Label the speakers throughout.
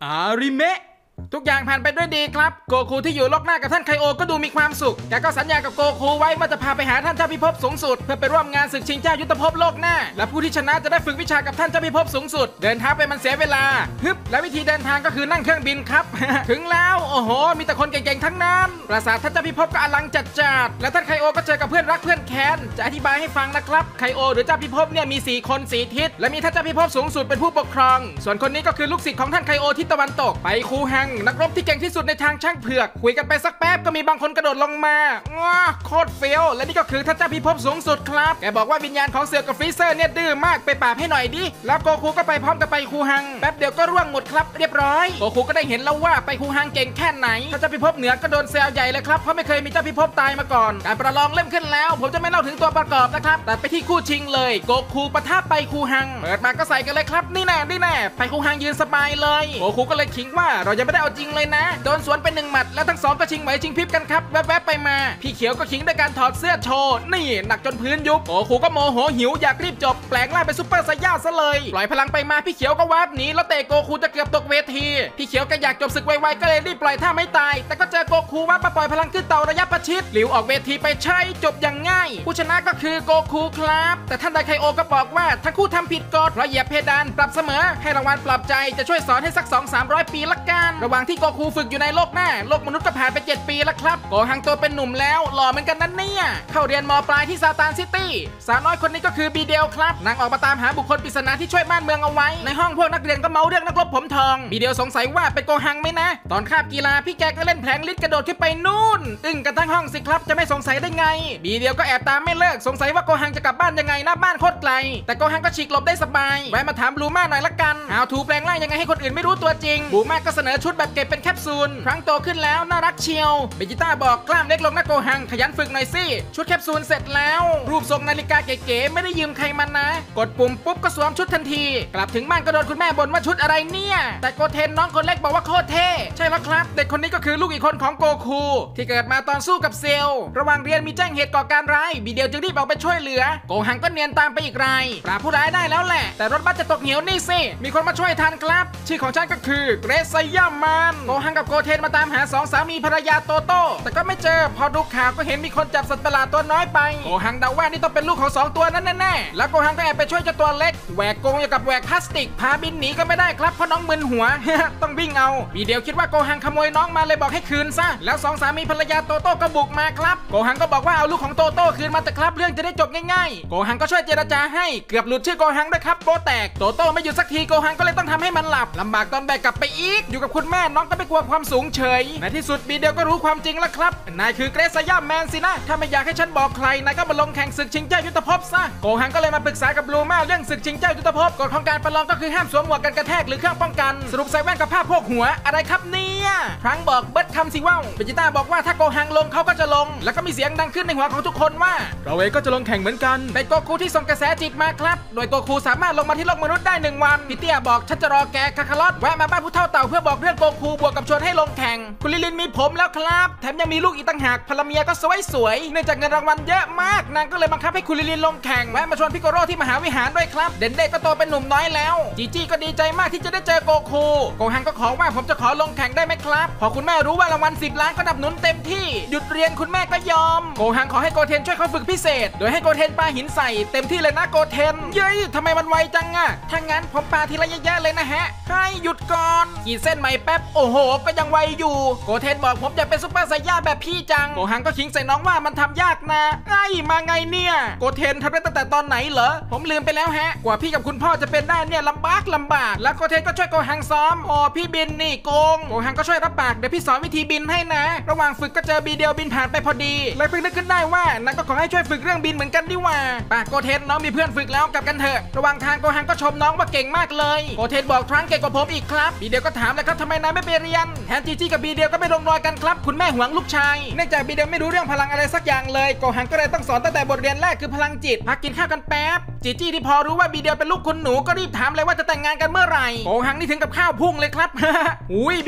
Speaker 1: อาริเมะทุกอย่างผ่านไปด้วยดีครับโกคูที่อยู่โลกหน้ากับท่านไคโอก็ดูมีความสุขแกก็สัญญากับโกคูไว้ว่าจะพาไปหาท่านเจ้าพิภพสูงสุดเพื่อไปร่วมงานศึกชิงเจ้ายุทธภพโลกหน้าและผู้ที่ชนะจะได้ฝึกวิชากับท่านเจ้าพิภพสูงสุดเดินทางไปมันเสียเวลาและวิธีเดินทางก็คือนั่งเครื่องบินครับ ถึงแล้วโอ้โหมีแต่คนเก่งๆทั้งนั้นปราสาทท่านเจ้าพิภพก็อลังจัดและท่านไคโอก็เจอกับเพื่อนรักเพื่อนแค้นจะอธิบายให้ฟังนะครับไคโอหรือเจ้าพิภพเนี่ยมี4คน4ทิศและมีท่านเจ้าพิภพสูงสุดเป็นผู้ปกครองส่วนคนนี้ก็คือลูกศิษย์ของท่านไคโอทิศตะวันตกไปคูฮังนักรบที่เก่งที่สุดในทางช่างเผือกคุยกันไปสักแป๊บก็มีบางคนกระโดดลงมาโคตรเฟี้ยวและนี่ก็คือท่านเจ้าพิภพสูงสุดครับแกบอกว่าวิญญาณของเสือกับฟรีเซอร์เนี่ยดื้อมากไปปราบให้หน่อยดิแล้วโกคูก็ไปพร้อมกับไปคูฮังแป๊บเดียวก็ร่วงหมดครับเรียบร้อยโกคูก็ได้เห็นแล้วว่าไปคูฮังเก่งแค่ไหนท่านเจ้าพิภพเหนือก็โดนแซวใหญ่เลยครับเพราะไม่เคยมีเจ้าพิภพตายมาก่อนการประลองเริ่มขึ้นแล้วผมจะไม่เล่าถึงตัวประกอบนะครับตัดไปที่คู่ชิงเลยโกคูปะทะไปคูฮังเปิดมาก็ใส่กันเลยครับนี่แน่ไปคูฮังยืนสบายเลยโกคูก็เลยขิงว่าเรายังไม่ได้เอาจริงเลยนะโดนสวนไป1 หมัดแล้วทั้ง2ก็ชิงไหวชิงพริบกันครับแวบๆไปมาพี่เขียวก็ขิงด้วยการถอดเสื้อโชว์นี่หนักจนพื้นยุบโอ้ครูก็โมโหหิวอยากรีบจบแปลงร่างเป็นซุปเปอร์ไซย่าซะเลยปล่อยพลังไปมาพี่เขียวก็วาร์ปหนีแล้วเตะโกคูจะเกือบตกเวทีพี่เขียวก็อยากจบศึกไวๆก็เลยรีบปล่อยท่าไม่ตายแต่ก็เจอโกคูวาร์ปมาปล่อยพลังขึ้นเต่าระยะประชิดหลิวออกเวทีไปใช้จบอย่างง่ายผู้ชนะก็คือโกคูครับแต่ท่านไดไคโอก็บอกว่าทั้งคู่ทำผิดกฎเพราะเหยียบเพดานปรับเสมอให้รางวัลปลอบใจจะช่วยสอนให้สัก 200-300 ปีละกันระหว่างที่โกคูฝึกอยู่ในโลกหน้าโลกมนุษย์ก็ผ่านไป7 ปีแล้วครับโกฮังโตเป็นหนุ่มแล้วหล่อเหมือนกันนั่นเนี่ยเข้าเรียนม.ปลายที่ซาตานซิตี้สาวน้อยคนนี้ก็คือบีเดลครับนางออกมาตามหาบุคคลปริศนาที่ช่วยบ้านเมืองเอาไว้ในห้องพวกนักเรียนก็เมาเรื่องนักรบผมทองบีเดลสงสัยว่าเป็นโกฮังไหมนะตอนคาบกีฬาพี่แกก็เล่นแผลงฤทธิ์กระโดดขึ้นไปนู่นอึ้งกันทั้งห้องสิครับจะไม่สงสัยได้ไงบีเดลก็แอบตามไม่เลิกสงสัยว่าโกฮังจะกลับบ้านยังไงนะบ้านโคตรไกลแต่โกฮังก็ฉีกหลบได้สบายแวะมาถามบลูมาหน่อยละกันหาถูแปลงร่างยังไงให้คนอื่นไม่รู้ตัวจริงบลูมาก็เสนอชุดแบบเก็บเป็นแคปซูลครั้งโตขึ้นแล้วน่ารักเชียวเบจิต้าบอกกล้ามเล็กลงนะโกฮังขยันฝึกหน่อยสิชุดแคปซูลเสร็จแล้วรูปทรงนาฬิกาเก๋ๆไม่ได้ยืมใครมันนะกดปุ่มปุ๊บก็สวมชุดทันทีกลับถึงบ้านก็โดนคุณแม่บ่นว่าชุดอะไรเนี่ยแต่โกเทนน้องคนเล็กบอกว่าโคตรเท่ใช่แล้วครับเด็กคนนี้ก็คือลูกอีกคนของโกคูที่เกิดมาตอนสู้กับเซลล์ระหว่างเรียนมีแจ้งเหตุก่อการร้ายบีเดลจึงรีบออกไปช่วยเหลือโกฮังก็เนียนตามไปอีกรายปราบผู้ร้ายได้แล้วแหละแต่รถบัสจะตกเหวนี่สิมีคนมาช่วยทันครับชื่อของฉันก็คือเกรซไซย่ามันโกฮังกับโกเทนมาตามหา2 สามีภรรยาโตโต้แต่ก็ไม่เจอพอดูข่าวก็เห็นมีคนจับสัตว์ประหลาดตัวน้อยไปโกฮังเดาว่านี่ต้องเป็นลูกของ2 ตัวนั้นแน่ๆแล้วโกฮังก็แอบไปช่วยเจ้าตัวเล็กแหวกกรงอยู่กับแหวกพลาสติกพาบินหนีก็ไม่ได้ครับเพราะน้องมึนหัว ต้องวิ่งเอาบีเดียวคิดว่าโกฮังขโมยน้องมาเลยบอกให้คืนซะแล้ว2 สามีภรรยาโตโต้ก็บุกมาครับโกฮังก็บอกว่าเอาลูกของโตโต้คืนมาแต่ครับเรื่องจะได้จบง่ายๆโกฮังก็ช่วยเจรจาให้เกือบหลุดชื่อโกฮังด้วยครับโปแตกโตโต้ไม่หยุดสักทีโกฮังก็เลยต้องทำให้มันหลับลำบากตอนแบกกลับไปอีกอยู่กับคุณแม่น้องก็ไม่กลัวความสูงเฉยในที่สุดบีเดียวก็รู้ความจริงแล้วครับนายคือเกรซไซย่าแมนสินะถ้าไม่อยากให้ฉันบอกใครนายก็มาลงแข่งศึกชิงเจ้ายุทธภพซะโกฮังก็เลยมาปรึกษากับบลูมาเรื่องศึกชิงเจ้ายุทธภพกฎของการประลองก็คือห้ามสวมหมวกกันกระแทกหรือเครื่องป้องกันสรุปใส่แว่นกับผ้าโพกหัวอะไรครับเนี่ยครั้งบอกเบิร์ดคำสิว่าวเบจิต้าบอกว่าถ้าโกฮังลงเขาก็จะลงแล้วก็มีเสียงดังขึ้นในหัวของทุกคนว่าเราเองก็จะลงแข่งเหมือนกันเป็นโกคูที่ส่งกระแสจิตมาครับโดยโกคูสามารถลงมาที่โลกมนุษย์ได้1 วันพี่เตี้ยบอกฉันจะรอแกคาคาลอตแวะมาบ้านผู้เฒ่าเต่าเพื่อบอกเรื่องโกคูบวกกับชวนให้ลงแข่งคุณลิลินมีผมแล้วครับแถมยังมีลูกอีกต่างหากภรรยาก็สวยเนื่องจากเงินรางวัลเยอะมากนางก็เลยบังคับให้คุณลิลินลงแข่งแวะมาชวนพิโกโร่ที่มหาวิหารด้วยครับเดนเด็กก็โตเป็นหนุ่มน้อยแล้วจีจี้ก็ดีใจมากที่จะได้เจอโกคูโกฮังก็ขอว่าผมจะขอลงแข่งได้ไหมครับพอคุณแม่รู้ว่ารางวัล10 ล้านก็ดับหนุนเต็มที่หยุดเรียนคุณแม่ก็ยอมโกฮังขอให้โกเทนช่วยเขาฝึกพิเศษโดยให้โกเทนปาหินใส่เต็มที่เลยนะโกเทนเย้ยทำไมมันไวจังอะถ้างั้นผมปาทีละเยอะๆเลยนะฮะให้หยุดก่อนขีดเส้นใหม่แป๊บโอ้โหก็ยังไวอยู่โกเทนบอกผมอยากเป็นซุปเปอร์ไซย่าแบบพี่จังโกฮังก็ขิงใส่น้องว่ามันทำยากนะไอ้มาไงเนี่ยโกเทนทำได้ตั้งแต่ตอนไหนเหรอผมลืมไปแล้วฮะกว่าพี่กับคุณพ่อจะเป็นได้เนี่ยลำบากแล้วโกเทนก็ช่วยโกฮังซ้อมอ๋อพี่บินนี่โกงโกฮังก็ช่วยรับปากเดี๋ยวพี่สอนวิธีบินให้นะระหว่างฝึกก็เจอบีเดียวบินผ่านไปพอดีเลยเพิ่งนึกขึ้นได้ว่านางก็ขอให้ช่วยฝึกเรื่องบินเหมือนกันดิว่าป่ะโกเทนน้องมีเพื่อนฝึกแล้วกลับกันเถอะระหว่างทางโกฮังก็ชมน้องว่าเก่งมากเลยโกเทนบอกทรังเก่งกว่าผมอีกครับบีเดียวก็ถามเลยครับทำไมนายไม่ไปเรียนแทนจีจี้กับบีเดียวก็ไม่ลงรอยกันครับคุณแม่หวงลูกชายเนื่องจากบีเดียวไม่รู้เรื่องพลังอะไรสักอย่างเลยโกฮังก็เลยต้องสอนตั้งแต่บทเรียนแรกคือพลังจิตพักกินข้าวกันแป๊บจีจี้ที่พอรู้ว่าบีเดียวเป็นลูกคุณหนูก็รีบถามเลยว่าจะแต่งงานกันเมื่อไหร่โกฮังนี่ถึงกับข้าวพุ่งเลยครับ อุ้ยบีเดียวเริ่มท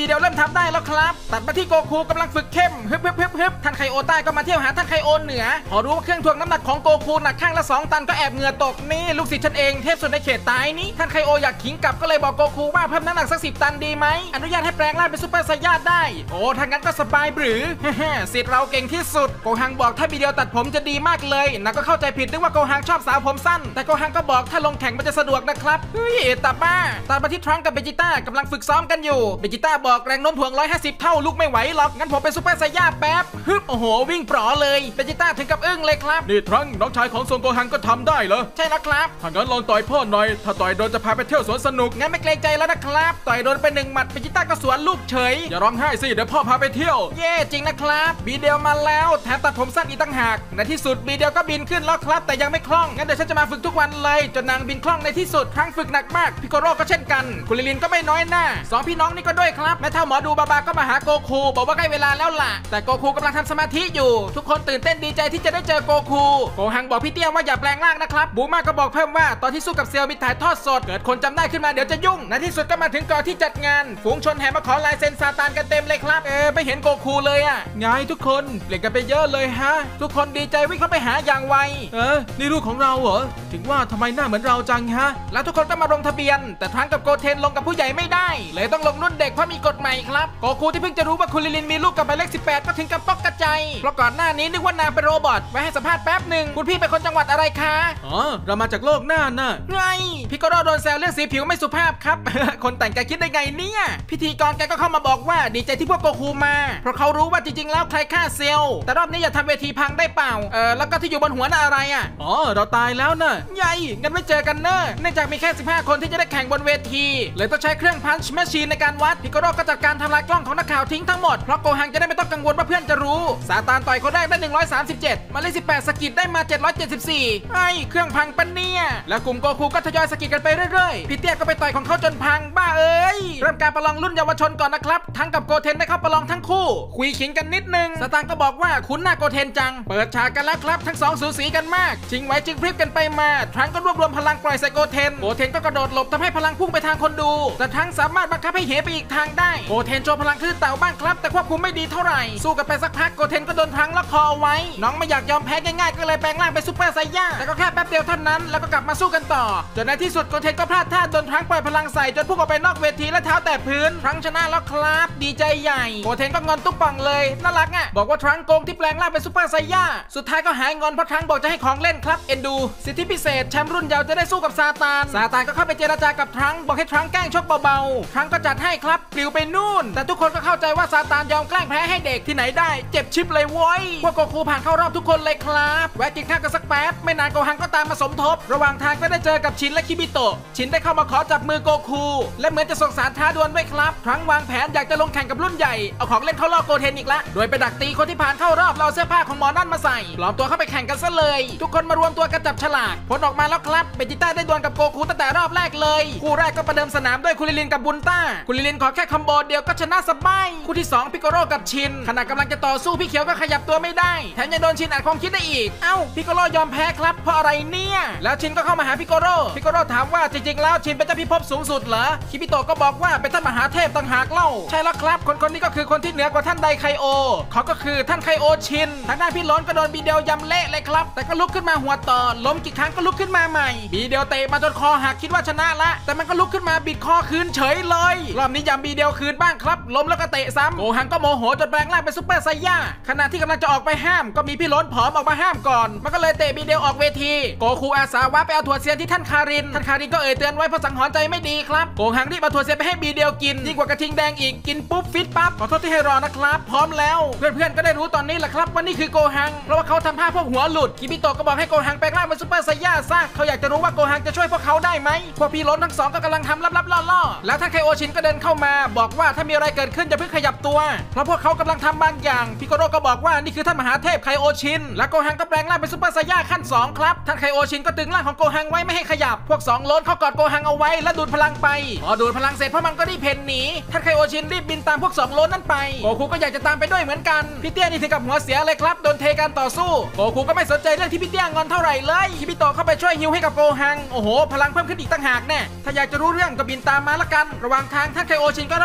Speaker 1: ำได้แล้วครับตัดมาที่โกคูกำลังฝึกเข้มฮึบท่านไคโอใต้ก็มาเที่ยวหาท่านไคโอเหนือพอรู้ว่าเครื่องถ่วงน้ำหนักของโกคูหนักข้างละ2 ตันก็แอบเหงื่อตกนี่ลูกศิษย์ฉันเองเทพสุดในเขตตายนี้ท่านไคโออยากขิงกลับก็เลยบอกโกคูว่าเพิ่มน้ำหนักสัก10 ตันดีไหมอนุญาตให้แปลงร่างเป็นซุปเปอร์ไซย่าได้โอ้ถ้างั้นก็สบายหรือศิษย์เราเก่งที่สุดโกฮังบอกถ้าวิดีโอตัดผมจะดีมากเลยนะก็เข้าใจผิดนึกว่าโกฮังชอบสาวผมสั้นแต่โกฮังก็บอกถ้าลงแข่งมันจะสะดวกนะครับเฮ้ยตาบ้าตามมาที่ทรังก์กับเบจิต้ากำลังฝึกซ้อมกันอยู่เบจิต้าบอกแรงโน้มถ่วง150 เท่าลูกไม่ไหวหรอกงั้นผมเป็นซุปเปอร์ไซย่าแป๊บฮึบโอ้โหวิ่งปลอเลยเบจิต้าถึงกับอึ้งเลยครับ
Speaker 2: นี่ทรังก์น้องชายของทรงโกฮังก็ทำได้เหรอ
Speaker 1: ใช่แล้วครับ
Speaker 2: ถ้างั้นลองต่อยพ่อหน่อยถ้าต่อยโดนจะพาไปเที่ยวสวนสนุก
Speaker 1: งั้นไม่เกรงใจแล้วนะครับต่อยโดนไป1 หมัดเบจิต้าก็สวนลูกเฉย
Speaker 2: อย่าร้องไห้สิเดี๋ยวพ่อพาไปเที่ยว
Speaker 1: เย่จริงนะครับบีเดียวมาแล้วแถมตัดผมสั้นอีกตั้งหากในที่สุดบีเดียวก็บินขึ้นแล้วครับแต่ยังไม่คล่องงั้นเดี๋ยวฉันจะมาฝึกทุกวันเลยจนนางบินคล่องในที่สุดครั้งฝึกหนักมากพิโกโร่ก็เช่นกันคุณลิลินก็ไม่น้อยหน้า2 พี่น้องนี่ก็ด้วยครับแม่เท่าหมอดูบาบาก็มาหาโกคูบอกว่าใกล้เวลาแล้วล่ะแต่โกคูกำลังทำสมาธิอยู่ทุกคนตื่นเต้นดีใจที่จะได้เจอโกคูโกฮังบอกพี่เตี้ยว่าอย่าแปลงร่างนะครับบูมาก็บอกเพิ่มว่าตอนที่สู้กับเซียวมีถ่ายทอดสดเกิดคนจำได้ขึ้นมาเดี๋ยวจะยุ่งในที่สุดก็มาถึงก่อนที่จัดงานฝูงชนแห่มาขอลายเซ็นซาตานกันเต็มเลยครับไม่เห็นโกคูเลยอ่ะ
Speaker 2: ไงทุกคนเปลี่ยนกันไปเยอะเลยฮะ
Speaker 1: ทุกคนดีใจวิ่งเข้าไปหาอย่างไว
Speaker 2: นี่ลูกของเราเหรอถึงว่าทำไมหน้าเหมือนเราจังฮะ
Speaker 1: แล้วทุกคนก็มาลงทะเบียนแต่ทรังก์กับโกเทนลงกับผู้ใหญ่ไม่ได้เลยต้องลงรุ่นเด็กเพราะมีกฎใหม่ครับโกคูที่เพิ่งจะรู้ว่าคุณลิลินมีลูกกับหมายเลข18ก็ถึงกับตกกระจายเพราะก่อนหน้านี้นึกว่านางเป็นโรบอทไว้ให้สัมภาษณ์แป๊บหนึ่งคุณพี่เป็นคนจังหวัดอะไรคะ
Speaker 2: เรามาจากโลกหน้าน่ะ
Speaker 1: ไงพี่ก็โดนแซวเรื่องสีผิวไม่สุภาพครับ คนแต่งแกคิดได้ไงเนี่ยพิธีกรแกก็เข้ามาบอกว่าดีใจที่พวกโกคูมาเพราะเขารู้ว่าจริงๆแล้วใครฆ่าเซลแต่รอบนี้อย่าทำเวทีพังได้เปล่าแล้วก็ที่อยู่บนหัวน่ะอะไรอ่ะ
Speaker 2: เราตายแล้วน่ะ
Speaker 1: ใหญ่งั้นไม่เจอกันเนอะเนื่องจากมีแค่15 คนที่จะได้แข่งบนเวทีเลยต้องใช้เครื่องพันช์แมชชีนในการวัดพิโกโร่ก็จัดการทำลายกล้องของนักข่าวทิ้งทั้งหมดเพราะโกฮังจะได้ไม่ต้องกังวลว่าเพื่อนจะรู้ซาตานต่อยคนแรกได้137มาเลข18สกิดได้มา774เครื่องพังปะเนี่ยแล้วกลุ่มโกคูก็ทยอยสกิดกันไปเรื่อยๆพี่เตี้ยก็ไปต่อยของเขาจนพังบ้าเริ่มการประลองรุ่นเยาวชนก่อนนะครับทั้งกับโกเทนได้เข้าประลองทั้งคู่คุยขิงกันนิดนึงซาตานก็บอกว่าคุ้นหน้าโกเทนจังเปิดฉากกันแล้วครับทั้ง2สูสีกันมากชิงไว้จึงพริบกันไปมาทรังก์ก็รวบรวมพลังปล่อยใส่โกเทนก็กระโดดหลบทำให้พลังพุ่งไปทางคนดูแต่ทรังก์สามารถบังคับให้เหไปอีกทางได้โกเทนโชว์พลังคลื่นเต่าบ้างครับแต่ควบคุมไม่ดีเท่าไหร่สู้กันไปสักพักโกเทนก็โดนทรังก์ล็อกคอเอาไว้น้องไม่อยากยอมแพ้ง่ายๆก็เลยแปลงร่างเป็นซุปเปอร์ไซย่าแต่ก็แค่แป๊บเดียวเท่านั้นแล้วก็กลับมาสู้กันต่อจนในที่สุดโกเทนก็พลาดท่าโดนทรังก์ปล่อยพลังใส่จนพุ่งออกไปนอกเวทีและเท้าแตะพื้นทรังก์ชนะแล้วครับดีใจใหญ่โกเทนก็งอนตุ๊บป่องเลยน่ารักอ่ะบอกว่าทรังก์โกงที่แปลงร่างเป็นซุปเปอร์ไซย่าสุดท้ายก็หายงอนเพราะทรังก์บอกจะให้ของเล่นครับเอ็นดูสิทธิพิเศษแชมป์รุ่นเยาว์จะได้สู้กับซาตานก็เข้าไปเจรจากับทรังก์บอกให้ทรังก์แกล้งชกเบาๆทรังก์ก็จัดให้ครับปลิวไปนู่นแต่ทุกคนก็เข้าใจว่าซาตานยอมแกล้งแพ้ให้เด็กที่ไหนได้เจ็บชิบเลยโว้ยพวกโกคูผ่านเข้ารอบทุกคนเลยครับแวะกินข้าวกันสักแป๊บไม่นานโกฮังก็ตามมาสมทบระหว่างทางก็ได้เจอกับชินและคิบิโตะชินได้เข้ามาขอจับมือโกคูและเหมือนจะส่งสารท้าดวลด้วยครับทรังก์วางแผนอยากจะลงแข่งกับรุ่นใหญ่เอาของเล่นเข้ารอบโกเทนอีกละโดยไปดักตีคนที่ผ่านเข้ารอบเราเสื้อผ้าของหมอนั่นมาใส่ปลอมตัวเข้าไปแข่งกันซะเลยทุกคนมารวมตัวกันจับฉลากผลออกมาแล้วครับเบจิต้าได้ดวลกับโกคูตั้งแต่รอบแรกเลยคู่แรกก็ประเดิมสนามด้วยคุณลิลินกับบุนต้าคุณลิลินขอแค่คอมโบเดียวก็ชนะสบายคู่ที่2พิโกโร่กับชินขณะกำลังจะต่อสู้พี่เขียวก็ขยับตัวไม่ได้แถมยังโดนชินอัดความคิดได้อีกพิโกโร่ยอมแพ้ครับเพราะอะไรเนี่ยแล้วชินก็เข้ามาหาพิโกโร่ถามว่าจริงๆแล้วชินเป็นเจ้าพิภพสูงสุดเหรอคิบิโตะก็บอกว่าเป็นท่านมหาเทพต่างหากเล่าใช่แล้วครับคนนี้ก็คือคนที่เหนือกว่าท่านไดไคโอเขาก็คือท่านไคโอชินทางด้านพี่ล้นก็โดนบีเดียวยำเละเลยครับแต่ก็ลุกขึ้นมาหัวต่อล้มกี่ครั้งก็ลุกขึ้นมาใหม่บีเดียวเตะมาจนคอหักคิดว่าชนะละแต่มันก็ลุกขึ้นมาบิดคอคืนเฉยเลยรอบนี้ยำบีเดียวคืนบ้างครับล้มแล้วก็เตะซ้ำโกฮังก็โมโหจนแปลงร่างเป็นซุปเปอร์ไซย่าขณะที่กำลังจะออกไปห้ามก็มีพี่ล้นผอมออกมาห้ามก่อนมันก็เลยเตะบีเดียวออกเวทีโกคูอาสาวะไปเอาถั่วเซียนที่ท่านคารินก็เอ่ยเตือนไว้เพราะสังหรณ์ใจไม่ดีครับโกฮังรีบเอาถั่วเซียนไปให้บีเดียวกินยิ่งกว่ากระทิงแดงอีกกินปุ๊บฟิตปั๊บขอโทษที่ให้รอนะครับพร้อมแล้วเพื่อนๆก็ได้รู้ตอนนี้แหละครับว่านี่คือโกฮังเพราะว่าเขาทำท่าพวกหัวหลุดคิบิโตะก็บอกให้โกฮังแปลงร่างเป็นซุปเปอร์ไซย่าซะเขาอยากจะรู้ว่าโกฮังจะช่วยพวกเขาได้ไหมพวกพี่ล้นทั้งสองก็กำลังทำลับๆล่อๆแล้วท่านไคโอชินก็เดินเข้ามาบอกว่าถ้ามีอะไรเกิดขึ้นอย่าเพิ่งขยับตัวเพราะพวกเขากำลังทำบางอย่างพิโกโร่ก็บอกว่านี่คือท่านมหาเทพไคโอชินและโกฮังก็แปลงร่างเป็นซุปเปอร์ไซย่าขั้น2ครับท่านไคโอชินก็ดึงร่างของโกฮังไว้ไม่ให้ขยับพวก2ล้นเขากอดโกฮังเอาไว้และดูดพลังไปพอดูดพลังเสร็จพวกมันก็รีบเพ่นหนีท่านไคโอชินรีบบินตามพวก2ล้นนั้นไปโกคูก็อยากจะตามไปด้วยเหมือนกันพี่เตี้ยนี่ถึงกับหัวเสียเลยครับโดนเทการต่อสู้โกคูก็ไม่สนใจเรื่องที่พี่เตี้ยงอนเท่าไหร่เลยคิบิโตะเข้าไปช่วยฮิวให้กับโกฮังโอ้โหพลังเพิ่มขึ้นอีกต่างหากแน่ถ้าอยากจะรู้เรื่องก็บินตามมาละกันระหว่างทางท่านไคโอชินก็เล่าเรื่องให้พวกโก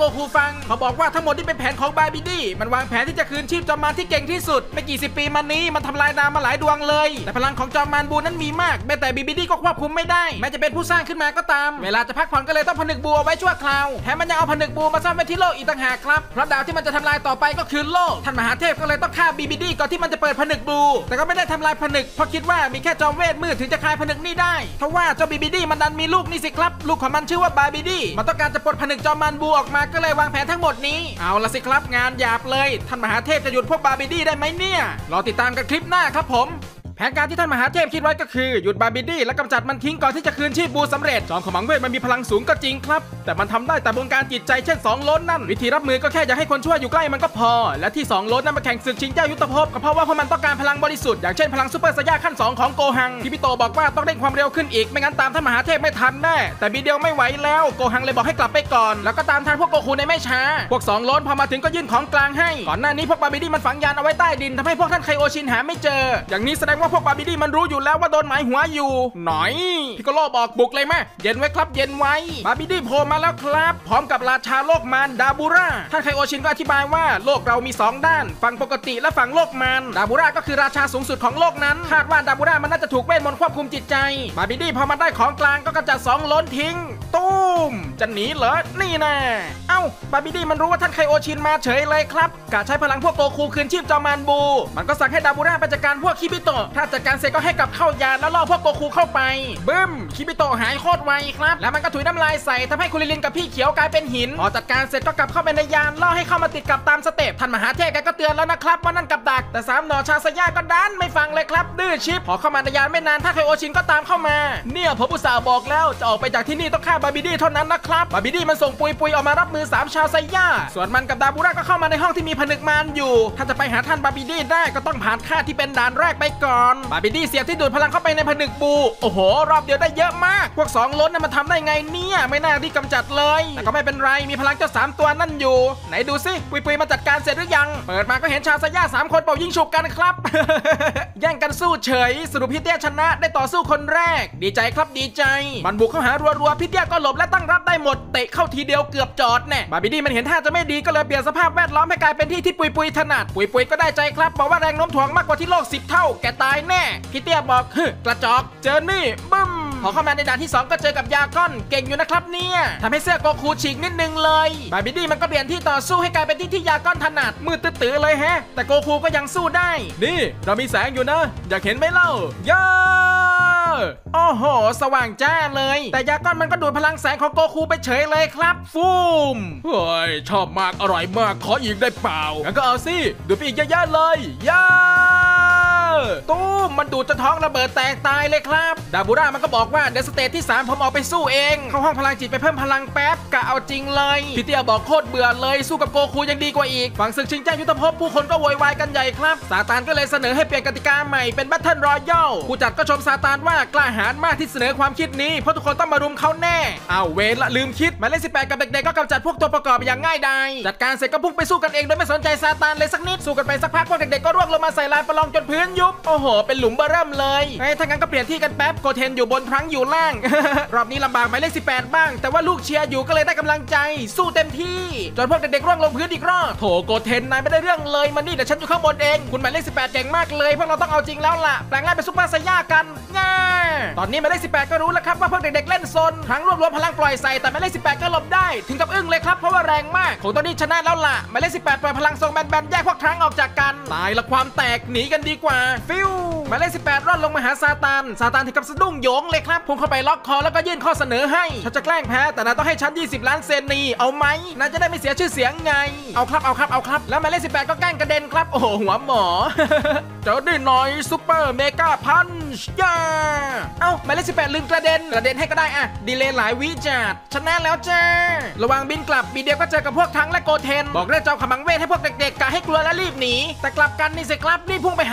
Speaker 1: โกคูฟังเขาบอกว่าทั้งหมดที่เป็นแผนของบาบิดี้มันวางแผนที่จะคืนชีพจอมมารที่เก่งที่สุดไม่กี่สิบปีมานี้มันทำลายดาวมาหลายดวงเลยแต่พลังของจอมมารบูนั้นมีมากแม้แต่บาบิดี้ก็ควบคุมไม่ได้แม้จะเป็นผู้สร้างขึ้นมาก็ตามเวลาจะพักผ่อนก็เลยต้องผนึกบูเอาไว้ชั่วคราวแถมมันยังเอาผนึกบูมาซ่อนไว้ที่โลกอีกต่างหากครับเพราะดาวที่มันจะทำลายต่อไปก็คือโลกท่านมหาเทพก็เลยต้องฆ่าบาบิดี้ก่อนที่มันจะเปิดผนึกบูแต่ก็ไม่ได้ทำลายผนึกเพราะคิดว่ามีแค่จอมเวทมืดถึงจะคลายผนึกนี่ได้เพราะว่าเจ้าบาบิดี้มันดันมีลูกนี่สิครับลูกของมันชื่อว่าบาบิดี้มันต้องการจะปลดผนึกจอมมารบูออกมาก็เลยวางแผนทั้งหมดนี้เอาละสิครับงานหยาบเลยท่านมหาเทพจะหยุดพวกบาบิดี้ได้ไหมเนี่ยรอติดตามกันคลิปหน้าครับผมแผนการที่ท่านมหาเทพคิดไว้ก็คือหยุดบาบิดี้และกำจัดมันทิ้งก่อนที่จะคืนชีพบูสำเร็จจอมขมังเวทมันมีพลังสูงก็จริงครับแต่มันทำได้แต่บงการจิตใจเช่น2ล้นนั่นวิธีรับมือก็แค่อย่าให้คนชั่วอยู่ใกล้มันก็พอและที่2ล้นนั้นมาแข่งศึกชิงเจ้ายุทธภพก็เพราะว่าพวกมันต้องการพลังบริสุทธิ์อย่างเช่นพลังซูเปอร์ไซย่าขั้น2ของโกหังที่พี่โตบอกว่าต้องเร่งความเร็วขึ้นอีกไม่งั้นตามท่านมหาเทพไม่ทันแน่แต่บีเดียวไม่ไหวแล้วโกหังเลยบอกให้กลับไปก่อนแล้วก็ตามทันพวกโกคูในไม่ช้าพวก2ล้นพอมาถึงก็ยื่นของกลางให้ก่อนหน้านี้พวกบาบิดี้มันฝังยานเอาไว้ใต้ดินทำให้พวกท่านไคโอชินหาไม่เจออย่างนี้แสดงว่าพวกบาบิดี้มันรู้อยู่แล้วว่าโดนหมายหัวอยู่หน่อยพิโกโลบอกบุกเลยแม่เย็นไว้ครับเย็นไว้บาบิดี้โผล่มาแล้วครับพร้อมกับราชาโลกมารดาบูราท่านไคโอชินก็อธิบายว่าโลกเรามี2ด้านฝั่งปกติและฝั่งโลกมารดาบูราก็คือราชาสูงสุดของโลกนั้นคาดว่าดาบูรามันน่าจะถูกเวทมนต์ควบคุมจิตใจบาบิดี้พอมาได้ของกลางก็กระจัด2ล้นทิ้งตุ้มจะหนีเหรอนี่แน่เอ้าบาบิดี้มันรู้ว่าท่านไคโอชินมาเฉยเลยครับกะใช้พลังพวกโกคูคืนชีพจอมมารบูมันก็สั่งให้ดาบูราไปจัดการพวกคิบิโตะถ้าจัดการเสร็จก็ให้กลับเข้ายานแล้วล่อพวกโกคูเข้าไปบึ้มคิบิโตะหายโคตรไวครับแล้วมันก็ถุยน้ำลายใส่ทำให้คุริลินกับพี่เขียวกลายเป็นหินพอจัดการเสร็จก็กลับเข้าไปในยานล่อให้เข้ามาติดกับตามสเต็ปท่านมหาเทพแกก็เตือนแล้วนะครับว่านั่นกับดักแต่3หนอชาซย่าก็ดันไม่ฟังเลยครับดื้อชิปพอเข้ามาในยานไม่นานท่านไคโอชินก็ตามเข้ามาเนี่ยผมอุตส่าห์บอกแล้วจะออกไปจากที่นี่ต้องฆ่าบาบิดี้เท่านั้นนะครับบาบิดี้มันส่งปุยออกมารับมือ3ชาซย่าส่วนมันกับดาบูราก็เข้ามาในห้องที่มีผนึกมารอยู่ถ้าจะไปหาท่านบาบิดี้ได้ก็ต้องผ่านค่าที่เป็นด่านแรกไปก่อนบาบิดี้เสียบที่ดูดพลังเข้าไปในผนึกบูโอ้โหรอบเดียวได้เยอะมากพวก2ล้นมันทำได้ไงเนี่ยไม่น่าที่กำจัดเลยแต่ก็ไม่เป็นไรมีพลังเจ้า3ตัวนั่นอยู่ไหนดูสิปุยมาจัดการเสร็จหรือยังเปิดมาก็เห็นชาซย่า3คนเป่ายิงฉุกกันครับ แย่งกันสู้เฉยสรุปพี่เตี้ยชนะได้ต่อสู้คนแรกดีใจครับดีใจมันบุกเข้าหารัวพี่เตี้ยก็หลบและตั้งรับได้หมดเตะเข้าทีเดียวเกือบจอดแน่บาบิดี้มันเห็นท่าจะไม่ดีก็เลยเปลี่ยนสภาพแวดล้อมให้กลายเป็นที่ที่ปุยถนัดปุยก็ได้ใจครับบอกว่าแรงโน้มถ่วงมากกว่าที่โลก10เท่าแกตายแน่พี่เตี้ยบอกกระจอกเจอนี่บึ้มพอเข้ามาในด่านที่2ก็เจอกับยาก้อนเก่งอยู่นะครับเนี่ยทำให้เสื้อโกคูฉีกนิดนึงเลยบาบิดี้มันก็เปลี่ยนที่ต่อสู้ให้กลายเป็นที่ยาก้อนถนัดมืดตื้อเลยแฮะแต่โกคูก็ยังสู้ได้นี่เรามีแสงอยู่นะอยากเห็นไหมเล่าย่าโอ้โหสว่างจ้าเลยแต่ยาก้อนมันก็ดูดพลังแสงของโกคูไปเฉยเลยครับฟูมเฮ้ยชอบมากอร่อยมากขออีกได้เปล่างั้นก็เอาสิดูดไปอีกเยอะๆเลยย่าตู้มมันดูดจนท้องระเบิดแตกตายเลยครับดาบูรามันก็บอกว่าเดี๋ยวสเตจที่3ผมออกไปสู้เองเข้าห้องพลังจิตไปเพิ่มพลังแป๊บกะเอาจริงเลยพี่เตี้ยบอกโคตรเบื่อเลยสู้กับโกคูยังดีกว่าอีกฝั่งศึกชิงเจ้ายุทธภพผู้คนก็โวยวายกันใหญ่ครับซาตานก็เลยเสนอให้เปลี่ยนกติกาใหม่เป็นแบทเทิลรอยัลผู้จัดก็ชมซาตานว่ากล้าหาญมากที่เสนอความคิดนี้เพราะทุกคนต้องมารุมเขาแน่เอาเวรละลืมคิดหมายเลข18กับเด็กๆก็กำจัดพวกตัวประกอบอย่างง่ายดายจัดการเสร็จก็พุ่งไปสู้กันเองโดยไม่สนใจซาตานเลยสักนิดสู้กันไปสักพักพวกเด็กๆก็ร่วงลงมาใส่ลานประลองจนพื้นยุบโอ้โหเป็นหลุมเบ้อเริ่มเลยถ้างั้นก็เปลี่ยนที่กันแป๊บโกเทนอยู่บนพลังอยู่ล่าง รอบนี้ลำบากหมายเลข18บ้างแต่ว่าลูกเชียร์อยู่ก็เลยได้กำลังใจสู้เต็มที่จนพวกเด็กๆร่วงลงพื้นอีกรอบโถโกเทนนายไม่ได้เรื่องเลยมันนี่เดี๋ยวฉันอยู่ข้างบนเองคุณหมายเลข18เก่งมากเลยพวกเราต้องเอาจริงแล้วล่ะแปลงร่างเป็นซุปเปอร์ไซย่ากันง่าตอนนี้หมายเลข18ก็รู้แล้วครับว่าพวกเด็กๆเล่นซนทั้งรวมพลังปล่อยใส่แต่หมายเลข18ก็หลบได้ถึงกับอึ้งเลยครับเพราะว่าแรงมากของตัวนี้ชนะแล้วล่ะหมายเลข18ปล่อยพลังทรงแบนๆแยกพวกทั้งออกจากกันตายละความแตกหนีกันดีกว่าฟิวหมายเลข18ร่อนลงมาหาซาตานถึงกับสะดุ้งโยงเลยครับพุ่งเข้าไปล็อกคอแล้วก็ยื่นข้อเสนอให้ฉันจะแกล้งแพ้แต่นายต้องให้ฉัน20 ล้านเซนนีเอาไหมนายจะได้ไม่เสียชื่อเสียงไงเอาครับแล้วหมายเลข18ก็แกล้งกระเด็นครับโอ้โหหัวหมอ เจอได้หน่อยซุปเปอร์เมกาพันช์ย่าเอ้าหมายเลข18ลืมกระเด็นให้ก็ได้อะดีเลย์หลายวิจัดชนะแล้วจ้าระวังบินกลับบีเดียวก็เจอกับพวกทั้งและโกเทนบอกเรื่องเจ้าขมังเวทให้พวกเด็กๆกะให้กลัวและรีบหนีแต่กลับกันนี่สิครับนี่พุ่งไปหาเรื่องเฉ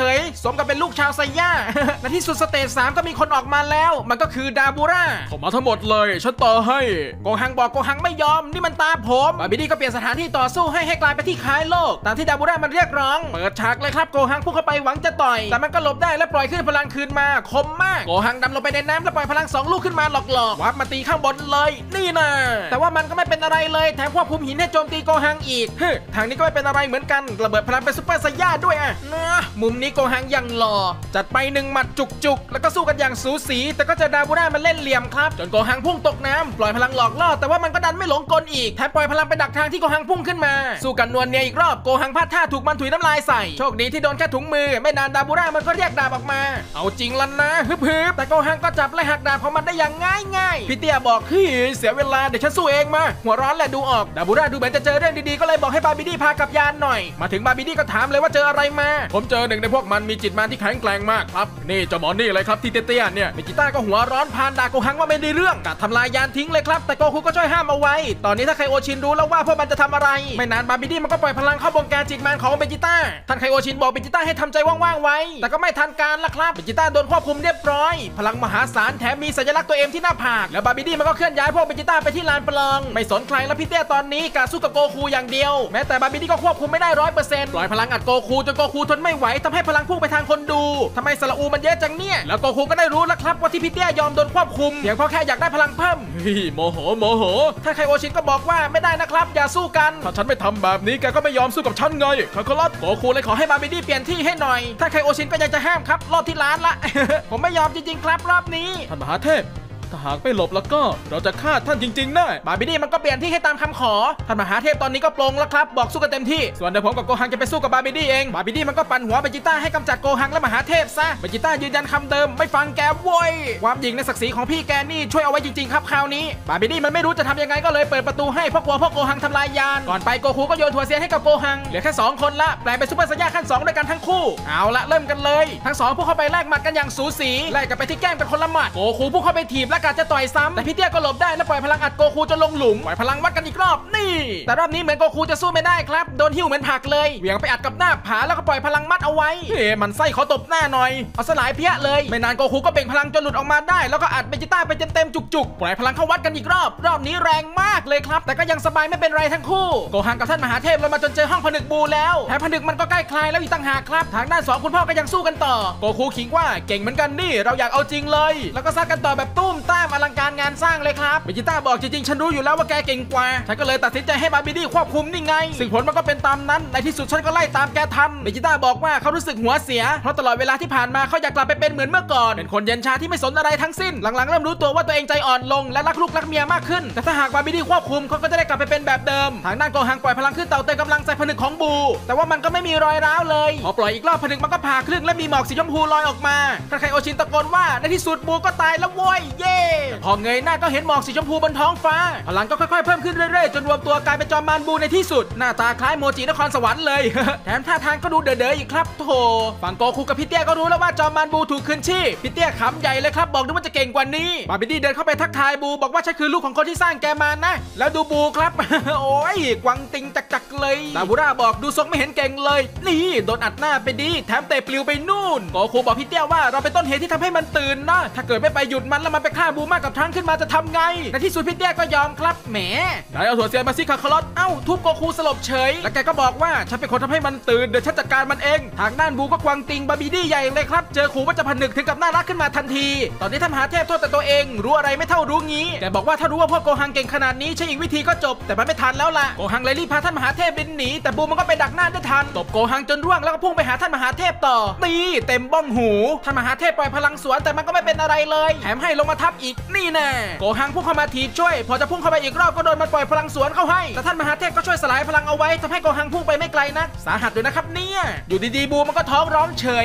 Speaker 1: ยสมกับเป็นลูกชาวไซย่า ในที่สุดสเตจ3ก็มีคนออกมาแล้วมันก็คือดาบูร่า
Speaker 2: ผมมาทั้งหมดเลยฉันต่อให้
Speaker 1: โกฮังบอกโกฮังไม่ยอมนี่มันตาผมบาบิดี้ก็เปลี่ยนสถานที่ต่อสู้ให้กลายไปที่คล้ายโลกตามที่ดาบูร่ามันเรียกร้องเปิดฉากเลยครับโกฮังพุ่งเข้าไปหวังจะต่อยแต่มันก็หลบได้และปล่อยขึ้นพลังคืนมาคมมากโกฮังดำลงไปในน้ำและปล่อยพลัง2ลูกขึ้นมาหลอกๆวับมาตีข้างบนเลยนี่นะแต่ว่ามันก็ไม่เป็นอะไรเลยแถมควบคุมหินให้โจมตีโกฮังอีกทางนี้ก็ไม่เป็นอะไรเหมือนกันระเบิดพลังเป็นซุปเปอร์ไซย่าด้วยอ่ะมุมนี้โกฮังยังหล่อจัดไป1หมัดจุกๆแล้วก็สู้กันอย่างสูสีแต่ก็เจอดาบูร่ามันเล่นเหลี่ยมครับจนโกฮังพุ่งตกน้ำปล่อยพลังหลอกล่อแต่ว่ามันก็ดันไม่หลงกลอีกแถมปล่อยพลังไปดักทางที่โกฮังพุ่งขึ้นมาสู้กันนวลเนียอีกรอบโกฮังพลาดท่าถูกมันถุยน้ำลายใส่โชคดีที่โดนแค่ถุงมือไม่นานดาบูร่ามันก็เรียกดาบออกมาเอาจริงแล้วนะฮึบแต่โกฮังก็จับและหักดาบของมันได้อย่างง่ายพี่เตี้ยบอกเสียเวลาเดี๋ยวฉันสู้เองมาหัวร้อนแหละดูออกดาบูร่าดูเหมือนจะเจอเรื่องดีๆก็เลยบอกให้บาบิดี้พากลับยานหน่อยมาถึงบาบิดี้ก็ถามเลยว่าเจออะไรมา
Speaker 2: ผมเจอหนึ่งในพวกมันมีจิตมารที่แข็งแกร่งมากครับนี่เจ้าหมอนี่เลยครับที่เตี้ยๆเนี่ย
Speaker 1: เมจิต้าก็หัวร้อนพานด่าโกฮังว่าไม่ได้เรื่องกัดทำลายยานทิ้งเลยครับแต่โกคุก็ช่วยห้ามเอาไว้ตอนนี้ถ้าไคโอชินรู้แล้วว่าพวกมันจะทำอะไรไม่นานบาบิดี้มันก็ปล่อยพลังเข้าบงการจิตมารของเมจิต้าท่านไคโอชินบอกเมจิต้าให้ทำใจว่างๆไว้แต่ก็ไม่ทันการละครับเมจิต้าโดนควบคุมเรียบร้อยพลังมหาศาลแถมมีสัญลักษณ์ตัวเอ็มที่หน้าผากแล้วบาบิดี้มันก็เคลื่อนย้ายพวกเมจิต้าไปที่ลานประลองไม่สนใครแล้วพี่เตี้ยตอนนี้การสู้กับโกคุอย่างเดียวแม้แต่บาบิดี้ก็ควบคุมไม่ได้ 100% ปล่อยพลังอัดโกคุจนโกคุทนไม่ไหวทำให้พลังพุ่งไปทางคนดูทำไมสระอูมันเยอะจังเนี่ยแล้วโกคุก็ได้รู้แล้วครับว่าที่พี่เตี้ยยอมโดนควบคุมเพียงเพราะแค่อยากได้พลังเพิ่ม
Speaker 2: โมโห
Speaker 1: ถ้าไคโอชินก็บอกว่าไม่ได้นะครับอย่าสู้กัน
Speaker 2: ถ้าฉันไม่ทำแบบนี้แกก็ไม่ยอมสู้กับฉันไงคาคารัส
Speaker 1: โกคุเลยขอให้บาบิดี้เปลี่ยนที่ให้หน่อยถ้าไคโอชินก็ยังจะห้ามครับรอบที่ร้านละ ผมไม่ยอมจริงๆครับรอบนี้
Speaker 2: ท่านมหาเทพถ้าหากไม่หลบแล้วก็เราจะฆ่าท่านจริงๆแน่
Speaker 1: บาบิดี้มันก็เปลี่ยนที่ให้ตามคำขอท่านมหาเทพตอนนี้ก็ปลงแล้วครับบอกสู้กันเต็มที่ส่วนเดี๋ยวผมกับโกฮังจะไปสู้กับบาบิดี้เองบาบิดี้มันก็ปั่นหัวเบจิต้าให้กำจัดโกฮังและมหาเทพซะเบจิต้ายืนยันคำเดิมไม่ฟังแกโว้ยความหญิงในศักดิ์ศรีของพี่แกนี่ช่วยเอาไว้จริงๆครับคราวนี้บาบิดี้มันไม่รู้จะทำยังไงก็เลยเปิดประตูให้เพราะกลัวพวกโกฮังทำลายยานก่อนไปโกคุก็โยนถั่วเซียนให้กับโกฮังเหลือแค่2คนละแปลงเป็นซุปเปอร์ไซย่าขั้น2ด้วยกันทั้งคู่เอาละเริ่มกันเลยทั้ง2พุ่งเข้าไปแลกหมัดกันอย่างสูสีแลกกันไปที่แก้มกันคนละหมัดโกคุพุ่งเข้าไปถีบและกะจะต่อยซ้ำแต่พี่เตี้ยก็หลบได้และปล่อยพลังอัดโกคูจนลงหลุมปล่อยพลังวัดกันอีกรอบนี่แต่รอบนี้เหมือนโกคูจะสู้ไม่ได้ครับโดนหิ้วเหมือนผักเลยเหวี่ยงไปอัดกับหน้าผาแล้วก็ปล่อยพลังมัดเอาไว้มันไส้ขอตบหน้าหน่อยเอาสลายเพี้ยเลยไม่นานโกคูก็เบ่งพลังจนหลุดออกมาได้แล้วก็อัดเบจิต้าไปเต็มจุกๆปล่อยพลังเข้าวัดกันอีกรอบนี้แรงมากเลยครับแต่ก็ยังสบายไม่เป็นไรทั้งคู่โกฮังกับท่านมหาเทพเลยมาจนเจอห้องผนึกบูแล้วแถมผนึกมันก็ใกล้คลายแล้วอีกต่างหากครับทางด้าน2คุณพ่อก็ยังสู้กันต่อโกคูขิงว่าเก่งเหมือนกันนี่เราอยากเอาจริงเลยแล้วก็ซัดกันต่อแบบตุ้มตามอลังการงานสร้างเลยครับเบจิต้าบอกจริงๆฉันรู้อยู่แล้วว่าแกเก่งกว่าฉันก็เลยตัดสินใจให้บาบิดี้ควบคุมนี่ไงซึ่งผลมันก็เป็นตามนั้นในที่สุดฉันก็ไล่ตามแกทันเบจิต้าบอกว่าเขารู้สึกหัวเสียเพราะตลอดเวลาที่ผ่านมาเขาอยากกลับไปเป็นเหมือนเมื่อก่อนเป็นคนเย็นชาที่ไม่สนอะไรทั้งสิ้นหลังๆเริ่มรู้ตัวว่าตัวเองใจอ่อนลงและรักลูกรักเมียมากขึ้นแต่ถ้าหากบาบิดี้ควบคุมเขาก็จะได้กลับไปเป็นแบบเดิมทางด้านโกฮังปล่อยพลังขึ้นเต่าเติมกำลังใส่ผนึกของบูแต่ว่ามันก็ไม่มีรอยร้าวเลยพอปล่อยอีกรอบผนึกมันก็ผ่าครึ่งและมีหมอกสีชมพูลอยออกมาท่านไคโอชินตะโกนว่าในที่สุดบูก็ตายแล้วโว้ยเย่พอเงยหน้าก็เห็นหมอกสีชมพูบนท้องฟ้าพลังก็ค่อยๆเพิ่มขึ้นเรื่อยๆจนรวมตัวกลายเป็นจอมมารบูในที่สุดหน้าตาคล้ายโมจินครสวรรค์เลย แถมท่าทางก็ดูเด๋อๆอีกครับโธ่ฝั่งโกคุกับพี่เตี้ยก็รู้แล้วว่าจอมมารบูถูกคืนชีพพี่เตี้ยขำใหญ่เลยครับบอกด้วยว่าจะเก่งกว่านี้บาบิดี้เดินเข้าไปทักทายบูบอกว่าฉันคือลูกของคนที่สร้างแกมานะแล้วดูบูครับ โอ้ยกวังติงจักๆเลยดาบูราบอกดูทรงไม่เห็นเก่งเลยนี่โดนอัดหน้าไปดีแถมเตะปลิวไปนู่นโกคุบอกพี่เตี้ยว่าเราเป็นต้นเหตุที่ทำให้มันตื่นนะถ้าเกิดไม่ไปหยุดมันแล้วมันไปฆ่าบูมากกับทั้งขึ้นมาจะทำไงในที่สุดพี่เตี้ยก็ยอมครับแหมไหนเอาถั่วเซียนมาสิคาคาร์ลอตเอ้าทุบโกคูสลบเฉยแล้วแกก็บอกว่าฉันเป็นคนทำให้มันตื่นเดี๋ยวฉันจัดการมันเองทางด้านบูก็กวางติงบาบิดี้ใหญ่เลยครับเจอขู่ว่าจะผนึกถึงกับน่ารักขึ้นมาทันทีตอนนี้ท่านมหาเทพโทษแต่ตัวเองรู้อะไรไม่เท่ารู้งี้แต่บอกว่าถ้ารู้ว่าพวกโกฮังเก่งขนาดนี้ใช้อีกวิธีก็จบแต่มันไม่ทันแล้วล่ะโกฮังเลยรีบพาท่านมหาเทพบินหนีแต่บูมันก็ไปดักหน้าได้ทันตบโกฮังจนร่วงแล้วก็พุ่งไปหาท่านมหาเทพต่อตีเต็มบ้องหูท่านมหาเทพปล่อยพลังสวนแต่มันก็ไม่เป็นอะไรเลยแถมให้ลงมาทับอีกนี่แน่โกฮังพุ่งเข้ามาถีบช่วยพอจะพุ่งเข้าไปอีกรอบก็โดนมันปล่อยพลังสวนเข้าให้แต่ท่านมหาเทพก็ช่วยสลายพลังเอาไว้ทำให้โกฮังพุ่งไปไม่ไกลนักสาหัสด้วยนะครับเนี่ยอยู่ดีๆบูมันก็ท้องร้องเฉย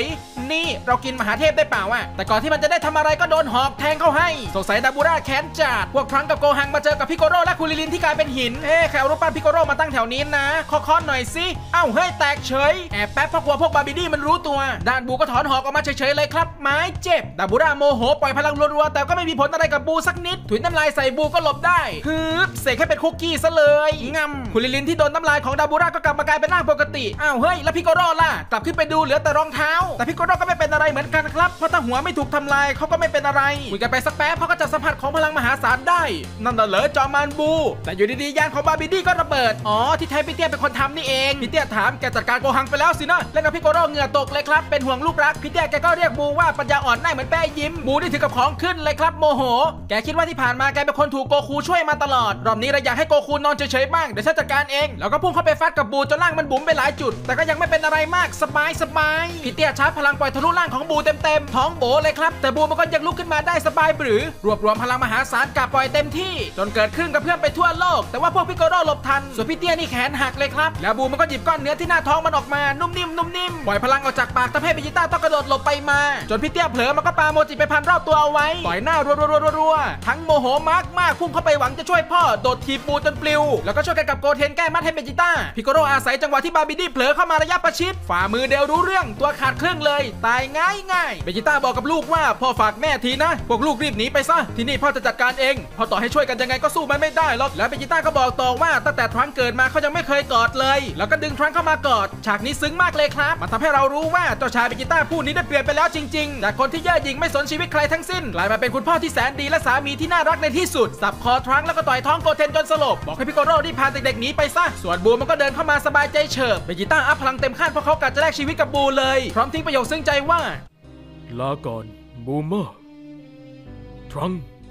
Speaker 1: นี้เรากินมหาเทพได้เปล่าอะแต่ก่อนที่มันจะได้ทำอะไรก็โดนหอกแทงเข้าให้สงสัยดาบูร่าแค้นจัดพวกทรังกับโกฮังมาเจอกับพิโกโร่และคูริลินที่กลายเป็นหินใครเอารูปปั้นพิโกโร่มาตั้งแถวนี้นะขอหน่อยสิเอ้าเฮ้ยแตกเฉยแอบแป๊บเพราะกลัวพวกบาร์บีดี้มันรู้ตัวด้านบูก็ถอนหอกออกมาเฉยๆเลยครับไม้เจ็บดาบูร่าโมโหปล่อยพลังรัวๆแต่ก็ไม่มีผลอะไรกับบูสักนิดถุยน้ำลายใส่บูก็หลบได้เสกให้เป็นคุกกี้ซะเลยงำคูริลินที่โดนน้ำลายของดาบูร่าก็กลับมากลายเป็นร่างปกติอ้าวเฮ้ยแล้วพิโกโร่ล่ะกลับขึ้นไปดูเหลือแต่รองเท้าแต่พิโกโร่ก็ไม่เป็นอะไรเหมือนกันครับเพราะถ้าหัวไม่ถูกทำลายเขาก็ไม่เป็นอะไรคุยกันไปสักแป๊บเขาก็จะสัมผัสของพลังมหาศาลได้นั่นน่ะเหรอจอมานบูแต่อยู่ดีๆยานของบาร์บีดี้ก็ระเบิดที่แท้พี่เตี้ยเป็นคนทำนี่เองพี่เตี้ยถามแกจัดการโกฮังไปแล้วสินะแล้วกับพิโกโร่เหงื่อตกเลยครับเป็นห่วงลูกรักพี่เตี้ยแกก็เรียกบูว่าปัญญาอ่อนได้เหมือนแป้ยิ้มบูนี่ถึงกับของขึ้นเลยครับโมโหแกคิดว่าที่ผ่านมาแกเป็นคนถูกโกคูช่วยมาตลอดรอบนี้เราอยากให้โกคูนอนเฉยๆบ้างเดี๋ยวฉันจัดการเองแล้วก็พุ่งเข้าไปฟาดกับบูจนร่างมันบุ๋มไปหลายจุดแต่ก็ยังไม่เป็นอะไรมากสบายพี่เตี้ยชาร์จพลังปล่อยทะลุร่างของบูเต็มท้องโบเลยครับแต่บูมันก็ยังลุกขึ้นมาได้สบายหรือรวบรวมพลังมหาศาลกะปล่อยเต็มที่จนเกิดขึ้นกับเพื่อนไปทั่วโลกแต่ว่าพวกพิโกโร่หลบทันส่วนพี่เตี้ยนี่แขนหักเลยครับแล้วบูมันก็หยิบก้อนเนื้อที่หน้าท้องมันออกมานุ่มนิ่มปล่อยพลังออกจากปากทำให้เบจิต้าต้องกระโดดหลบไปมาจนพี่เตี้ยเผลอมันก็ปาโมจิไปพันรอบตัวเอาไว้ปล่อยหน้ารัวทั้งโมโหมากพุ่งเข้าไปหวังจะช่วยพ่อโดดถีบบูจนปลิวแล้วก็ช่วยกันกับโกเทนแก้มัดให้เบจิต้าพิโกโร่อาศัยจังหวะที่บาร์บีดี้เผลอเข้ามาระยะประชิดฝ่ามือเดียวรู้เรื่องตัวขาดครึ่งเลยตายง่ายเบจิต้าบอกกับลูกว่าพ่อฝากแม่ทีนะพวกลูกรีบหนีไปซะที่นี่พ่อจะจัดการเองพอต่อให้ช่วยกันยังไงก็สู้มันไม่ได้หรอกแล้วเบจิต้าก็บอกต่อว่าตั้งแต่ทรังเกิดมาเขายังไม่เคยกอดเลยแล้วก็ดึงทรังเข้ามากอดฉากนี้ซึ้งมากเลยครับมันทำให้เรารู้ว่าเจ้าชายเบจิต้าผู้นี้ได้เปลี่ยนไปแล้วจริงๆจากคนที่เย่อหยิ่งไม่สนชีวิตใครทั้งสิ้นกลายมาเป็นคุณพ่อที่แสนดีและสามีที่น่ารักในที่สุดสับคอทรังแล้วก็ต่อยท้องโกเทนจนสลบบอกให้พิโกโร่รีบพาเด็กๆหนีไปซะส่วนบูมันก็เดินเข้ามาสบายใจเฉิบเบจิต้าอัพพลังเต็มขั้นเพราะเขากะจะแลกชีวิตกับบูเลยพร้อมทิ้งประโยคซึ้งใจว่า
Speaker 2: ลาก่อนบูมเมอร์ทรัง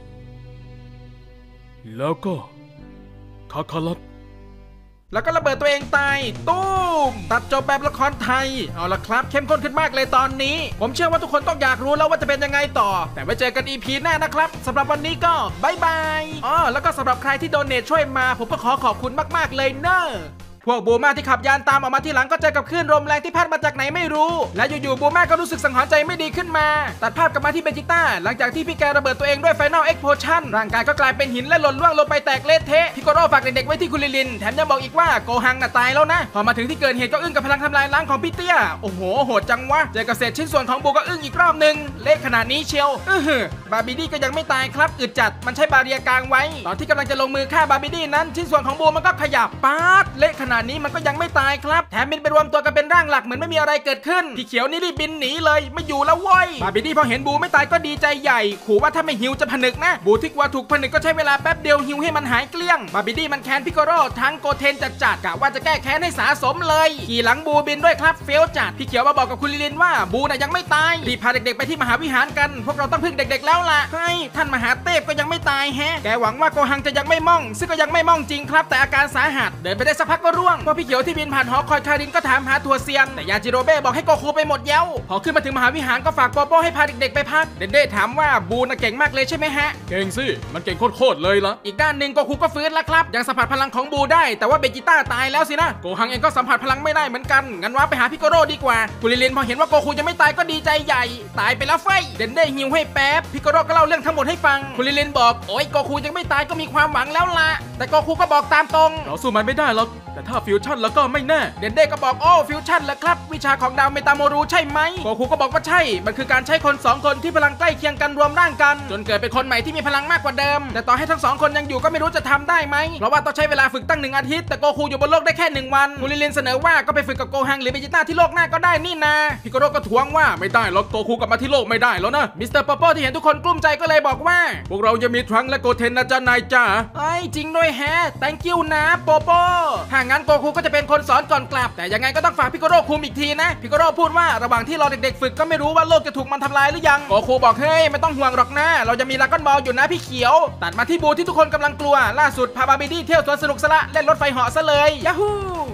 Speaker 2: แล้วก็คาคารัต
Speaker 1: แล้วก็ระเบิดตัวเองตายตุ้มตัดจบแบบละครไทยเอาละครับเข้มข้นขึ้นมากเลยตอนนี้ผมเชื่อว่าทุกคนต้องอยากรู้แล้วว่าจะเป็นยังไงต่อแต่ไว้เจอกัน EP หน้านะครับสำหรับวันนี้ก็บายบายแล้วก็สำหรับใครที่โดเนทช่วยมาผมก็ขอบคุณมากๆเลยเนอะพวกบูม่าที่ขับยานตามออกมาที่หลังก็เจอกับคลื่นลมแรงที่พัดมาจากไหนไม่รู้และอยู่ๆบูม่าก็รู้สึกสังหรณ์ใจไม่ดีขึ้นมาตัดภาพกลับมาที่เบจิต้าหลังจากที่พี่แกระเบิดตัวเองด้วยไฟนอลเอ็กโพชั่นร่างกายก็กลายเป็นหินและหล่นล่วงลงไปแตกเละเทะพิโกโร่ฝากเด็กๆไว้ที่คูริลินแถมยังบอกอีกว่าโกฮังน่ะตายแล้วนะพอมาถึงที่เกิดเหตุก็อึ้งกับพลังทำลายล้างของพี่เตี้ยโอ้โหโหดจังวะเจอกับเศษชิ้นส่วนของบูก็อึ้งอีกรอบนึงเละขนาดนี้เชียวบาร์บีดี้ก็ยังไม่ตายครับอึดจัดมันใช้บาเรียกลางไว้ตอนที่กำลังจะลงมือฆ่าบาร์บีดี้นั้นชิ้นส่วนของบูมันก็ขยับป๊าดเละขนาดนี้มันก็ยังไม่ตายครับแถมบินไปรวมตัวกันเป็นร่างหลักเหมือนไม่มีอะไรเกิดขึ้นพี่เขียวนี่รีบบินหนีเลยไม่อยู่แล้วว้ยบาร์บีดี้พอเห็นบูไม่ตายก็ดีใจใหญ่ขู่ว่าถ้าไม่หิวจะผนึกนะบูที่กลัวถูกผนึกก็ใช้เวลาแป๊บเดียวหิวให้มันหายเกลี้ยงบาร์บีดี้มันแค้นพิโกโร่ทั้งโกเทนจัดกะว่าจะแก้แค้นให้สาสมเลยขี่หลังบูบินด้วยครับเฟี้ยวจัดพี่เขียวมาบอกกับคุณลิลินว่าบูน่ะยังไม่ตายรีบพาเด็กๆไปที่มหาวิหารกันพวกเราต้องพึ่งเด็กๆแล้วล่ะให้ท่านมหาเทพก็ยังไม่ตายแฮะแกหวังว่าโกฮังจะยังไม่ม่องซึ่งก็ยังไม่ม่องจริงครับแต่อาการสาหัสเดินไปได้สักพักก็ร่วงพอพี่เขียวที่บินผ่านหอคอยคารินก็ถามหาทัวเซียนแต่ยาจิโรเบ้บอกให้โกคูไปหมดเย้าพอขึ้นมาถึงมหาวิหารก็ฝากโปโป้ให้พาเด็กๆไปพักเดนเด้ถามว่าบูน่ะเก่งมากเลยใช่ไหมฮะ
Speaker 2: เก่งสิมันเก่งโคตรเลยละ
Speaker 1: อีกด้านหนึ่งโกคูก็ฟื้นแล้วครับยังสัมผัสพลังของบูได้แต่ว่าเบจิต้าตายแล้วสินะโกฮังเองก็สัมผัสพลังไม่ได้เหมือนกันงั้นว่าไปหาพิโกโร่ดีกว่ากุลิลินพอเห็นว่าโกคูยังไม่ตายก็ดีใจใหญ่ตายไปแล้วไฟเดนเด้หิวให้แป๊บพิโกโร่ก็เล่าเรื่องทั้งหมดให้ฟังกุลิลินบอกโอ้ยโกคูยังไม่ตายก็มีความหวังแล้วล่ะแต่โกคูก็บอกตามตรง
Speaker 2: เราสู้มันไม่ได้หรอกแต่ถ้าฟิวชั่นแล้วก็ไม่แน่
Speaker 1: เดนเด้ก็บอกโอ้ฟิวชั่นเหรอครับวิชาของดาวเมตาโมรูใช่ไหมโกคูก็บอกว่าใช่มันคือการใช้คน2คนที่พลังใกล้เคียงกันรวมร่างกันจนเกิดเป็นคนใหม่ที่มีพลังมากกว่าเดิมแต่ต่อให้ทั้ง2คนยังอยู่ก็ไม่รู้จะทำได้ไหมเพราะว่าต้องใช้เวลาฝึกตั้ง1 อาทิตย์แต่โกคูอยู่บนโลกได้แค่1 วันกุลิลินเสนอว่าก็ไปฝึกกับโกฮังหรือเบจิต้าที่โลกหน้าก็ได้นี่นาพิโกโร่ก็ทวงว่า
Speaker 2: ไม่ได้หรอกโกคูกลับมาที่โลกไม่ได้แล้วนะ
Speaker 1: มิสเตอร์ป๊อปโป้ที่เห็นทุกคนกลุ้มใจก็เลยบอกว่า
Speaker 2: พวกเราจะมีทรังและโกเทนนะจ๊ะนายจ้า
Speaker 1: ไอ้จริงด้วยแฮะ thank you นะโปโป้ถ้างั้นโกคูก็จะเป็นคนสอนก่อนกลับแต่ยังไงก็ต้องฝากพิโกโร่คุมอีกทีนะพิโกโร่พูดว่าระหว่างที่รอเด็กๆฝึกก็ไม่รู้ว่าโลกจะถูกมันทำลายหรือยังโกคูบอกเฮ้ยไม่ต้องห่วงหรอกนะเราจะมีดราก้อนบอลอยู่นะพี่เขียวตัดมาที่บูที่ทุกคนกำลังกลัวล่าสุดพาบาร์บีดี้เที่ยวสวนสนุกซะละเล่นรถไฟเหาะซะเลยยาฮู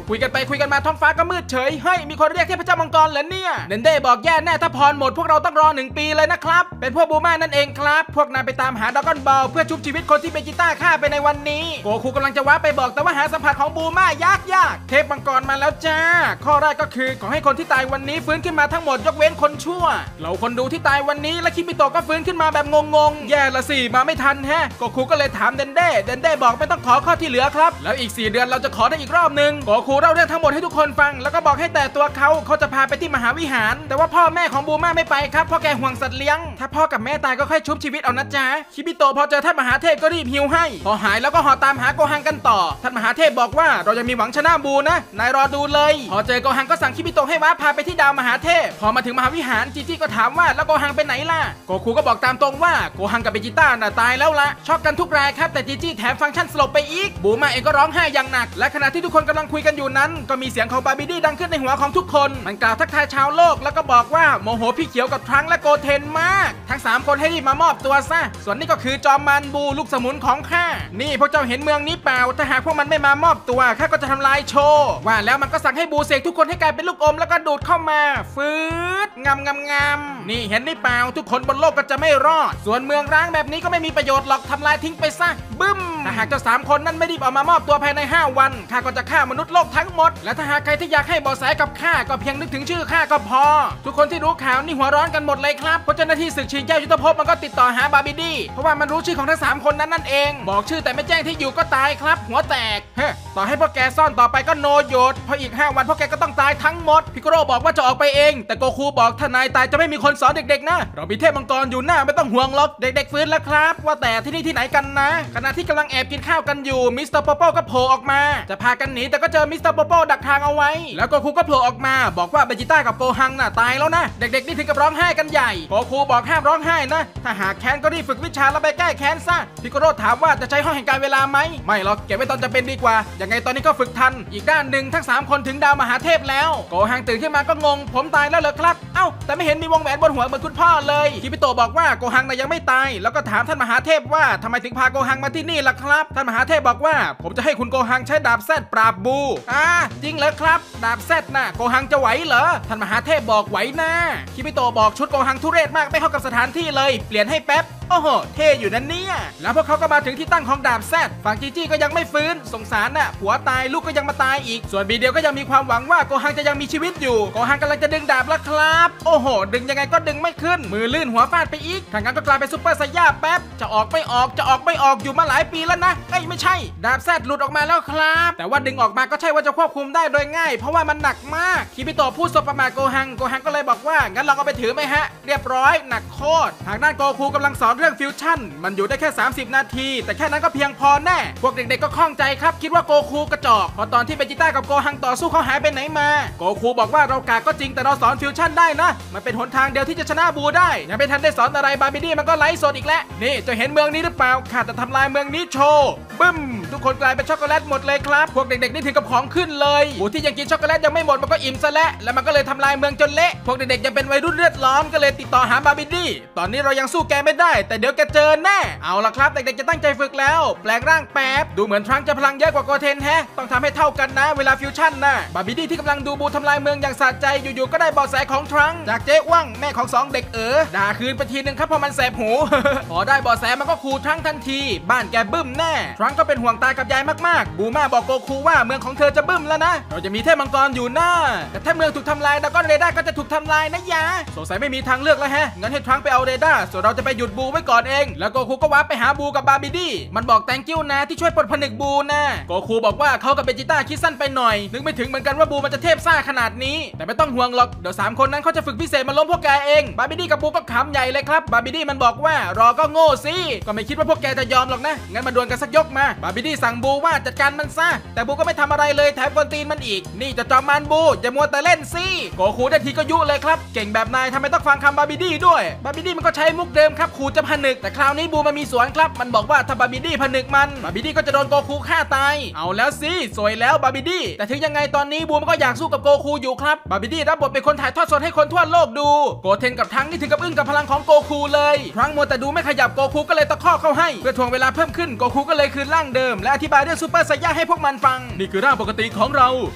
Speaker 1: คุยกันไปคุยกันมาท้องฟ้าก็มืดเฉยเฮ้ยมีคนเรียกเทพเจ้ามังกรเหรอเนี่ยเดนเด้บอกแย่แน่ถ้าพรหมดพวกเราต้องรอ1 ปีเลยนะครับเป็นพวกบูมานั่นเองครับพวกนายไปตามหาดราก้อนบอลเพื่อชุบชีวิตคนที่เบจิต้าฆ่าไปในวันนี้โกคูกำลังจะว้าไปบอกแต่ว่าหาสัมผัสของบูมายากเทพมังกรมาแล้วจ้าข้อแรกก็คือขอให้คนที่ตายวันนี้ฟื้นขึ้นมาทั้งหมดยกเว้นคนชั่วเราคนดูที่ตายวันนี้และคิมิโตะก็ฟื้นขึ้นมาแบบงงแย่ละสิมาไม่ทันแฮะโกคูก็เลยถามเดนเด้บอกไม่ต้องขอข้อที่เหลือครับแล้วอีก4 เดือนเราจะขอได้อีกรอบนึงโกคูเล่าเรื่องทั้งหมดให้ทุกคนฟังแล้วก็บอกให้แต่ตัวเขาจะพาไปที่มหาวิหารแต่ว่าพ่อแม่ของบูมาไม่ไปครับเพราะแกห่วงสัตว์เลี้ยงถ้าพ่อกับแม่ตายก็ค่อยชุบชีวิตเอานะจ๊ะคิมิโตะพอเจอท่านมหาเทพก็รีบฮิวให้พอหายแล้วก็ห่อตามหาโกฮังกันต่อท่านมหาเทพบอกว่าเรายังมีหวังชนะบูนะนายรอดูเลยพอเจอโกฮังก็สั่งคิมิโตะให้ว้าพาไปที่ดาวมหาเทพพอมาถึงมหาวิหารจีจี้ก็ถามว่าแล้วโกฮังไปไหนล่ะโกคูก็บอกตามตรงว่าโกฮังกับเบจิต้าน่ะตายแล้วละช็อกกันทุกรายครับแต่จีจี้แถมฟังก์ชันสลบไปอีกบูมาเองก็ร้องไห้อย่างหนักและขณะที่ทุกคนกำลังคุยกันอยู่นั้นก็มีเสียงของบาบิดี้ดังขึ้นในหัวของทุกคนมันกล่าวทักทายชาวโลกแล้วก็บอกว่าโมโหพี่เขียวกับทรังและโกเทนมากทั้ง3 คนให้รีบมามอบตัวซะส่วนนี้ก็คือจอมมารบูลูกสมุนของข้านี่พวกเจ้าเห็นเมืองนี้เปล่าถ้าหากพวกมันไม่มามอบตัวข้าก็จะทำลายโชว์ว่าแล้วมันก็สั่งให้บูเสกทุกคนให้กลายเป็นลูกอมแล้วก็ดูดเข้ามาฟืดงำนี่เห็นนี่เปล่าทุกคนบนโลกก็จะไม่รอดส่วนเมืองร้างแบบนี้ก็ไม่มีประโยชน์หรอกทำลายทิ้งไปซะบึ้มถ้าหากเจ้า3 คนนั้นไม่รีบออกมามอบตัวภายใน5 วันข้าก็จะฆ่ามนุษย์โลกทั้งหมดและถ้าหากใครที่อยากให้เบาะแสกับข้าก็เพียงนึกถึงชื่อข้าก็พอทุกคนที่รู้ข่าวนี่หัวร้อนกันหมดเลยครับเพราะเจ้าหน้าที่ศึกชิงเจ้ายุทธภพมันก็ติดต่อหาบาบิดี้เพราะว่ามันรู้ชื่อของทั้ง3 คนนั้นนั่นเองบอกชื่อแต่ไม่แจ้งที่อยู่ก็ตายครับหัวแตกต่อให้พวกแกซ่อนต่อไปก็โนโยดเพราะอีก5 วันพวกแกก็ต้องตายทั้งหมดพิโกโรบอกว่าจะออกไปเองแต่โกคูบอกถ้านายตายจะไม่มีคนสอนเด็กๆนะเรามีเทพมังกรอยู่หน้าไม่ต้องห่วงหรอกเด็กๆฟื้นแล้วครับว่าแต่ที่นี่ที่ไหนกันนะขณะที่กำลังแอบกินข้าวกันอยู่มิสเตอร์โปโป้ก็โผล่ออกมาจะพากันหนีแต่ก็เจอมิสเตอร์โปโป้ดักทางเอาไว้แล้วโกคูก็โผล่ออกมาบอกว่าเบจิต้ากับโกฮังน่ะตายแล้วนะเด็กๆนี่ถึงกับร้องไห้กันใหญ่โกคูบอกห้ามร้องไห้นะถ้าหากแค้นก็รีบฝึกวิชาแล้วไปแก้แค้นซะพิโกโรถามว่าจะใช้ห้องแห่งการเวลาไหมไม่หรอกเก็บไว้ตอนจะเป็นดีกว่ายังไงตอนนี้ก็ฝึกทันอีกด้านหนึ่งทั้ง3 คนถึงดาวมหาเทพแล้วโกฮังตื่นขึ้นมาก็งงผมตายแล้วเหรอครับเอ้าแต่ไม่เห็นมีวงแหวนบนหัวเหมือนคุณพ่อเลยคิมิโตะบอกว่าโกฮังน่ะยังไม่ตายแล้วก็ถามท่านมหาเทพว่าทำไมถึงพาโกฮังมาที่นี่ล่ะครับท่านมหาเทพบอกว่าผมจะให้คุณโกฮังใช้ดาบแซดปราบบูจริงเหรอครับดาบแซดน่ะโกฮังจะไหวเหรอท่านมหาเทพบอกไหวนะคิมิโตะบอกชุดโกฮังทุเรศมากไม่เข้ากับสถานที่เลยเปลี่ยนให้แป๊บโอ้โหเท่อยู่นั่นเนี่ยแล้วพวกเขาก็มาถึงที่ตั้งของดาบแซดฝั่งจีจี้ก็ยังไม่ฟื้นสงสารน่ะผัวตายลูกก็ยังมาตายอีกส่วนบีเดียวก็ยังมีความหวังว่าโกฮังจะยังมีชีวิตอยู่โกฮังกำลังจะดึงดาบแล้วครับโอ้โหดึงยังไงก็ดึงไม่ขึ้นมือลื่นหัวฟาดไปอีกทางนั้นก็กลายเป็นซุปเปอร์ไซย่าแป๊บจะออกไม่ออกอยู่มาหลายปีแล้วนะไม่ใช่ดาบแซดหลุดออกมาแล้วครับแต่ว่าดึงออกมาก็ใช่ว่าจะควบคุมได้โดยง่ายเพราะว่ามันหนักมากคิมิโตะพูดสบประมาทโกฮังก็เลยบอกว่างั้นลองเอาไปถือไหมฮะเรียบร้อยหนักโคตรทางด้านโกคูกำลังสอนเรื่องฟิวชั่นมันอยู่ได้แค่30 นาทีแต่แค่นั้นก็เพียงพอแน่พวกเด็กๆก็ข้องใจครับคิดว่าโกคูกระจอกพอตอนที่เบจิต้ากับโกฮังต่อสู้เขาหายไปไหนมาโกคูบอกว่าเรากาก็จริงแต่เราสอนฟิวชั่นได้นะมันเป็นหนทางเดียวที่จะชนะบูได้ยังไม่ทันได้สอนอะไรบาบิดี้มันก็ไลฟ์สดอีกแล้วนี่จะเห็นเมืองนี้หรือเปล่าข้าจะทำลายเมืองนี้โชว์บึ้มทุกคนกลายเป็นช็อกโกแลตหมดเลยครับพวกเด็กๆนี่ถึงกับของขึ้นเลยบูที่ยังกินช็อกโกแลตยังไม่หมดมันก็อิ่มซะแล้วมันก็เลยทำลายเมืองจนเละพวกเด็กๆยังเป็นวัยรุ่นเลือดร้อนก็เลยติดต่อหาบาบิดี้ตอนนี้เรายังสู้แกไม่ได้แต่เดี๋ยวแกเจอแน่เอาล่ะครับเด็กๆจะตั้งใจฝึกแล้วแปลงร่างแป๊บดูเหมือนทรังจะพลังเยอะกว่าโกเทนแฮะต้องทำให้เท่ากันนะเวลาฟิวชั่นนะบาบิดี้ที่กำลังดูบูทำลายเมืองอย่างสะใจอยู่ๆก็ได้เบาะแสของทรังจากเจ๊ว่างแม่ของ2 เด็กด่าคืนไปทีนึงครับเพราะมันแสบหู พอได้เบาะแสมันก็ขู่ทรังทันทีบ้านแกบึ้มแน่ทรังก็เป็นห่วงตากับยายมากๆบูมาบอกโกคูว่าเมืองของเธอจะบึ้มแล้วนะเราจะมีเทพมังกรอยู่หน้าแต่ถ้าเมืองถูกทำลายดราก้อนเรดาร์ก็จะถูกทำลายนะยะสงสัยไม่มีทางเลือกแล้วแฮะงั้นให้ทรังไปเอาเรดาร์ส่วนเราจะไปหยุดบูไว้ก่อนเองแล้วโกคูก็ว้าไปหาบูกับบาบิดี้มันบอกแตงกิ้วนะที่ช่วยปลดผนึกบูนะโกคูบอกว่าเขากับเบจิต้าคิดสั้นไปหน่อยนึกไม่ถึงเหมือนกันว่าบูมันจะเทพซ่าขนาดนี้แต่ไม่ต้องห่วงหรอกเดี๋ยว3 คนนั้นเขาจะฝึกพิเศษมาล้มพวกแกเองบาบิดี้กับบูก็ขำใหญ่เลยครับบาบิดี้มันบอกว่ารอก็โง่สิก็ไม่คิดว่าพวกแกจะยอมหรอกนะงั้นมาดวลกันสักยกมาบาบิดี้สั่งบูว่าจัดการมันซะแต่บูก็ไม่ทำอะไรเลยแถมกวนตีนมันอีกนี่จะจอมมันบูอย่ามัวแต่เล่นสิโกคูได้ทีก็ยุเลยครับเก่งแบบนายทำไมต้องฟังคำบาบิดี้ด้วยบาบิดี้มันก็ใช้มุกเดิมครับขู่จะผนึกแต่คราวนี้บูมันมีสวนครับมันบอกว่าถ้าบาบิดี้ผนึกมันบาบิดี้ก็จะโดนโกคูฆ่าตายเอาแล้วสิสวยแล้วบาบิดี้แต่ถึงยังไงตอนนี้บูมันก็อยากสู้กับโกคูอยู่ครับบาบิดี้รับบทเป็นคนถ่ายทอดสดให้คนทั่วโลกดูโกเทนกับทรังนี่ถึงกับอึ้งกับพลังของโกคูเลยทรังมัวแต่ดูไม่ขยับโกคูก็เลยตะคอกเข้าให้เพื่อทวงเวลาเพิ่มขึ้นโกคูก็เลยคืนร่างเดิมและอธิบายเรื่องซูเปอร์ไซย่าให้พวกมันฟัง
Speaker 2: นี่คือร่างปกติของเรา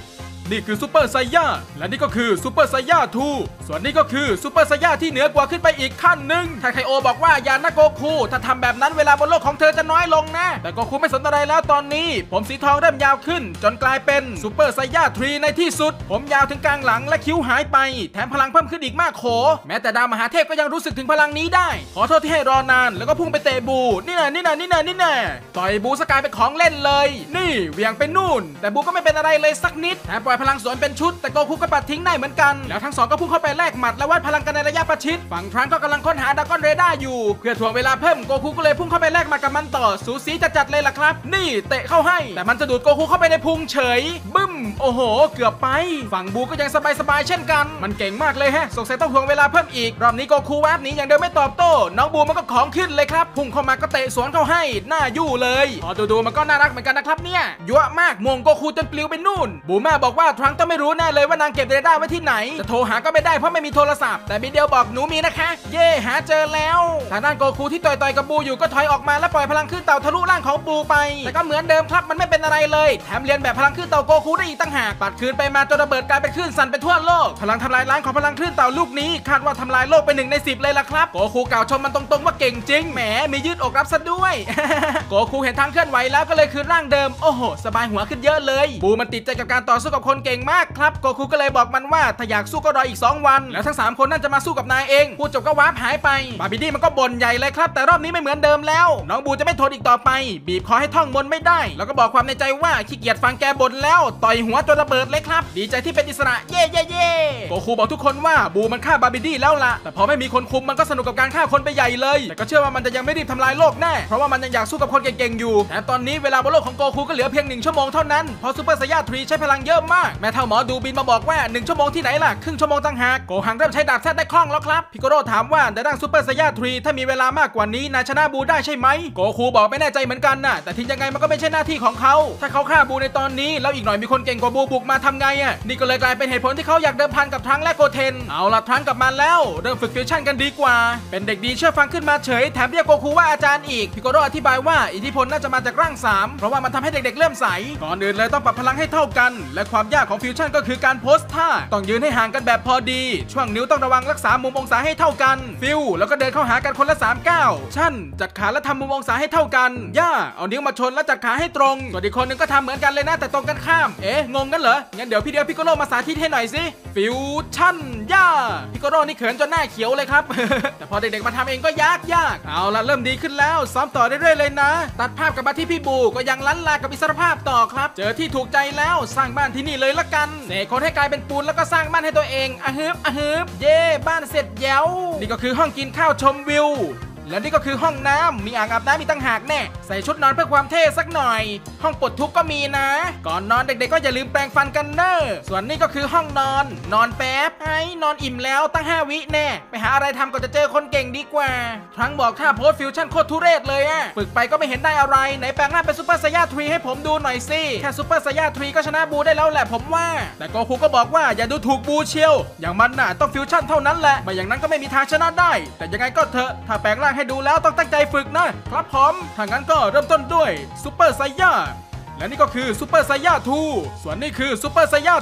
Speaker 2: นี่คือซูเปอร์ไซย่าและนี่ก็คือซูเปอร์ไซย่า2ส่วนนี้ก็คือซูเปอร์ไซย่าที่เหนือกว่าขึ้นไปอีกขั้นหนึ่ง
Speaker 1: ท่านไคโอบอกว่าอย่านะโกคูถ้าทำแบบนั้นเวลาบนโลกของเธอจะน้อยลงนะแต่โกคูไม่สนอะไรแล้วตอนนี้ผมสีทองเริ่มยาวขึ้นจนกลายเป็นซูเปอร์ไซย่า3ในที่สุดผมยาวถึงกลางหลังและคิ้วหายไปแถมพลังเพิ่มขึ้นอีกมากโขแม้แต่ดาวมหาเทพก็ยังรู้สึกถึงพลังนี้ได้ขอโทษที่ให้รอนานแล้วก็พุ่งไปเตะบูนี่แน่ต่อยบูสกายเป็นของเล่นเลยนี่เหวี่ยงไปนู่นแต่บูก็ไม่เป็นอะไรเลยสักนิดแถมปล่อยพลังสวนเป็นชุดแต่โกคูก็ปัดทิ้งได้เหมือนกันแล้วทั้งสองก็พุ่งเข้าไปแลกหมัดและวัดพลังกันในระยะประชิดฝั่งทรังก็กำลังค้นหาดากอนเรดาร์อยู่เพื่อถ่วงเวลาเพิ่มโกคูก็เลยพุ่งเข้าไปแลกหมัดกับมันต่อสูสีจัดเลยล่ะครับนี่เตะเข้าให้แต่มันจะดูดโกคูเข้าไปในพุงเฉยบึ้มโอ้โหเกือบไปฝั่งบูก็ยังสบายเช่นกันมันเก่งมากเลยฮะสงสัยต้องถ่วงเวลาเพิ่มอีกรอบนี้โกคูวาร์ปหนีอย่างเดิมไม่ตอบโต้น้องบูมันก็ของขึ้นเลยครับพุ่งเข้ามาก็เตะสวนเข้าให้หน้ายู่เลยพอดูมันก็น่ารักเหมือนกันนะครับเนี่ยยั่วมากมงโกคูจนปลิวไปนู่นบูมาบอกว่าทรังต้องไม่รู้แน่เลยว่านางเก็บเรดาร์ไว้ที่ไหนจะโทรหาก็ไม่ได้เพราะไม่มีโทรศัพท์แต่บิเดียวบอกหนูมีนะคะเย่หาเจอแล้วทางด้านโกคูที่ต่อยกับบูอยู่ก็ถอยออกมาและปล่อยพลังขึ้นเต่าทะลุร่างของบูไปแต่ก็เหมือนเดิมครับมันไม่เป็นอะไรเลยแถมเรียนแบบพลังขึ้นเต่าโกคูได้อีกตั้งหากปัดคืนไปมาจนระเบิดกลายเป็นคลื่นสั่นไปทั่วโลกพลังทำลายล้างของพลังคลื่นเต่าลูกนี้คาดว่าทำลายโลกไป1 ใน 10เลยล่ะครับโกคูกล่าวชมมันตรงๆว่าเก่งจริงแหมมียืดอกรับซะด้วย โกคูเห็นทางเคลื่อนไหวแล้วก็เลยคืนร่างเดิมโอ้โหสบายหัวขึ้นเยอะเลยบูมันติดใจกับการต่อสู้กับคนเก่งมากครับโกคูก็เลยบอกมันว่าถ้าอยากสู้ก็รออีก2 วันแล้วทั้ง3 คนนั่นจะมาสู้กับนายเองพูดจบก็วาร์ปหายไปบาร์บีดี้มันก็บ่นใหญ่เลยครับแต่รอบนี้ไม่เหมือนเดิมแล้วน้องบูจะไม่ทนอีกต่อไปบีบคอให้ท่องมนต์ไม่ได้แล้วก็บอกความในใจว่าขี้เกียจฟังแกบ่นแล้วต่อยหัวจนระเบิดเลยครับดีใจที่เป็นอิสระเย่โกคูบอกทุกคนว่าบูมันฆ่าบาร์บีดี้แล้วล่ะแต่พอไม่มีคนคุมมันก็สนุกกับการฆ่าคนไปใหญ่เลยแต่ก็เชื่อว่ามันจะยังไม่รีบทำลายโลกแน่เพราะว่ามันยังอยากสู้กับคนเก่งๆอยู่แถมตอนนี้เวลาบนโลกของโกคูก็เหลือเพียง1 ชั่วโมงเท่านั้นเพราะซูเปอร์ไซย่า3ใช้พลังเยอะมากแม่เท่าหมอดูบินมาบอกว่า1 ชั่วโมงที่ไหนล่ะครึ่งชั่วโมงต่างหากโกหังเริ่มใช้ดาบแซดได้คล่องแล้วครับพิโกโร่ถามว่าในร่างซูเปอร์ไซย่า3ถ้ามีเวลามากกว่านี้นายชนะบูได้ใช่ไหมโกคูบอกไม่แน่ใจเหมือนกันน่ะแต่ทิ้งยังไงมันก็ไม่ใช่หน้าที่ของเขาถ้าเขาฆ่าบูในตอนนี้แล้วอีกหน่อยมีคนเก่งกว่าบูบุกมาทำไงอ่ะนี่ก็เลยกลายเป็นเหตุผลที่เขาอยากเดิมพันกับทรังและโกเทนเอาล่ะทรังกลับมาแล้วเริ่มฝึกฟิวชั่นกันดีกว่าเป็นเด็กดีเชื่อฟังขึ้นมาเฉยแถมเรียกโกคูว่าอาจารย์อีกพิโกโร่อธิบายว่าอิทธิพลน่าจะมาจากร่าง3เพราะว่ามันทำให้เด็กๆเริ่มใสก่อนอื่นเลยต้องปรับพลังให้เท่ากันและความยากของฟิวชั่นก็คือการโพสท่าต้องยืนให้ห่างกันแบบพอดีช่วงนิ้วต้องระวังรักษามุมองศาให้เท่ากันฟิวแล้วก็เดินเข้าหากันคนละ3 ก้าวชั่นจัดขาและทำมุมองศาให้เท่ากันย่าเอานิ้วมาชนและจัดขาให้ตรงส่วนอีกคนนึงก็ทำเหมือนกันเลยนะแต่ตรงกันข้ามงงกันเหรองั้นเดี๋ยวพี่เดียวพิโกโร่มาสาธิตให้หน่อยสิฟิวชั่นย่าพิโกโร่นี่เขินจนหน้าเขียวเลยครับ แต่พอเด็กๆมาทำเองก็ยากเอาละเริ่มดีขึ้นแล้วซ้อมต่อเรื่อยๆเลยนะตัดภาพกลับมาที่พี่บูก็ยังลั้นลากับอิสรภาพต่อครับเจอที่ถูกใจแล้วสร้างบ้านที่นี่เลยละกันเสกคนให้กลายเป็นปูนแล้วก็สร้างบ้านให้ตัวเองอะฮึบเย่บ้านเสร็จแย้วนี่ก็คือห้องกินข้าวชมวิวและนี่ก็คือห้องน้ำมีอ่างอาบน้ำมีตั้งหากแน่ใส่ชุดนอนเพื่อความเท่สักหน่อยห้องปลดทุกข์ก็มีนะก่อนนอนเด็กๆก็อย่าลืมแปรงฟันกันเนอะส่วนนี้ก็คือห้องนอนแป๊บนอนอิ่มแล้วตั้ง5 วิแน่ไปหาอะไรทำก่อนจะเจอคนเก่งดีกว่าทรังบอกท่าโพสฟิวชั่นโคตรทุเรศเลยอะฝึกไปก็ไม่เห็นได้อะไรไหนแปลงร่างเป็นซูเปอร์ไซย่า3ให้ผมดูหน่อยสิแค่ซูเปอร์ไซย่า3ก็ชนะบูได้แล้วแหละผมว่าแต่โกคูก็บอกว่าอย่าดูถูกบูเชียวอย่างมันน่ะต้องฟิวชั่นเท่านั้นแหละไม่อย่างนั้นก็ไม่มีทางชนะได้แต่ยังไงก็เถอะถ้าแปลงร่างให้ดูแล้วต้องตั้งใจฝึกนะครับผมถ้างั้นก็เริ่มต้นด้วยซูเปอร์ไซย่าและนี่ก็คือซูเปอร์ไซย่า2ส่วนนี้คือซูเปอร์ไซย่า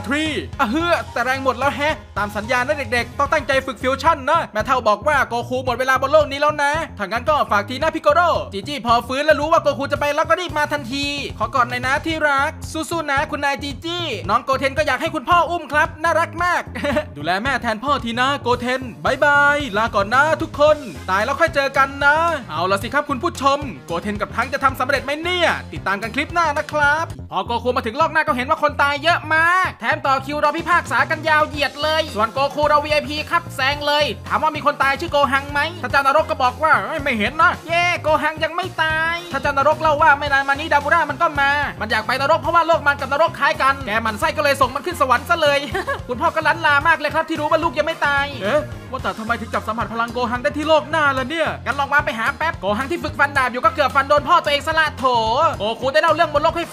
Speaker 1: 3แต่แรงหมดแล้วแฮะตามสัญญานะเด็กๆต้องตั้งใจฝึกฟิวชั่นนะแม่เท่าบอกว่าโกคูหมดเวลาบนโลกนี้แล้วนะถ้างั้นก็ฝากทีนะพิโกโร่จีจี้พอฟื้นแล้วรู้ว่าโกคูจะไปแล้วก็รีบมาทันทีขอกอดหน่อยนะที่รักสู้ๆนะคุณนายจีจี้น้องโกเทนก็อยากให้คุณพ่ออุ้มครับน่ารักมาก ดูแลแม่แทนพ่อทีนะโกเทนบายบายลาก่อนนะทุกคนตายแล้วค่อยเจอกันนะเอาละสิครับคุณผู้ชมโกเทนกับทั้งจะทำสำเร็จไหมเนี่ยติดตามกันคลิปหน้านะครับพอโกคูมาถึงโลกหน้าก็เห็นว่าคนตายเยอะมากแถมต่อคิวรอพิพากษากันยาวเหยียดเลยส่วนโกคูเรา VIP ครับแซงเลยถามว่ามีคนตายชื่อโกหังไหมท่านเจ้านรกก็บอกว่าไม่เห็นนะโกหังยังไม่ตายท่านเจ้านรกเล่าว่าไม่นานมานี้ดาบูร่ามันก็มามันอยากไปนรกเพราะว่าโลกมันกับนรกคล้ายกันแกมันไส้ก็เลยส่งมันขึ้นสวรรค์ซะเลย คุณพ่อก็ลั้นลามากเลยครับที่รู้ว่าลูกยังไม่ตายว่าแต่ทำไมถึงจับสัมผัสพลังโกหังได้ที่โลกหน้าล่ะเนี่ยงั้นลองมาไปหาแป๊บโกหังที่ฝึกฟันดาบอยู่ก็เกือบฟันโดนพ่อตัวเองซะละโถโกคูได้เล่าเรื่องบนโลกให้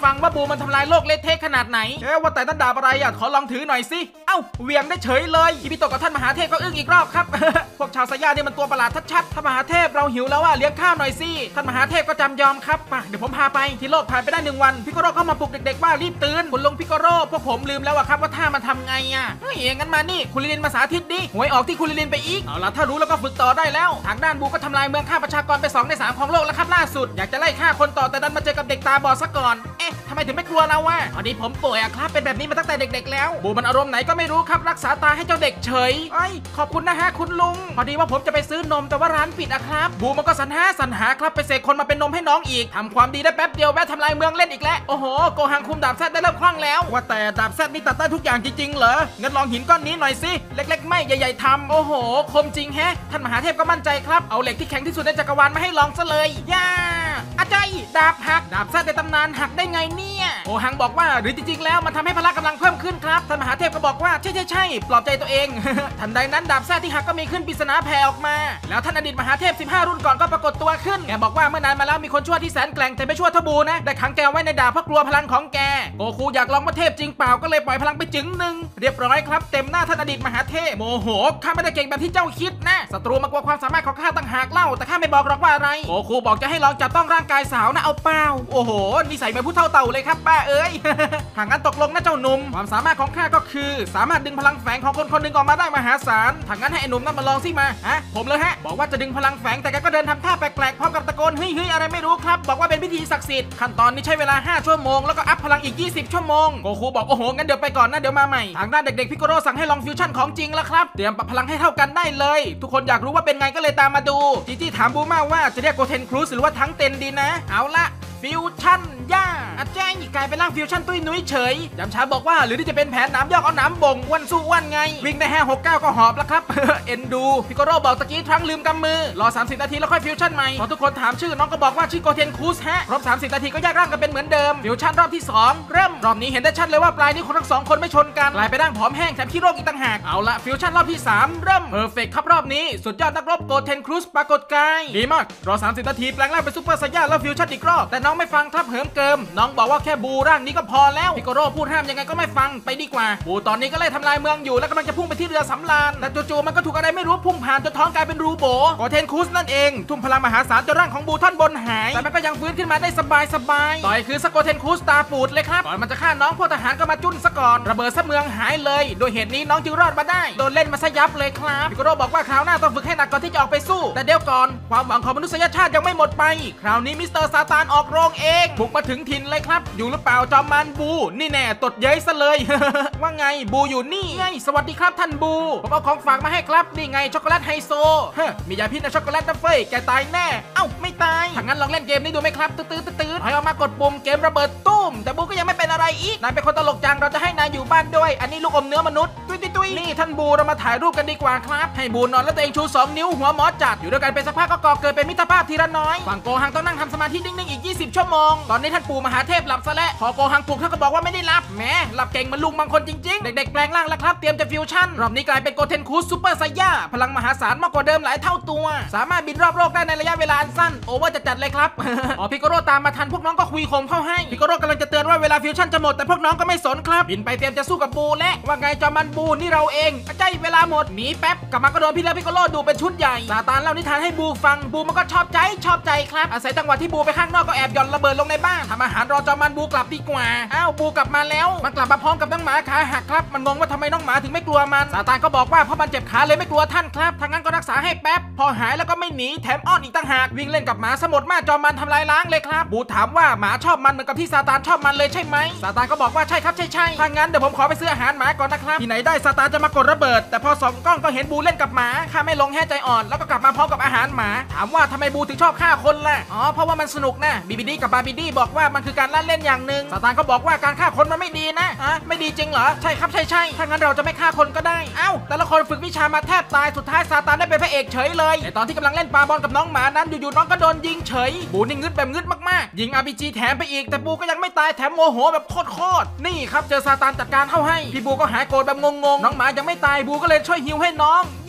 Speaker 1: ฟังว่าบูมันทำลายโลกเละเทะขนาดไหนว่าแต่นั่นดาบอะไรอ่ะขอลองถือหน่อยสิเอ้าเวียงได้เฉยเลยฮิบิโตะกับท่านมหาเทพก็อึ้งอีกรอบครับ พวกชาวไซย่านี่มันตัวประหลาดชัดๆท่านมหาเทพเราหิวแล้วอ่ะเลี้ยงข้าวหน่อยสิท่านมหาเทพก็จำยอมครับป่ะเดี๋ยวผมพาไปที่โลกผ่านไปได้1 วันพิโกโร่เข้ามาปลุกเด็กๆว่ารีบตื่นคุณลุงพิโกโร่พวกผมลืมแล้วอะครับว่าท่ามันทำไงอ่ะเฮ้ยงั้นมานี่คุณลิลินมาสาธิตดิหวยออกที่คุณลิลินไปอีกเอาล่ะถ้ารู้แล้วก็ฝึกต่อได้แล้วทางด้านบูก็ทำลายเมืองฆ่าประชากรไป2 ใน 3ของโลกแล้วครับล่าสุดอยากจะไล่ฆ่าคนต่อแต่ดันมาเจอกับเด็กตาบอดซะก่อนทำไมถึงไม่กลัวเราวะพอดีผมป่วยอะครับเป็นแบบนี้มาตั้งแต่เด็กๆแล้วบูมันอารมณ์ไหนก็ไม่รู้ครับรักษาตาให้เจ้าเด็กเฉยขอบคุณนะฮะคุณลุงพอดีว่าผมจะไปซื้อนมแต่ว่าร้านปิดอะครับบูมันก็สรรหาครับไปเสกคนมาเป็นนมให้น้องอีกทำความดีได้แป๊บเดียวแวะทำลายเมืองเล่นอีกแล้วโอ้โหโกหังคุมดาบแซดได้เริ่มคล่องแล้วว่าแต่ดาบแซดนี่ตัดได้ทุกอย่างจริงๆเหรองั้นลองหินก้อนนี้หน่อยสิเล็กๆไม่ใหญ่ๆทำโอ้โหคมจริงแฮะท่านมหาเทพก็มั่นใจครับเอาเหล็กที่แข็งที่สุดในจักรวาลมาให้ลองซะเลยย่าอาจารย์ดาบหักดาบแซดในตำนานหักได้ไงเนี่ยโอหังบอกว่าหรือจริงๆแล้วมันทำให้พละกำลังเพิ่มขึ้นครับท่านมหาเทพก็บอกว่าใช่ปลอบใจตัวเอง ทันใดนั้นดาบแซดที่หักก็มีขึ้นปริศนาแผ่ออกมาแล้วท่านอดีตมหาเทพ15 รุ่นก่อนก็ปรากฏตัวขึ้นแกบอกว่าเมื่อนานมาแล้วมีคนชั่วที่แสนแกร่งแต่ไม่ชั่วเท่าบูนะได้ขังแกไว้ในดาบเพราะกลัวพลังของแกโกคูอยากลองว่าเทพจริงเปล่าก็เลยปล่อยพลังไปจึงหนึ่งเรียบร้อยครับเต็มหน้าท่านอดีตมหาเทพโมโหข้าไม่ได้เก่งแบบที่เจ้าคิดนะศัตรูมากกว่าความสามารถของข้าต่างหากเล่าแต่ข้าไม่บอกหรอกว่าอะไรโกคูบอกจะให้ลองจับต้องร่างกายสาวนะเอาเปล่าโอ้โหนิสัยเหมือนผู้เฒ่าเต่าเลยครับป้าเอ้ย หากงั้นตกลงนะเจ้าหนุ่มความสามารถของข้าก็คือสามารถดึงพลังแฝงของคนคนหนึ่งออกมาได้มหาศาลถ้างั้นให้ไอ้หนุ่มนั่นมาลองสิมาผมเลยฮะบอกว่าจะดึงพลังแฝงแต่แกก็เดินทำท่าแปลกๆพร้อมกับตะโกนเฮ้ยอะไรไม่รู้ครับบอกว่าเป็นพิธีศักดิ์สิทธิ์ขั้นตอนนี้ใช้เวลา5 ชั่วโมงแล้วก็อัพพลังอีก20 ชั่วโมงโกคูบอกโอ้โหงั้นเดี๋ยวไปก่อนนะเดี๋ยวมาใหม่ทางด้านเด็กๆพิโกโร่สั่งให้ลองฟิวชั่นของจริงแล้วครับเตรียมปรับพลังให้เท่ากันได้เลยทุกคนอยากรู้ว่าเป็นไงก็เลยตามมาดูจีจี้ถามบูมาว่าจะเรียกโกเทนครูซหรือว่าทั้งเต็นดีนะเอาละฟิวชั่นย่าอาจารย์กลายเป็นร่างฟิวชั่นตุ้ยนุ้ยเฉยยำช้าบอกว่าหรือที่จะเป็นแผนหนามยอกเอาหนามบ่งวันสู้วันไงวิ่งได้5 6 9ก็หอบแล้วครับ เอ็นดูพิโกโร่บอกตะกี้ทั้งลืมกำมือรอ30 นาทีแล้วค่อยฟิวชั่นใหม่พอทุกคนถามชื่อน้องก็บอกว่าชื่อโกเทนคูสฮะครบ30 นาทีก็แยกร่างกันเป็นเหมือนเดิมฟิวชั่นรอบที่2เริ่มรอบนี้เห็นได้ชัดเลยว่าปลายนิ้วของทั้ง2คนไม่ชนกันกลายเป็นร่างผอมแห้งแถมขี้โรคอีกต่างหากเอาละฟิวชั่นรอบที่3เริ่มเพอร์เฟคครับรอบนี้สุดยอดนักรบโกเทนครูสปรากฏกายดีมากรอ30 นาทีแปลงร่างเป็นซุปเปอร์ไซย่าแล้วฟิวชั่นอีกรอบแต่น้องไม่ฟังครับเหิมเกิมน้องบอกว่าแค่บูร่างนี้ก็พอแล้วพิโกโร่พูดห้ามยังไงก็ไม่ฟังไปดีกว่าบูตอนนี้ก็ไล่ทำลายเมืองอยู่และกำลังจะพุ่งไปที่เรือสำราญแต่จู่ๆมันก็ถูกอะไรไม่รู้พุ่งผ่านจนท้องกลายเป็นรูโบโกเทนคูสนั่นเองทุ่มพลังมหาศาลจนร่างของบูท่อนบนหายแต่มันก็ยังฟื้นขึ้นมาได้สบายต่อยคือสโกเทนคูสตาปูดเลยครับก่อนมันจะฆ่าน้องพวกทหารก็มาจุ้นซะก่อนระเบิดซะเมืองหายเลยโดยเหตุนี้น้องจึงรอดมาได้โดนเล่นมาซะยับเลยครับพิโกโร่บอกว่าคราวหน้าต้องฝึกให้หนักก่อนที่จะออกไปสู้แต่เดี๋ยวก่อนความหวังของมนุษยชาติยังไม่หมดไปคราวนี้มิสเตอร์ซาตานออกโรงเองบุกมาถึงถิ่นเลยครับอยู่หรือเปล่าจอมมารบูนี่แน่ตดเย้ยซะเลย ว่าไงบูอยู่นี่ไงสวัสดีครับท่านบูผมเอาของฝากมาให้ครับนี่ไงช็อกโกแลตไฮโซมียาพิษในช็อกโกแลตนะเฟ้ยแกตายแน่เอ้าไม่ตายถ้างั้นลองเล่นเกมนี้ดูไหมครับตื้อถอยออกมากดปุ่มเกมระเบิดตุ้มแต่บูก็ยังไม่เป็นอะไรอีกนายเป็นคนตลกจังเราจะให้นายอยู่บ้านด้วยอันนี้ลูกอมเนื้อมนุษย์ตุ้ยนี่ท่านบูเรามาถ่ายรูปกันดีกว่าครับให้บูนอนแล้วตัวเองชู2 นิ้วหัวหมอจัดอยู่ด้วยกันเป็นสักพักก็ก่อเกิดเป็นมิตรภาพทีละน้อยฝั่งโกหังต้องนั่งทำสมาธินิ่งๆอีก20 ชั่วโมงตอนนี้ท่านปู่มหาเทพหลับซะแล้วพอโกหังปลุกท่านก็บอกว่าไม่ได้หลับแหมหลับเก่งเหมือนลุงบางคนจริงๆเด็กๆแปลงร่างแล้วครับเตรียมจะฟิวชั่นรอบนี้กลายเป็นโกเทนคูสซูเปอร์ไซย่าพลังมหาศาลมากกว่าเดิมหลายเท่าตัวสามารถบินรอบโลกได้ในระยะเวลาอันสั้นโอเวอร์จัดเลยครับ อ๋อพิโกโร่ตามมาทันพวกน้องก็คุยโคมเข้าให้พิโกโร่กำลังจะเตือนว่าเวลาฟิวชั่นจะหมดแต่พวกน้องก็ไม่สนครับบินไปเตรียมจะสู้กับบูและว่าไงจอมันบูนี่เราเองอาจารย์เวลาหมดหนีแป๊บกลับมาก็โดนพี่เล็กพิโกโร่ดูเป็นชุดใหญ่ซาตานเล่านิทานให้บูฟังบูมันก็ชอบใจครับอาศัยจังหวะที่บูไปข้างนอกก็แอบหย่อนระเบิดลงในบ้านทำอาหารรอจอมันบูกลับดีกว่าอ้าวบูกลับมาแล้วมันกลับมาพร้อมกับน้องหมาขาหักครับมันงงว่าทำไมน้องหมาถึงไม่กลัวมันซาตานก็บอกว่าเพราะมันเจ็บขาเลยไม่กลัวท่านครับทางนั้นก็รักษาให้แป๊บพอหายแล้วก็ไม่หนีแถมอ้อนอีกต่างหากวิ่งเล่นกับหมาสมดมาจอมันทำลายล้างเลยครับบูถามว่าหมาชอบมันเหมือนกับที่ซาตานชอบมันเลยใช่ไหมซาตานก็บอกว่าใช่ครับใช่ถ้างั้นเดี๋ยวผมขอไปซื้ออาหารหมาก่อนนะครับที่ไหนได้ซาตานจะมากดระเบิดแต่พอส่องกล้องก็เห็นบูเล่นกับหมาข้าไม่ลงแห่ใจอ่อนแล้วก็กลับมาพร้อมกับอาหารหมาถามว่าทำไมบูถึงชอบฆ่าคนล่ะอ๋อเพราะว่ามันสนุกนะบีบีดีกับบาร์บีดี้บอกว่ามันคือการเล่นอย่างหนึ่งซาตานก็บอกว่าการฆ่าคนมันไม่ดีนะไม่ดีจริงเหรอใช่ครับใช่ถ้างั้นเราจะไม่ฆ่าคนก็ได้เอ้าแต่ละคนฝึกวิชามาแทบตายสุดท้ายซาตานได้เป็นพระเอกเฉยเลยแต่ตอนที่กำลังเล่นปาบอลกับน้องหมานั้นอยู่ๆน้องก็โดนยิงเฉยบูนี่งึดแบบงึดมากๆยิง RPG แถมไปอีกแต่บูก็ยังไม่ตายแถมโมโหแบบโคตรนี่ครับเจอซาตานจัดการเข้าให้พี่บูก็หายโกรธแบบงงๆน้องหมายังไม่ตายบูก็เลยช่วยฮิวให้น้องเย้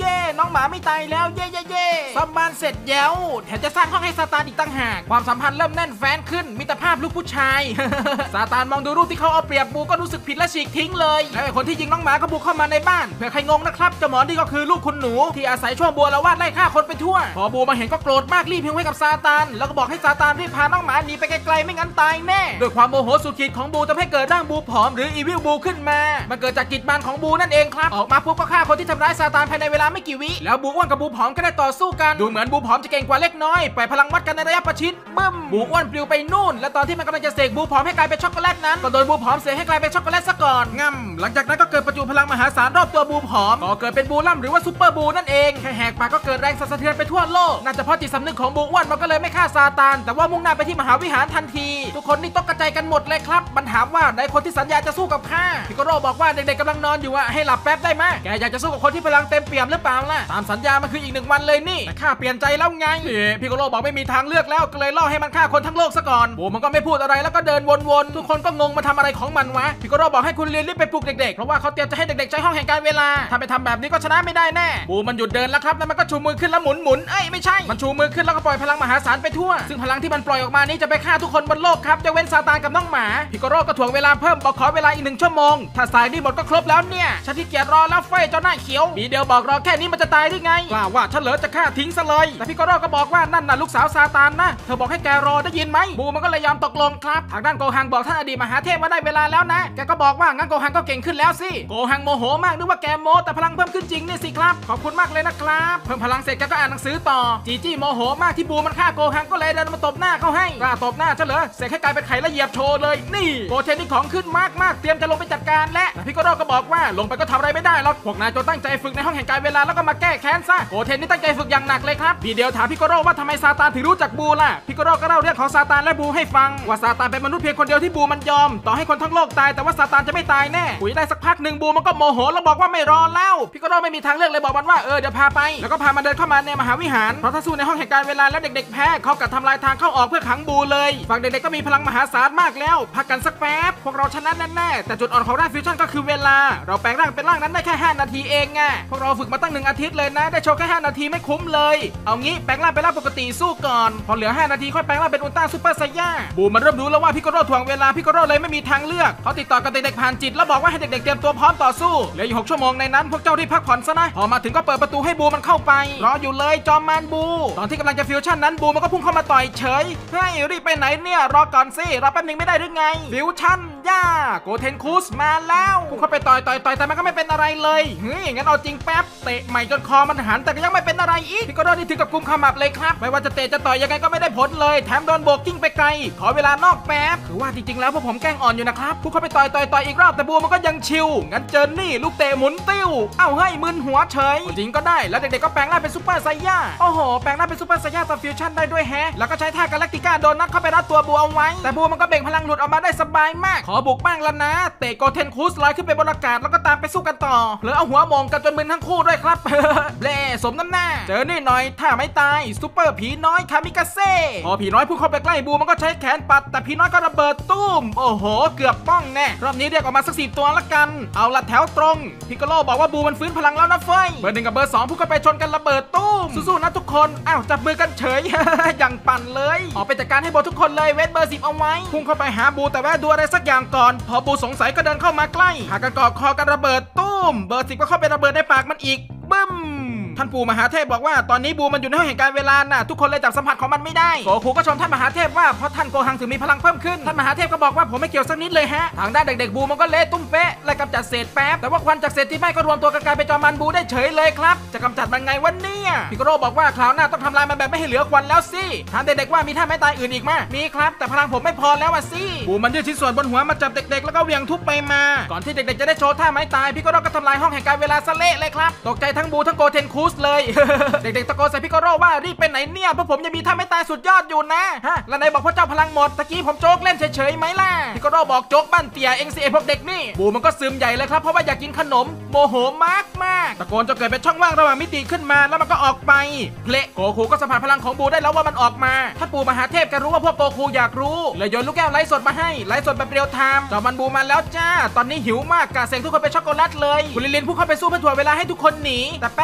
Speaker 1: ย่น้องหมาไม่ตายแล้วเย่ซ่อมบ้านเสร็จแล้วแถมจะสร้างห้องให้ซาตานอีกต่างหากความสัมพันธ์เริ่มแน่นแฟ้นขึ้นมิตรภาพลูกผู้ชาย ซาตานมองดูรูปที่เขาเอาเปรียบบูก็รู้สึกผิดและฉีกทิ้งเลยแล้วไอ้คนที่ยิงน้องหมาก็บุกเข้ามาในบ้านเผื่อใครงงนะครับเจ้าหมอนี่ก็คือลูกคุณหนูที่อาศัยช่วงบัวละวาดไล่ฆ่าคนไปทั่วพอบูมาเห็นก็โกรธมากรีบพิงไว้กับซาตานแล้วก็บอกให้ซาตานรีบพาน้องหมาหนีไปไกลๆไม่งั้นตายแน่ด้วยความโมโหสุดขีดของบูทำให้เกิดร่างบูผอมหรืออีวิลบูขึ้นมามันเกิดจากกิจบานของบูนั่นเองครับออกมาปุ๊บก็ฆ่าคนที่ทำร้ายซาตานภายในเวลาไม่กี่วิแล้วบูอ้วนกับบูผอมก็ได้ต่อสู้กันดูเหมือนบูผอมจะเก่งกว่าเล็กน้อยปล่อยพลังวัดกันในระยะประชิดบึ้มบูอ้วนปลิวไปนู่นและตอนที่มันกำลังจะเสกบูผอมให้กลายเป็นช็อกโกแลตนั้นก็โดนบูผอมเสกให้กลายเป็นช็อกโกแลตซะก่อนง่ำหลังจากนั้นก็เกิดประจุพลังมหาศาลรอบตัวบูผอมก็เกิดเป็นบูลัมหรือว่าซุปเปอร์บูนั่นเองแค่แหกปากก็เกิดแรงสั่นสะเทือนไปทั่วโลกน่าจะเพราะจิตสำนึกของบูอ้วนมันก็เลยไม่ฆ่าซาตานแต่ว่ามุ่งหน้าไปที่มหาวิหารทันทีทุกคนนี่ตกกระจายกันหมดเลยครับมันถามว่าในคนที่สัญญาจะสู้กับข้าพิโกโร่บอกว่าเด็กๆกำลังนอนอยู่อะให้หลับแป๊บได้ไหมแกอยากจะสู้กับคนที่พลังเต็มเปี่ยมหรือเปล่าล่ะตามสัญญามันคืออีก1 วันเลยนี่แต่ข้าเปลี่ยนใจแล้วไงพิโกโร่บอกไม่มีทางเลือกแล้วก็เลยล่อให้มันฆ่าคนทั้งโลกซะก่อนบูมันก็ไม่พูดอะไรแล้วก็เดินวนๆทุกคนก็งงมาทำอะไรของมันวะพิโกโร่บอกให้คุณเรียนรีบไปปลุกเด็กๆเพราะว่าเขาเตรียมจะให้เด็กๆใช้ห้องแห่งการเวลาถ้าไปทำแบบนี้ก็ชนะไม่ได้แน่บูมันหยุดเดินแล้วครับแล้วมันก็ชูมือขึ้นแล้วหมุนเอ้ยไม่ใช่มันชูมือขึ้นแล้วก็ปล่อยพลังมหาศาลไปทั่วซึ่งพลังที่มันปล่อยออกมานี้จะไปฆ่าทุกคนบนโลกครับจะเว้นซาตานกับน้องหมาพิโกโร่ก็ถ่วงเวลาเพิ่มบอกขอเวลาอีก1 ชั่วโมงถ้าสายนี่หมดก็ครบแล้วเนี่ยฉันที่เกียจรอแล้วเฟ้ยเจ้าหน้าเขียวบีเดียวบอกรอแค่นี้มันจะตายได้ไงกล่าวว่าฉันเหลือจะฆ่าทิ้งซะเลยแต่พิโกโร่ก็บอกว่านั่นน่ะลูกสาวซาตานนะเธอบอกให้แกรอได้ยินไหมบูมันก็เลยยอมตกลงครับทางด้านโกฮังบอกท่านอดีตมหาเทพว่าได้เวลาแล้วนะแกก็บอกว่างั้นโกฮังก็เก่งขึ้นแล้วสิโกฮังโมโหมากนึกว่าแกโมแต่พลังเพิ่มขึ้นจริงนี่สิครับขอบคุณมากเลยนะครับเพิ่มพลังเสร็จแกก็อ่านหนังสือต่อจีจี้โมโหมากที่บูมันฆ่าโกฮังก็เลยเดินมาตบหน้าเขาให้กล้าตบหน้าเฉลยเสกให้กลายเป็นไข่และเหยียบโชว์เลยนี่โกเทนนี่ของขึ้นมากเตรียมจะลงไปจัดการและพิโกโร่ก็บอกว่าลงไปก็ทำอะไรไม่ได้หรอกพวกนายจงตั้งใจฝึกในห้องแห่งการเวลาแล้วก็มาแก้แค้นซะโกเทนนี่ตั้งใจฝึกอย่างหนักเลยครับบีเดียวถามพิโกโร่ว่าทำไมซาตานถึงรู้จักบูล่ะพิโกโร่ก็เล่าเรื่องของซาตานและบูให้ฟังว่าซาตานเป็นมนุษย์เพียงคนเดียวที่บูมันยอมต่อให้คนทั้งโลกตายแต่ว่าซาตานจะไม่ตายแน่คุยได้สักพักหนึ่งบูมันก็โมโหแล้วบอกว่าไม่รอแล้วพิโกโร่ไม่มีทางเลือกเลยบอกมันว่าเดี๋ยวพาไปแล้วก็พามันเดินเข้ามาในมหาวิหารเพราะถ้าสู้ในห้องแห่งการเวลาแล้วเด็กๆแพ้เขากัดทำลายทางเข้าออกเพื่อขังบูเลยฝั่งเด็กๆก็มีพลังมหาศาลมากแล้วพักกันสักแป๊บพวกเราชนะแน่ๆแต่จุดอ่อนของร่างฟิวชั่นก็คือเวลาเราแปลงร่างเป็นร่างนั้นได้แค่5 นาทีเองไงพวกเราฝึกมาตั้ง1 อาทิตย์เลยนะได้โชว์แค่5 นาทีไม่คุ้มเลยเอางี้แปลงร่างเป็นร่างปกติสู้ก่อนพอเหลือ5 นาทีค่อยแปลงร่างเป็นอุลตร้าซูเปอร์ไซย่าบูมันเริ่มรู้แล้วว่าพิโกโร่ถ่วงเวลาพิโกโร่เลยไม่มีทางเลือกเขาติดต่อกับเด็กๆผ่านจิตแล้วบอกว่าให้เด็กๆเตรียมตัวพร้อมต่อสู้เหลืออยู่6 ชั่วโมงในนั้นพวกเจ้ารีบพักผ่อนซะนะพอมาถึงก็เปิดประตูให้บูมันเข้าไปรออยู่เลยจอมมารบูตอนที่กำลังจะฟิวชั่นนั้นบูมันก็พุ่งเข้ามาต่อยเฉยเฮ้ยรีบไปไหนเนี่ยรอก่อนสิรอแป๊บนึงไม่ได้หรือไงฟิวชั่นย่าโกเทนคุสมาแล้วพุ่งเข้าไปต่อยแต่มันก็ไม่เป็นอะไรเลยเฮ้ยงั้นเอาจริงแป๊บเตะใหม่จนคอมันหันแต่ก็ยังไม่เป็นอะไรอีกพิโกโร่นี่ถึงกับกุมขมับเลยครับไม่ว่าจะเตะจะต่อยยังไงก็ไม่ได้ผลเลยแถมโดนโบกกิ้งไปไกลขอเวลานอกแป๊บคือว่าจริงๆแล้วพวกผมแกล้งอ่อนอยู่นะครับพุ่งเข้าไปต่อยอีกรอบแต่บูมันก็ยังชิวงั้นเจอนี่ลูกเตะหมุนติ้วเอ้าเฮ้ยมึนหัวเฉยจริงก็ได้แล้วเด็กๆก็แปลงร่างเป็นซุปเปอร์ไซย่าโอ้โหแปลงร่างเป็นซุปเปอร์ไซย่าตอนฟิวชั่นได้ด้วยแฮะแล้วก็ใช้ท่ากาแล็กติก้าโดนนัดเข้าไปรัดตัวบูเอาไว้แต่บูมันก็เบ่งพลังหลุดออกมาได้สบายมากขอบุกบ้างแล้วนะเตะโกเทนคุสลอยขึ้นไปบนอากาศแล้วก็ตามไปสู้กันต่อหรือเอาหัวมองกันจนมึนทั้งคู่ด้วยครับ เบลสมน้ำหน้าเจอนี่หน่อยถ้าไม่ตายซุปเปอร์ผีน้อยคามิกาเซ่พอผีน้อยพุ่งเข้าไปใกล้บูมันก็ใช้แขนปัดแต่ผีน้อยก็ระเบิดตุ้มโอ้โหเกือบป้องแน่รอบนี้เรียกออกมาสัก10 ตัวละกันเอาละแถวตรงพิโกโลบอกว่าบูมันฟื้นพลังแล้วนะเฟ้ยเบอร์ 1กับเบอร์ 2พุ่งเข้าไปชนกันระเบิดตุ้มสู้ๆนะทุกคนอ้าวจับมือกันเฉย อย่างปั่นเลยออกไปจัดการให้หมดทุกคนเลยเว้นเบอร์ 10เอาไว้พุ่งเข้าไปหาบูแต่แวะดูอะไรสักอย่างก่อนพอบูสงสัยก็เดินเข้ามาใกล้หากันกอดคอกันระเบิดตุ้มเบอร์ 10ก็เข้าไประเบิดในปากมันอีกบึ้มท่านปู่มหาเทพบอกว่าตอนนี้บูมันอยู่ในห้องแห่งการเวลาน่ะทุกคนเลยจับสัมผัสของมันไม่ได้โกคูก็ชมท่านมหาเทพว่าเพราะท่านโกฮังถึงมีพลังเพิ่มขึ้นท่านมหาเทพก็บอกว่าผมไม่เกี่ยวสักนิดเลยฮะทางด้านเด็กๆบูมันก็เละตุ้มเป๊ะและกำจัดเศษแป๊บแต่ว่าควันจากเศษที่ไหม้ก็รวมตัวกันกลายเป็นจอมันบูได้เฉยเลยครับจะกำจัดมันไงวะเนี่ยพิโกโร่บอกว่าคราวหน้าต้องทำลายมันแบบไม่ให้เหลือควันแล้วสิถามเด็กๆว่ามีท่าไม้ตายอื่นอีกมั้ยมีครับแต่พลังผมไม่พอแล้วอ่ะสิบูมันยืดชิ้นส่วนบนหัวมาจับเด็กๆแล้วก็เหวี่ยงทุบไปมาก่อนที่เด็กๆจะได้โชว์ท่าไม้ตายพิโกโร่ก็ทำลายห้องแห่งการเวลาซะเละเลยครับตกใจทั้งบูทั้งโกเทนคุสเลย เด็กๆตะโกนใส่พิโกโร่ว่ารีบไปไหนเนี่ยเพราะผมยังมีท่าไม่ตายสุดยอดอยู่นะฮะแล้วไหนบอกพระเจ้าพลังหมดตะกี้ผมโจ๊กเล่นเฉยๆไหมล่ะพิโกโร่บอกโจ๊กบ้านเตี่ยเองสิไอพวกเด็กนี่บูมันก็ซึมใหญ่เลยครับเพราะว่าอยากกินขนมโมโหมากตะโกนจนเกิดเป็นช่องว่างระหว่างมิติขึ้นมาแล้วมันก็ออกไปเพลโกคูก็สัมผัสพลังของบูได้แล้วว่ามันออกมาท่านปู่มหาเทพก็รู้ว่าพวกโกคูอยากรู้เลยโยนลูกแก้วไร้สดมาให้ไร้สดแบบเรียลไทม์จอมันบูมาแล้วจ้าตอนนี้หิวมากกะเซ็งทุกคนเป็นช็อกโกแลตเลยคุณลิลินพุ่งเข้าไปสู้เพื่อถ่วงเวลาให้ทุกคนหนีแต่แป๊บเดียวก็โดน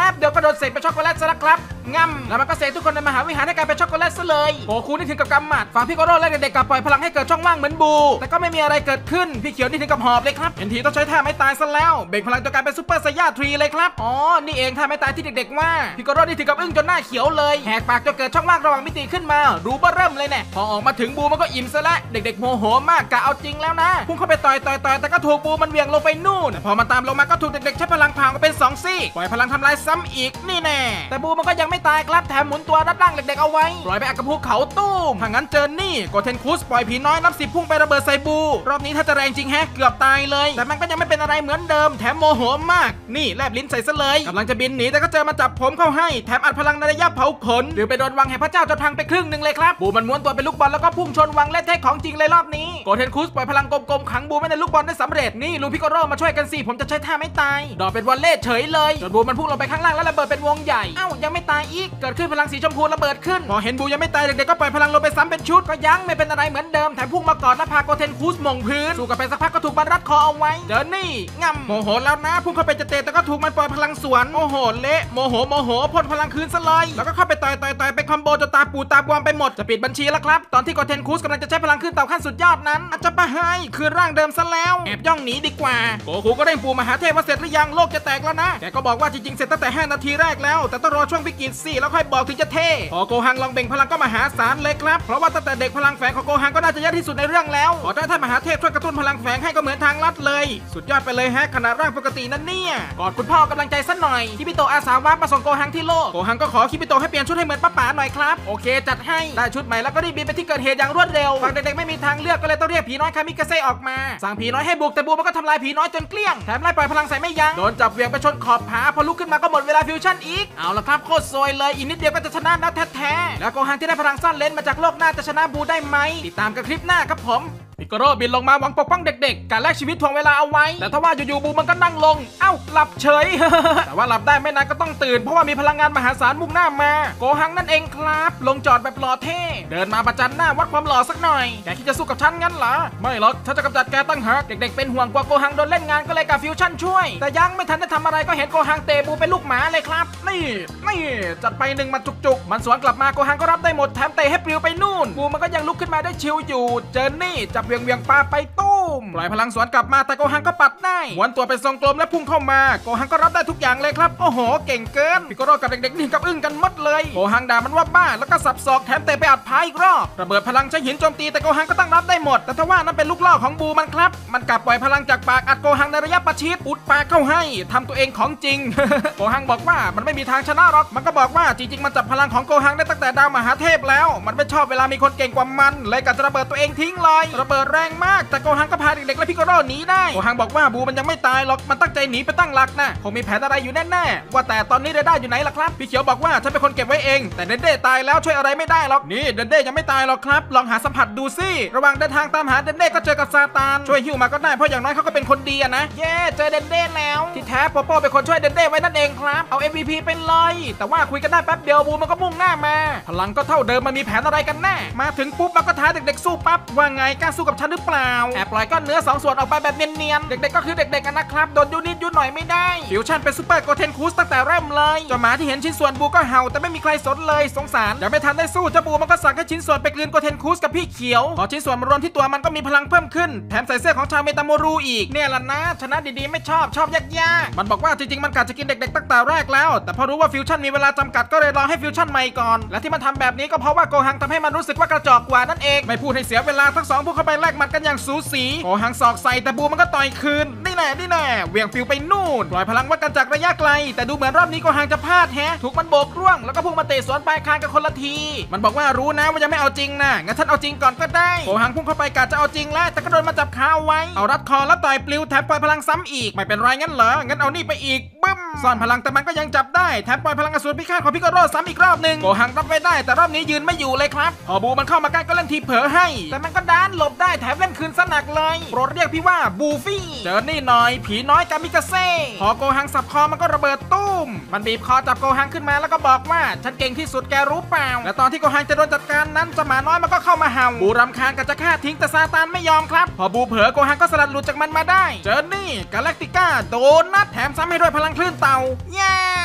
Speaker 1: นเสกเป็นช็อกโกแลตซะแล้วครับง่ำแล้วมันก็เสกทุกคนในมหาวิหารให้กลายเป็นช็อกโกแลตซะเลยโกคูนี่ถึงกับกำหมัดฝั่งพิโกโร่และเด็กๆกับปล่อยพลังให้เกิดช่องว่างเหมือนบูแต่ก็ไม่มีอะไรเกิดขึ้นพี่เขียวนี่ถึงกับหอบเลยครับเห็นทีต้องใช้ท่าไม่ตายซะแล้วเบ่งพลังจนกลายเป็นซุปเปอร์ไซย่าทรีเลยครับอ๋อนี่เองท่าไม่ตายที่เด็กๆว่าพิโกโร่นี่ถึงกับอึ้งจนหน้าเขียวเลยแหกปากจนเกิดช่องว่างระหว่างมิติขึ้นมารู้เบ้อเริ่มเลยเนี่ยพอออกมาถึงบูมันก็อิ่มซะแล้วเด็กๆโมโหมากกะเอาจริงแล้วนะพุ่งเข้าไปต่อยแต่ก็ถูกบูมันเหวี่ยงลงไปนู่นพอมาตามลงมาก็ถูกเด็กๆใช้พลังผ่าออกเป็น2ซี่ปล่อยพลังทำลายซ้ำอีกนี่แน่แต่บูมันก็ยังไม่ตายครับแถมหมุนตัวรัดร่างเด็กๆเอาไว้ปล่อยไปอัดกับภูเขาตู้มถ้างั้นเจอนี่โกเทนคุสปล่อยผีน้อยนับ10พุ่งไประเบิดใส่บูรอบนี้ถ้าจะแรงจริงแฮะเกือบตายเลยแต่มันก็ยังไม่เป็นอะไรเหมือนเดิมแถมโมโหมากนี่แลบลิ้นใส่ซะเลยกำลังจะบินหนีแต่ก็เจอมาจับผมเข้าให้แถมอัดพลังในระยะเผาขนหรือไปโดนวังแห่งพระเจ้าจนพังไปครึ่งนึงเลยครับบูมันม้วนตัวเป็นลูกบอลแล้วก็พุ่งชนวังเล่นเทคของจริงเลยรอบนี้โกเทนคุสปล่อยพลังกลมๆขังบูไม่ในลูกบอลได้สำเร็จนี่ลุงพิโกโร่มาช่วยกันสิผมจะใช้ท่าไม่ตายดอกเป็นวอลเล่เฉยเลยจนบูมันพุ่งลงไปข้างล่างแล้วระเบิดเป็นวงใหญ่เอ้ายังไม่ตายอีกเกิดขึ้นพลังสีชมพูระเบิดขึ้นพอเห็นบูยังไม่ตายเด็กๆก็ปล่อยพลังลงไปซ้ำเป็นชุดก็ยังไม่เป็นอะไรเหมือนเดิมแถมพุ่งมากอดและพาโกเทนคุสมงพื้นสู้กันไปสักพักก็ถูกบันรัดคอเอาไว้เจอนี่ง่ำโมโหแล้วนะพุ่งเข้าไปจะเตะแต่ก็ถูกมันปล่อยพลังสวนโอ้โหเละโมโหพ่นพลังคืนซะเลยแล้วก็เข้าไปต่อยไปคอมโบจนตาปูตาบวมไปหมดจะปิดบัญชีแล้วครับตอนที่โกเทนคุสกำลังจะใช้พลังขึ้นเต่าขั้นสุดยอดนั้นอาจจะปะให้คืนร่างเดิมซะแล้วแอบย่องหนีดีกว่าโกคูก็เร่งปูมหาเทพว่าเสร็จหรือยังโลกจะแตกแล้วนะแกก็บอกว่าจริงๆเสร็จตั้งแต่5 นาทีแรกแล้วแต่ต้องรอช่วงวิกฤตสิแล้วค่อยบอกถึงจะเท่พอโกฮังลองเบ่งพลังก็มหาศาลเลยครับเพราะว่าตั้งแต่เด็กพลังแฝงของโกฮังก็น่าจะยากที่สุดในเรื่องแล้วขอได้ท่านมหาเทพช่วยกระตุ้นพลังแฝงให้ก็เหมือนทางลัดเลยสุดยอดไปเลยแฮะขนาดร่างปกตินั่นเนี่ยกอดคุณพ่อกำลังใจสักหน่อยคิบิโตะอาสาวะมาส่งโกฮังที่โลกโกฮังก็ขอคิบิโตะให้เปลี่ยนชุดให้เหมือนป้าป๋าหน่อยครับโอเคจัดให้ได้ชุดใหม่แล้วก็รีบบินไปที่เกิดเหตุอย่างรวดเร็วฝั่งเด็กๆไม่มีทางเลือกก็เลยต้องเรียกผีน้อยคามิกาเซ่ออกมาสั่งผีน้อยให้บุกแต่บูมันก็ทำลายผีน้อยจนเกลี้ยงแถมไล่ปล่อยพลังใส่ไม่ยั้งโดนจับเหวี่ยงไปชนขอบผาพอลุกขึ้นมาก็หมดเวลาฟิวชั่นอีกเอาละครับโคตรซวยเลยอีกนิดเดียวก็จะชนะนะแท้ๆแล้วโกฮังที่ได้พลังซ่อนเลนมาจากโลกหน้าจะชนะบูได้ไหมติดตามกันคลิปหน้าครับผมพิโกโร่บินลงมาหวังปกป้องเด็กๆการแลกชีวิตทวงเวลาเอาไว้แต่ถ้าว่าอยู่ๆบูมันก็นั่งลงเอ้าหลับเฉย แต่ว่าหลับได้ไม่นานก็ต้องตื่นเพราะว่ามีพลังงานมหาศาลมุ่งหน้ามาโกฮังนั่นเองครับลงจอดแบบหล่อเท่เดินมาประจันหน้าวัดความหล่อสักหน่อยแกคิดจะสู้กับฉันงั้นเหรอไม่หรอกฉันจะกำจัดแกตั้งหากเด็กๆเป็นห่วงกว่าโกฮังโดนเล่นงานก็เลยกับฟิวชั่นช่วยแต่ยังไม่ทันได้ทำอะไรก็เห็นโกฮังเตะบูเป็นลูกหมาเลยครับนี่จัดไป1มันจุกๆมันสวนกลับมาโกฮังก็รับได้หมดแถมเตะให้ปลิวไปนู่นบูมันก็ยังลุกขึ้นมาได้ชิวอยู่เจอนี่จับเวียงปาไปตุ้มปล่อยพลังสวนกลับมาแต่โกฮังก็ปัดได้หวนตัวเป็นทรงกลมและพุ่งเข้ามาโกฮังก็รับได้ทุกอย่างเลยครับโอ้โหเก่งเกินพิโกโร่กับเด็กๆนี่กับอึ้งกันหมดเลยโกฮังด่ามันว่าบ้าแล้วก็สับศอกแถมเตะไปอัดพายอีกรอบระเบิดพลังใช้หินโจมตีแต่โกฮังก็ตั้งรับได้หมดแต่ถ้าว่านั้นเป็นลูกล่อของบูมันครับมันกลับปล่อยพลังจากปากอัดโกฮังในระยะประชิดอุดปากเข้าให้ทำตัวเองของจริง โกฮังบอกว่ามันไม่มีทางชนะหรอกมันก็บอกว่าจริงๆมันจับพลังของโกฮังได้ตั้งแต่ดาวมหาเทพแล้วมันไม่ชอบเวลามีคนเก่งกว่ามันเลยกัดจะระเบิดตัวเองทิ้งเลยระเบิดแรงมากแต่โกฮังก็พาเด็กๆและพิโกโร่หนีได้โกฮังบอกว่าบูมันยังไม่ตายหรอกมันตั้งใจหนีไปตั้งหลักนะคงมีแผนอะไรอยู่แน่ๆว่าแต่ตอนนี้เดด้าอยู่ไหนล่ะครับพี่เขียวบอกว่าฉันเป็นคนเก็บไว้เองแต่เดเด้ตายแล้วช่วยอะไรไม่ได้หรอกนี่เดเด้ยังไม่ตายหรอกครับลองหาสัมผัสดูสิระหว่างเดินทางตามหาเดเด้ก็เจอกับซาตานช่วยหิ้วมาก็ได้เพราะอย่างน้อยเขาก็เป็นคนดีนะเย้เจอเดเด้แล้วที่แท้โปโป้เป็นคนช่วยเดเด้ไว้นั่นเองครับเอา MVP ไปเลยแต่ว่าคุยกันได้แป๊บเดียวบูมันก็มุ่งหน้ามาพลังก็เท่าเดิมมันมีแผนอะไรกันแน่มาถึงปุ๊บมันก็ท้าเด็กๆสู้ปั๊บว่าไงกล้าสู้กับฉันหรือเปล่าแอบปล่อยก้อนเนื้อ2 ส่วนออกไปแบบเนียนๆเด็กๆก็คือเด็กๆกันนะครับโดนยูนิดยูหน่อยไม่ได้ฟิวชั่นเป็นซูเปอร์โกเทนคุสตั้งแต่เริ่มเลยเจ้าหมาที่เห็นชิ้นส่วนบูก็เห่าแต่ไม่มีใครสนเลยสงสารยังไม่ทันได้สู้เจ้าบูมันก็สั่งให้ชิ้นส่วนไปกลืนโกเทนคุสกับพี่เขียวพอชิ้นส่วนมารวมที่ตัวมันก็มีพลังเพิ่มขึ้นแถมใส่เสื้อของชาวเมตาโมรูอีกเนี่ยล่ะนะชนะดีๆไม่ชอบยากๆมันบอกว่าจริงๆมันกะจะกินเด็กๆตั้งแต่แรกแล้วแต่พอรู้ว่าฟิวชั่นมีเวลาจำกัดก็เลยรอให้ฟิวชั่นใหม่ก่อนและที่มันทำแบบนี้ก็เพราะว่าโกฮังทำให้มันรู้สึกว่ากระจอกกว่านั่นเองไม่พูดให้เสียเวลาทั้ง2พวกเข้าไปแลกหมัดกันอย่างสูสีโกฮังศอกใส่แต่บูมันก็ต่อยคืนนี่แน่เหวี่ยงฟิวไปนู่นปล่อยพลังวัดกันจากระยะไกลแต่ดูเหมือนรอบนี้โกฮังจะพลาดแฮะถูกมันโบกร่วงแล้วก็พุ่งมาเตะสวนปลายคางกันคนละทีมันบอกว่ารู้นะว่ายังไม่เอาจริงนะงั้นท่านเอาจริงก่อนก็ได้โกฮังพุ่งเข้าไปกะจะเอาจริงแล้วแต่ก็โดนมาจับขาไว้เอารัดคอแล้วต่อยปลิวแถมปล่อยพลังซ้ำอีกไม่เป็นไรงั้นเหรองั้นเอานี่ไปอีกบึ้มซ่อนพลังแต่มันก็ยังจับได้แถมปล่อยพลังอสูรพิฆาตของพิโกโร่ซ้ำอีกรอบนึงโกฮังรับไว้ได้แต่รอบนี้ยืนไม่อยู่เลยครับพอบูมันเข้ามาใกล้ก็เล่นทีเผลอให้แต่มันก็ด้านหลบได้แถมเล่นคืนสนักเลยโปรดเรียกพี่ว่าบูฟี่เจอนี่หน่อยผีน้อยกามิกาเซ่พอโกฮังสับคอมันก็ระเบิดตุ้มมันบีบคอจับโกฮังขึ้นมาแล้วก็บอกว่าฉันเก่งที่สุดแกรู้เปล่าและตอนที่โกฮังจะโดนจัดการนั้นเจ้าหมาน้อยมันก็เข้ามาเห่าบูรำคาญก็จะฆ่าทิ้งแต่ซาตานไม่ยอมครับพอบูเผลอโกฮังก็สลัดหลุดจากมันมาได้เจอนี่กาแล็กติก้าโดนัทแถมซ้ำให้ด้วยพลังคลื่นเต่าย่า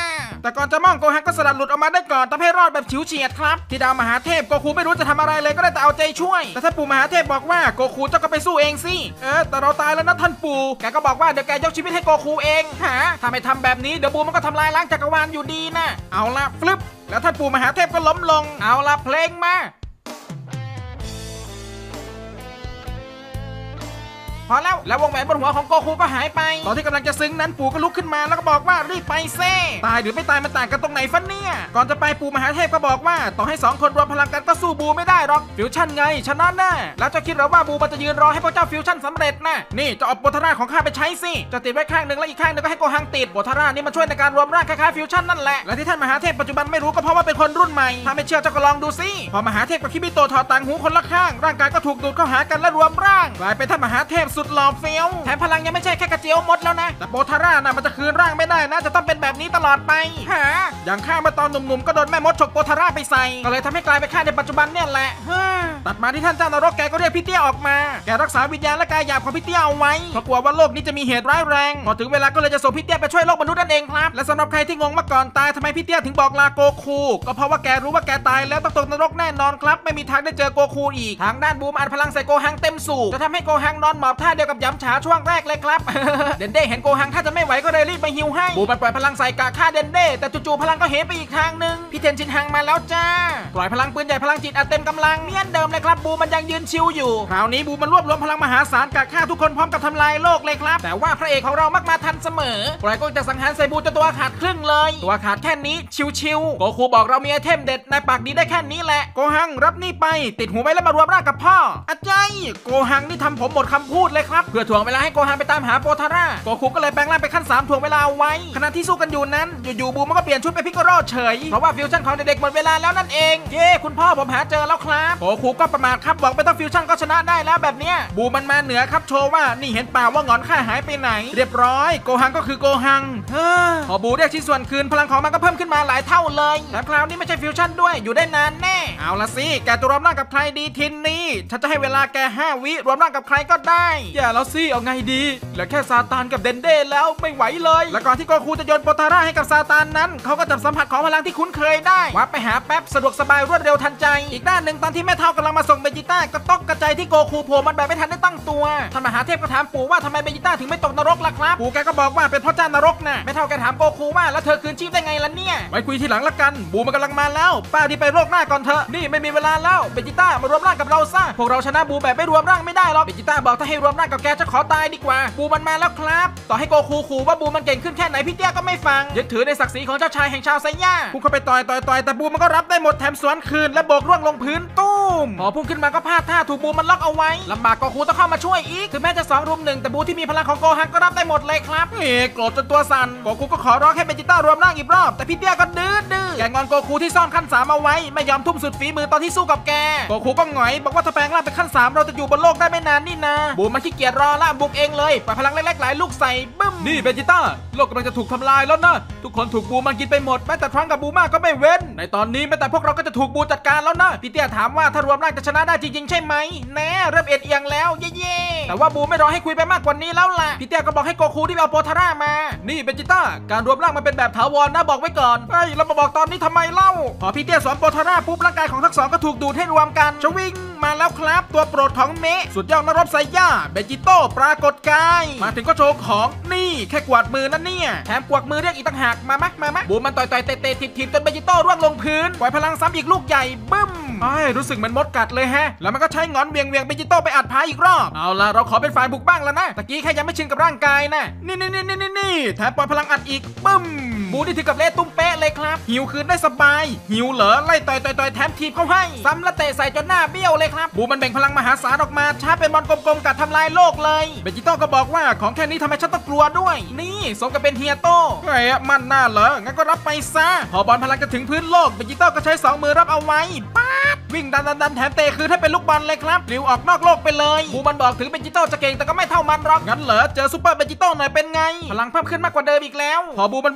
Speaker 1: แต่ก่อนจะมองโกฮังก็สลัดหลุดออกมาได้ก่อนทำให้รอดแบบฉิวเฉียดครับที่ดาวมหาเทพโกคูไม่รู้จะทำอะไรเลยก็ได้แต่เอาใจช่วยแต่ถ้าปู่มหาเทพบอกว่าโกคูเจ้าก็ไปสู้เองสิแต่เราตายแล้วนะท่านปู่แกก็บอกว่าเดี๋ยวแกยกชีวิตให้โกคูเองถ้าไม่ทำแบบนี้เดี๋ยวบูมันก็ทำลายล้างจักรวาลอยู่ดีนะเอาละฟลิปแล้วท่านปู่มหาเทพก็ล้มลงเอาละเพลงมาพอแล้ววงแหวนบนหัวของโกคูก็หายไปตอนที่กำลังจะซึ้งนั้นปู่ก็ลุกขึ้นมาแล้วก็บอกว่ารีบไปเซ่ตายหรือไม่ตายมันต่างกันตรงไหนฟันเนี่ยก่อนจะไปปู่มหาเทพก็บอกว่าต่อให้2คนรวมพลังกันก็สู้บูไม่ได้หรอกฟิวชั่นไงชนะแน่แล้วจะคิดหรือว่าบูมันจะยืนรอให้พวกเจ้าฟิวชั่นสำเร็จนะนี่จะเอาโปทาร่าของข้าไปใช้สิจะติดไว้ข้างหนึ่งแล้วอีกข้างหนึ่งก็ให้โกฮังติดโปทาร่านี่มันช่วยในการรวมร่างคล้ายๆฟิวชั่นนั่นแหละและที่ท่านมหาเทพปัจจุบันไม่รู้ก็เพราะว่าเป็นคนรุ่นใหม่ถ้าไม่เชื่อเจ้าก็ลองดูสิพอมหาเทพกับคิบิโตะถอดต่างหูคนละข้างร่างกายก็ถูกดูดเข้าหากันและรวมร่างกลายเป็นท่านมหาเทพสุดหล่อเฟี้ยวแถมพลังยังไม่ใช่แค่กระเจียวมดแล้วนะแต่โปทาร่านะมันจะคืนร่างไม่ได้นะจะต้องเป็นแบบนี้ตลอดไปอย่างข้ามาตอนหนุ่มๆก็โดนแม่มดฉกโปทาร่าไปใส่ก็เลยทำให้กลายเป็นข้าในปัจจุบันเนี่ยแหละตัดมาที่ท่านเจ้านรกแกก็เรียกพี่เตี้ยออกมาแกรักษาวิญญาณและกายหยาบของพี่เตี้ยเอาไว้เพราะกลัวว่าโลกนี้จะมีเหตุร้ายแรงพอถึงเวลาก็เลยจะส่งพี่เตี้ยไปช่วยโลกมนุษย์นั่นเองครับและสำหรับใครที่งงมาก่อนตายทำไมพี่เตี้ยถึงบอกลาโกคูก็เพราะว่าแกรู้ว่าแกตายแล้วต้องตกนรกแน่นอนครับไม่มีทางได้เจอโกคูอีกทางด้านบูมอัดพลังใส่โกฮังเต็มสูบจะทำให้โกฮังนอนหมอบท่าเดียวกับยำฉาช่วงแรกเลยครับ เดนเด้เห็นโกฮังถ้าจะไม่ไหวก็เลยรีบไปฮิวให้บูมันปล่อยพลังใส่กาฆ่าเดนเด้แต่จู่ๆพลังก็เหไปอีกทางหนึ่งพี่เทนชินฮังมาแล้วจ้าปล่อยพลังปืนใหญ่พลังจิตอัดเต็มกำลังเมียนเดิมเลยครับบูมันยังยืนชิวอยู่คราวนี้บูมันรวบรวมพลังมหาศาลกาฆ่าทุกคนพร้อมกับทำลายโลกเลยครับแต่ว่าพระเอกของเรามักมาทันเสมอปล่อยก็จะสังหารใส่บูจนตัวขาดครึ่งเลยตัวขาดแค่นี้ชิวๆโกคูบอกเรามีไอเทมเด็ดในปากดีได้แค่นี้แหละโกฮังรับนี่ไปติดหูไว้แล้วมารวมร่างกับพ่ออาจารย์โกฮังนี่ทำผมหมดคำพูดเลยครับเพื่อถ่วงเวลาให้โกฮังไปตามหาโปทาร่าโกคูก็เลยแปลงร่างไปขั้น3ถ่วงเวลาเอาไว้ขณะที่สู้กันอยู่นั้นอยู่ๆบูมันก็เปลี่ยนชุดไปพิกโกโร่เฉยเพราะว่าฟิวชั่นของเด็กๆหมดเวลาแล้วนั่นเองเย้คุณพ่อผมหาเจอแล้วครับโกคูก็ประมาทครับบอกไม่ต้องฟิวชั่นก็ชนะได้แล้วแบบเนี้ยบูมันมาเหนือครับโชว์ว่านี่เห็นเปล่าว่าหงอนข้าหายไปไหนเรียบร้อยโกฮังก็คือโกฮังพอบูเรียกชิ้นส่วนคืนพลังของมันก็เพิ่มขึ้นมาหลายเท่าเลยแต่คราวนี้ไม่ใช่ฟิวชั่นด้วยอยู่ได้นานแน่เอาละสิแกจะรวมร่างกับใครดีทินนี้ฉันจะให้เวลาแก5 วิรวมร่างกับใครก็ได้อย่าแล้วสิเอาไงดีเหลือแค่ซาตานกับเดนเด้แล้วไม่ไหวเลยและก่อนที่โกคูจะโยนโปทาร่าให้กับซาตานนั้นเขาก็จับสัมผัสของพลังที่คุ้นเคยได้วับไปหาแป๊บสะดวกสบายรวดเร็วทันใจอีกด้านหนึ่งตอนที่แม่เท่ากำลังมาส่งเบจิต้าก็ตกกระจายที่โกคูโผล่มันแบบไม่ทันได้ตั้งตัวท่านมหาเทพก็ถามปู่ว่าทำไมเบจิต้าถึงไม่ตกนรกล่ะครับปู่แกก็บอกว่าเป็นเพราะเจ้านรกน่ะแม่เท่าแกถามโกคูว่าแล้วเธอคืนชีพได้ไงล่ะเนี่ยไว้คุยทีหลังละกันบูมันกำลังมาแล้วป้าดีไปโลกหน้าก่อนเถอะนี่ไม่มีเวลาแล้วเบจิต้ามารวมร่างกับเราซะพวกเราชนะบูแบบไม่รวมร่างไม่ได้หรอกเบจิต้าบอกถ้าให้รวมร่างกับแกจะขอตายดีกว่าบูมันมาแล้วครับต่อให้โกคูขู่ว่าบูมันเก่งขึ้นแค่ไหนพี่เตี้ยก็ไม่ฟังยึดถือในศักดิ์ศรีของเจ้าชายแห่งชาวไซย่าพุ่งเข้าไปต่อยแต่บูมันก็รับได้หมดแถมสวนคืนและโบกร่วงลงพื้นตุ้มพอพุ่งขึ้นมาก็พลาดท่าถูกบูมันล็อกเอาไว้ลำบากโกคูต้องเข้ามาช่วยอีกถึงแม้จะ2 รุม 1แต่บูที่มีพลังของโกฮังก็รับได้หมดเลยครับโกรธจนตัวสั่นโกคูก็ขอร้องให้เบจิต้ารวมร่างอีกรอบแต่พี่เตี้ยก็ดื้อแกงอนโกคูที่ซ่อนขั้น3เอาไว้ไม่ยอมทุ่มสุดฝีมือตอนที่สู้กับแกโกคูก็หงอยบอกว่าถ้าแปลงร่างเป็นขั้น3เราจะอยู่บนโลกได้ไม่นานนี่นะบูมันขี้เกียจรอละบุกเองเลยปล่อยพลังเล็กๆหลายลูกใส่บึ้ม
Speaker 2: นี่เบจิต้าโลกกำลังจะถูกทำลายแล้วนะทุกคนถูกบูมันกินไปหมดแม้แต่ทรังกับบูมาก็ไม่เว้นในตอนนี้แม้แต่พวกเราก็จะถูกบูจัดการแล้วนะพี่เตี้ยถามว่าถ้ารวมร่างจะชนะได้จริงๆใช่ไหมแน่เริ่มเอียงแล้วเย่ๆแต่ว่าบูไม่รอให้คุยไปมากกว่านี้แล้วล่ะพี่เตี้ยก็บอกให้โกคูที่เอาโปทาร่ามานี่เบจิต้าการรวมร่างมันเป็นแบบถาวรนะบอกไว้ก่อนเรามาบอกตอนนี้ทำไมเล่าพอพี่เตี้ยสอนโปทาร่าปุ๊บร่างกายของทั้งสองก็ถูกดูดให้รวมกันชวิงมาแล้วครับตัวโปรดของเมะสุดยอดนักรบไซย่าเบจิโต้ปรากฏกายมาถึงก็โชว์ของนี่แค่กวาดมือนั่นเนี่ยแถมกวาดมือเรียกอีกต่างหากมาบูมันต่อยเตะถีบจนเบจิโต้ร่วงลงพื้นปล่อยพลังซ้ำอีกลูกใหญ่บึ้มรู้สึกเหมือนมดกัดเลยฮะแล้วมันก็ใช้งอนเวียงเบจิโต้ไปอัดพายอีกรอบเอาล่ะเราขอเป็นฝ่ายบุกบ้างแล้วนะตะกี้แค่ยังไม่ชินกับร่างกายนะนี่แถมปล่อยพลังอัดอีกบึ้มบูนี่ถึงกับเละตุ้มเป๊ะเลยครับหิวคืนได้สบายหิวเหรอไล่ต่อยแถมทีบเข้าให้ซ้ำและเตะใส่จนหน้าเบี้ยวเลยครับบูมันแบ่งพลังมหาศาลออกมาชาร์จเป็นบอลกลมๆกัดทำลายโลกเลยเบจิโต้ก็บอกว่าของแค่นี้ทำไมฉันต้องกลัวด้วยนี่สมกับเป็นเฮียโต้มันหน้าเหรองั้นก็รับไปซะพอบอลพลังจะถึงพื้นโลกเบจิโต้ก็ใช้2 มือรับเอาไว้ป๊าดวิ่งดันแถมเตะคืนให้เป็นลูกบอลเลยครับหลิวออกนอกโลกไปเลยบูมันบอกถึงเบจิโต้จะเก่งแต่ก็ไม่เท่ามันหรอกงั้นเหรอเจอซูเปอร์เบจิโต้หน่อยเป็นไงพลังเพิ่มขึ้นมากกว่าเดิมอีกแล้วพอบูมันบุกโจมตีก็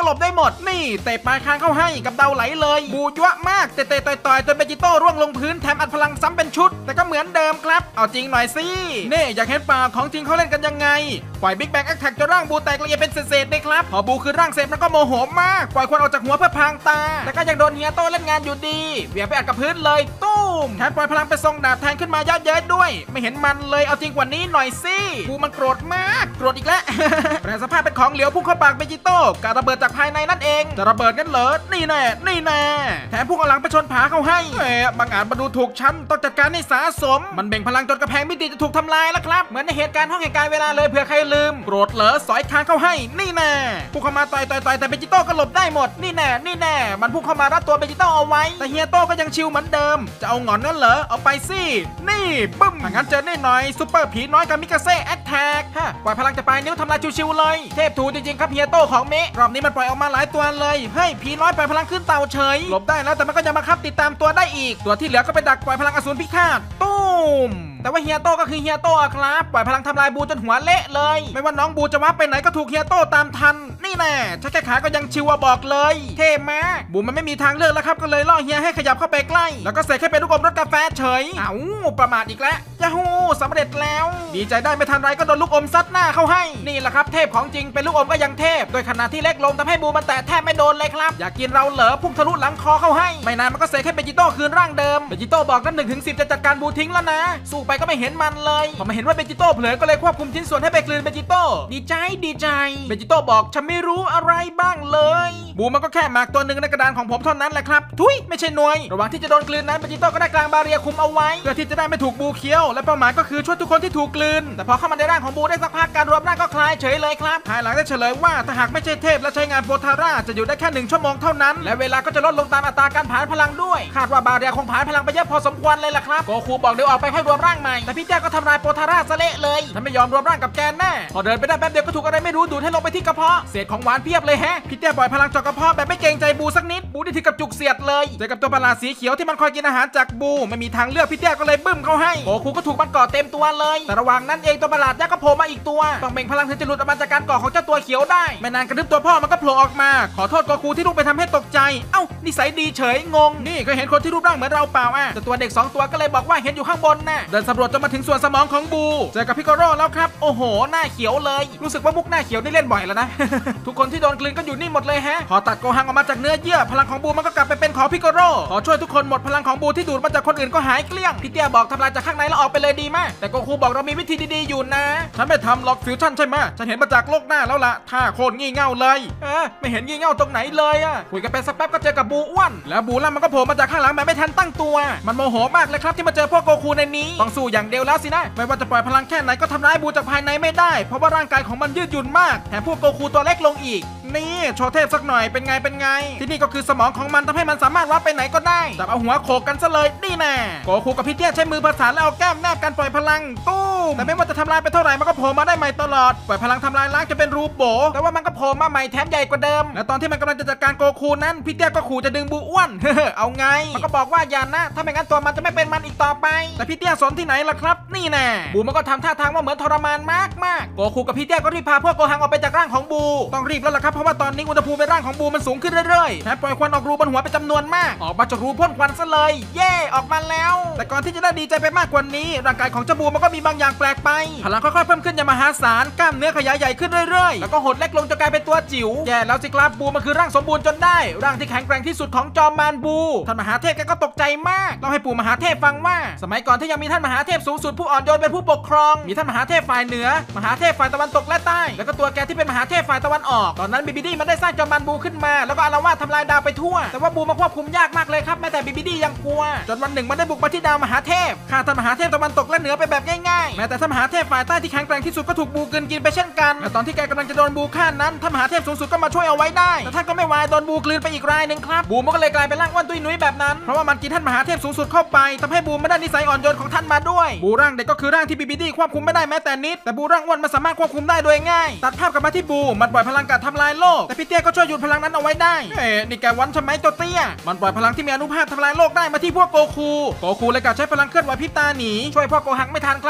Speaker 2: ก็หลบได้หมดนี่เตะปลายคางเข้าให้กับเดาไหลเลยบูยั่วมากเตะต่อยจนเบจิโต้ร่วงลงพื้นแถมอัดพลังซ้ำเป็นชุดแต่ก็เหมือนเดิมครับเอาจริงหน่อยสิเน่อยากเห็นป่าของจริงเขาเล่นกันยังไงปล่อยบิ๊กแบงแอคแท็กจนร่างบูแตกละเอียดเป็นเศษๆเลยครับพอบูคือร่างเสร็จแล้วก็โมโหมากปล่อยควันออกจากหัวเพื่อพรางตาแต่ก็ยังโดนเฮียโต้เล่นงานอยู่ดีเหวี่ยงไปอัดกับพื้นเลยตุ้มแถมปล่อยพลังไปทรงดาบแทงขึ้นมาเยอะๆด้วยไม่เห็นมันเลยเอาจริงกว่านี้หน่อยสิบูมันโกรธมากโกรธอีกแล้ว แปลสภาพเป็นของเหลวพุ่งเข้าปากเบจิโต้การระเบิดจากภายในนั่นเองจะระเบิดกันเหรอนี่แน่แถมพุ่งเอาหลังไปชนผาเขาให้บางอาจมาดูถูกฉันต้องจัดการให้สาสมมันเบ่งพลังจนกระแพงมิติจะถูกทำลายแล้วครับเหมือนในเหตุการณ์ห้องเหตุการณ์เวลาเลยเผื่อใครลืมโกรธเหรอสอยคางเข้าให้นี่แน่พุ่งเข้ามาต่อยแต่เบจิโต้ก็หลบได้หมดนี่แน่มันพุ่งเข้ามารัดตัวเบจิโต้เอาไว้แต่เฮียโต้ก็ยังชิลเหมือนเดิมจะเอาหงอนนั่นเหรอเอาไปสินี่บึ้มงั้นเจอนี่หน่อยซุปเปอร์ผีน้อยกับมิกาเซ่แอคแท็กปล่อยพลังจะปลายนิ้วทำลายชิวๆเลยเทพถูจริงๆครับเฮียโต้ของเมะรอบนี้มันปล่อยออกมาหลายตัวเลยเฮ้ยผีน้อยปล่อยพลังขึ้นเต่าเฉยหลบได้แล้วแต่มันก็ยังมาคับติดตามตัวได้อีกตัวที่เหลือก็ไปดักปล่อยพลังอสูรพิฆาตตุ้มแต่ว่าเฮียโต้ก็คือเฮียโต้ครับปล่อยพลังทำลายบูจนหัวเละเลยไม่ว่าน้องบูจะวับไปไหนก็ถูกเฮียโต้ตามทันนี่แน่ชักแค่ขาก็ยังชิวบอกเลยเท่มากบูมันไม่มีทางเลือกแล้วครับก็เลยล่อเฮียให้ขยับเข้าไปใกล้แล้วก็เสกให้เป็นลูกอมรสกาแฟเฉยเอ้าประมาทอีกแล้วยาฮูสำเร็จแล้วดีใจได้ไม่ทันไรก็โดนลูกอมซัดหน้าเข้าให้นี่แหละครับเทพของจริงเป็นลูกอมก็ยังเทพโดยขนาดที่เล็กลงทำให้บูมันแตะแทบไม่โดนเลยครับอยากกินเราเหรอพุ่งทะลุหลังคอเข้าให้ไม่นานมันก็เสกให้เบจิโต้คืนร่างเดิมเบจิโต้บอกนับ1 ถึง 10จะจัดการบูทิ้งแล้วนะสู้ไปก็ไม่เห็นมันเลยพอมาเห็นว่าเบจิโต้เผลอก็เลยควบคุมชิ้นส่วนให้ไปกลืนเบจิโต้ดีใจเบจิโต้บอกฉันไม่รู้อะไรบ้างเลยบูมันก็แค่หมากตัวหนึ่งในกระดานของผมเท่านั้นแหละครับทุยไม่ใช่หน่วยระหว่างที่จะโดนกลืนนั้นเบจิโต้ก็ได้กลางบาเรียคุมเอาไว้เพื่อที่จะได้ไม่ถูกบูเคี้ยวและเป้าหมายก็คือช่วยทุกคนที่ถูกกลืนแต่พอเข้ามาในร่างของบูได้สักพักการรวมร่างก็คลายเฉยเลยครับภายหลังได้เฉลยว่าถ้าหากไม่ใช่เทพและใช้งานโพธาร่าจะอยู่ได้แค่1 ชั่วโมงเท่านั้นและเวลาก็จะลดลงตามอัตราการผานพลังด้วยคาดว่าบาเรียคงผานพลังไปเยอะพอสมควรเลยล่ะครับโกคูบอกเดี๋ยวออกไปให้รวมร่างใหม่แต่พี่แจ้ก็ทำลายโพธาร่าซะเละเลยถ้าไม่ยอมรวมร่างกับแกนแน่พอเดินไปได้แป๊บเดียวก็ถูกอะไรไม่รู้ดูดให้ลงไปที่กระเพาะเศษของหวานเพียบเลยแฮะพี่แจ้ปล่อยพลังเจาะกระเพาะแบบไม่เกรงใจบูสักนิดบูได้ถึงกับจุกเสียดเลยเจอกับตัวประหลาดสีเขียวที่มันคอยกินอาหารจากบูไม่มีทางเลือกพี่แจ้ก็เลยบึ้มเข้าให้โกคูก็ถูกมันเกาะเต็มตัวเลยแต่ระหว่างนั้นเองตัวประหลาดยักษ์ก็โผล่มาอีกตัวต้องเบ่งพลังถึงจะหลุดออกมาจากการเกาะของเจ้าตัวเขียวได้ไม่นานกระดึ๊บตัวพ่อมันก็โผล่ออกมาขอโทษโกคูที่ลูกไปทำให้ตกใจเอ้านิสัยดีเฉยงงนี่ก็เห็นคนที่รูปร่างเหมือนเราเปล่าแต่ตัวเด็ก2 ตัวก็เลยบอกว่าเห็นอยู่ข้างบนน่ะเดินสำรวจจนมาถึงส่วนสมองของบูเจอกับพิโกโร่แล้วครับโอ้โหหน้าเขียวเลยรู้สึกว่ามุกหน้าเขียวนี่เล่นบ่อยแล้วนะ ทุกคนที่โดนกลืนก็อยู่นี่หมดเลยฮะพอตัดโกฮังออกมาจากเนื้อเยื่อพลังของบูมันก็กลับไปเป็นของพิโกโร่ขอช่วยทุกคนหมดพลังของบูที่ดูดมาจากคนอื่นก็หายเกลี้ยงพี่เตี้ยบอกทำลายจากข้างในแล้วออกไปเลยดีมากแต่โกคูบอกเรามีวิธีดีๆอยู่นะฉันไม่ทำหรอกฟิวชั่นใช่ไหมฉันเห็นมาจากโลกหน้าแล้วล่ะท่าโคตรงี่เง่าเลยไม่เห็นงี่เง่าตรงไหนเลยคุยกันไปสักแป๊บก็เจอกับบูอ้วนแล้วบูล่ามันก็โผล่มาจากข้างหลังแบบไม่ทันตั้งตัวมันโมโหมากเลยครับที่มาเจอพวกโกคูในนี้ต้องสู้อย่างเดียวแล้วสินะไม่ว่าจะปล่อยพลังแค่ไหนก็ทำร้ายบูจากภายในไม่ได้เพราะว่าร่างกายของมันยืดหยุ่นมากแถมพวกโกคูตัวเล็กลงอีกนี่โชว์เทพสักหน่อยเป็นไงที่นี่ก็คือสมองของมันทำให้มันสามารถวัดไปไหนก็ได้จับเอาหัวโขกกันซะเลยนี่แน่โกคูกับพี่เตี้ยใช้มือประสานแล้วเอาแก้มแนบกันปล่อยพลังตู้มแต่ไม่ว่าจะทำลายไปเท่าไหร่มันก็โผล่มาได้ใหม่ตลอดปล่อยพลังทำลายล้างจะเป็นรูโบแต่ว่ามันก็โผล่มาใหม่แถมใหญ่กว่าเดิมและตอนที่มันกำลังจะจัดการโกคูนั้นพี่เตี้ยก็ขู่จะดึงบูอ้วน เอาไงมันก็บอกว่าอย่านะถ้าไม่งั้นตัวมันจะไม่เป็นมันอีกต่อไปแต่พี่เตี้ยสนที่ไหนล่ะครับนี่แน่บูมันก็ทำท่าทางว่าเหมือนทรมานมากโกคูกับพี่เตี้ยก็รีบพาพวกโกฮังออกไปจากร่างของบูต้องรีบแล้วล่ะครับเพราะว่าตอนนี้อุณหภูมิในร่างของบูมันสูงขึ้นเรื่อยๆแถมปล่อยควันออกรูบนหัวเป็นจำนวนมากออกมาจากรูพ่นควันซะเลยเย่ออกมาแล้วแต่ก่อนที่จะได้ดีใจไปมากกว่านี้ร่างกายของเจ้าบูมันก็มีบางอย่างแปลกไปพลังค่อยๆเพิ่มขึ้นอย่างมหาศาลกล้ามเนื้อขยายใหญ่ขึ้นเรื่อยๆแล้วก็หดเล็กลงจนกลายเป็นตัวจิ๋วแย่แล้วสิครับบูมันคือร่างสมบูรณ์จนได้ร่างที่แข็งแกร่งที่สุดของจอมมารบูท่านมหาเทพแกก็ตกใจมากเล่าให้ปู่มหาเทพฟังว่าสมัยก่อนที่ยังมีท่านมหาเทพสูงสุดผู้อ่อนโยนเป็นผู้ปกครองมีท่านมหาเทพฝ่ายเหนือมหาเทพฝ่ายตะวันตกและใต้แล้วก็ตัวแกที่เป็นมหาเทพฝ่ายตะวันออกตอนนั้นบีบีดีมันได้สร้างจอมมารบูขึ้นมาแล้วก็อาละวาดทำลายดาวไปทั่วแต่ว่าบูมาควบคุมยากมากเลยครับแม้แต่บีบีดียังกลัวจนวันหนึ่งมันได้บุกมาที่ดาวมหาเทพฆ่าท่านมหาเทพตะวันตกและเหนือไปแบบง่ายๆแม้แต่ท่านมหาเทพฝ่ายใต้ที่แข็งแกร่งที่สุดก็ถูกบูกินไปเช่นกันและตอนที่แกกำลังจะโดนบูฆ่านั้นท่านมหาเทพสูงสุดก็มาช่วยเอาไว้ได้แต่ท่านก็ไม่วายโดนบูกลืนไปอีกรายหนึ่งครับบูมันก็เลยกลายเป็นร่างอ้วนตุ้ยนุ้ยแบบนั้นเพราะว่ามันกินท่านมหาเทพสูงสุดเข้าไปทำให้บูไม่ได้นิสัยอ่อนโยนของท่านมาด้วยบูร่างเด็กก็คือร่างที่บีบีดีควบคุมไม่ได้แม้แต่นิดแต่บูร่างอ้วนมันสามารถควบคุมได้โดยง่ายตัดภาพกลับมาที่บูมันปล่อยพลังกัดทำลายโลกแต่พี่เตี้ยก็ช่วยหยุดพลังนั้นเอาไว้ได้นี่แกวันใช่ไหมเจ้าเตี้ยมันปล่อยพลังที่มีอนุภาคทำลายโลกได้มาที่พวกโกคูเลยกัดใช้พลังเคลื่อนไหวพริบตาหนีช่วยพวกโกฮังไม่ทันครับช่วยได้แต่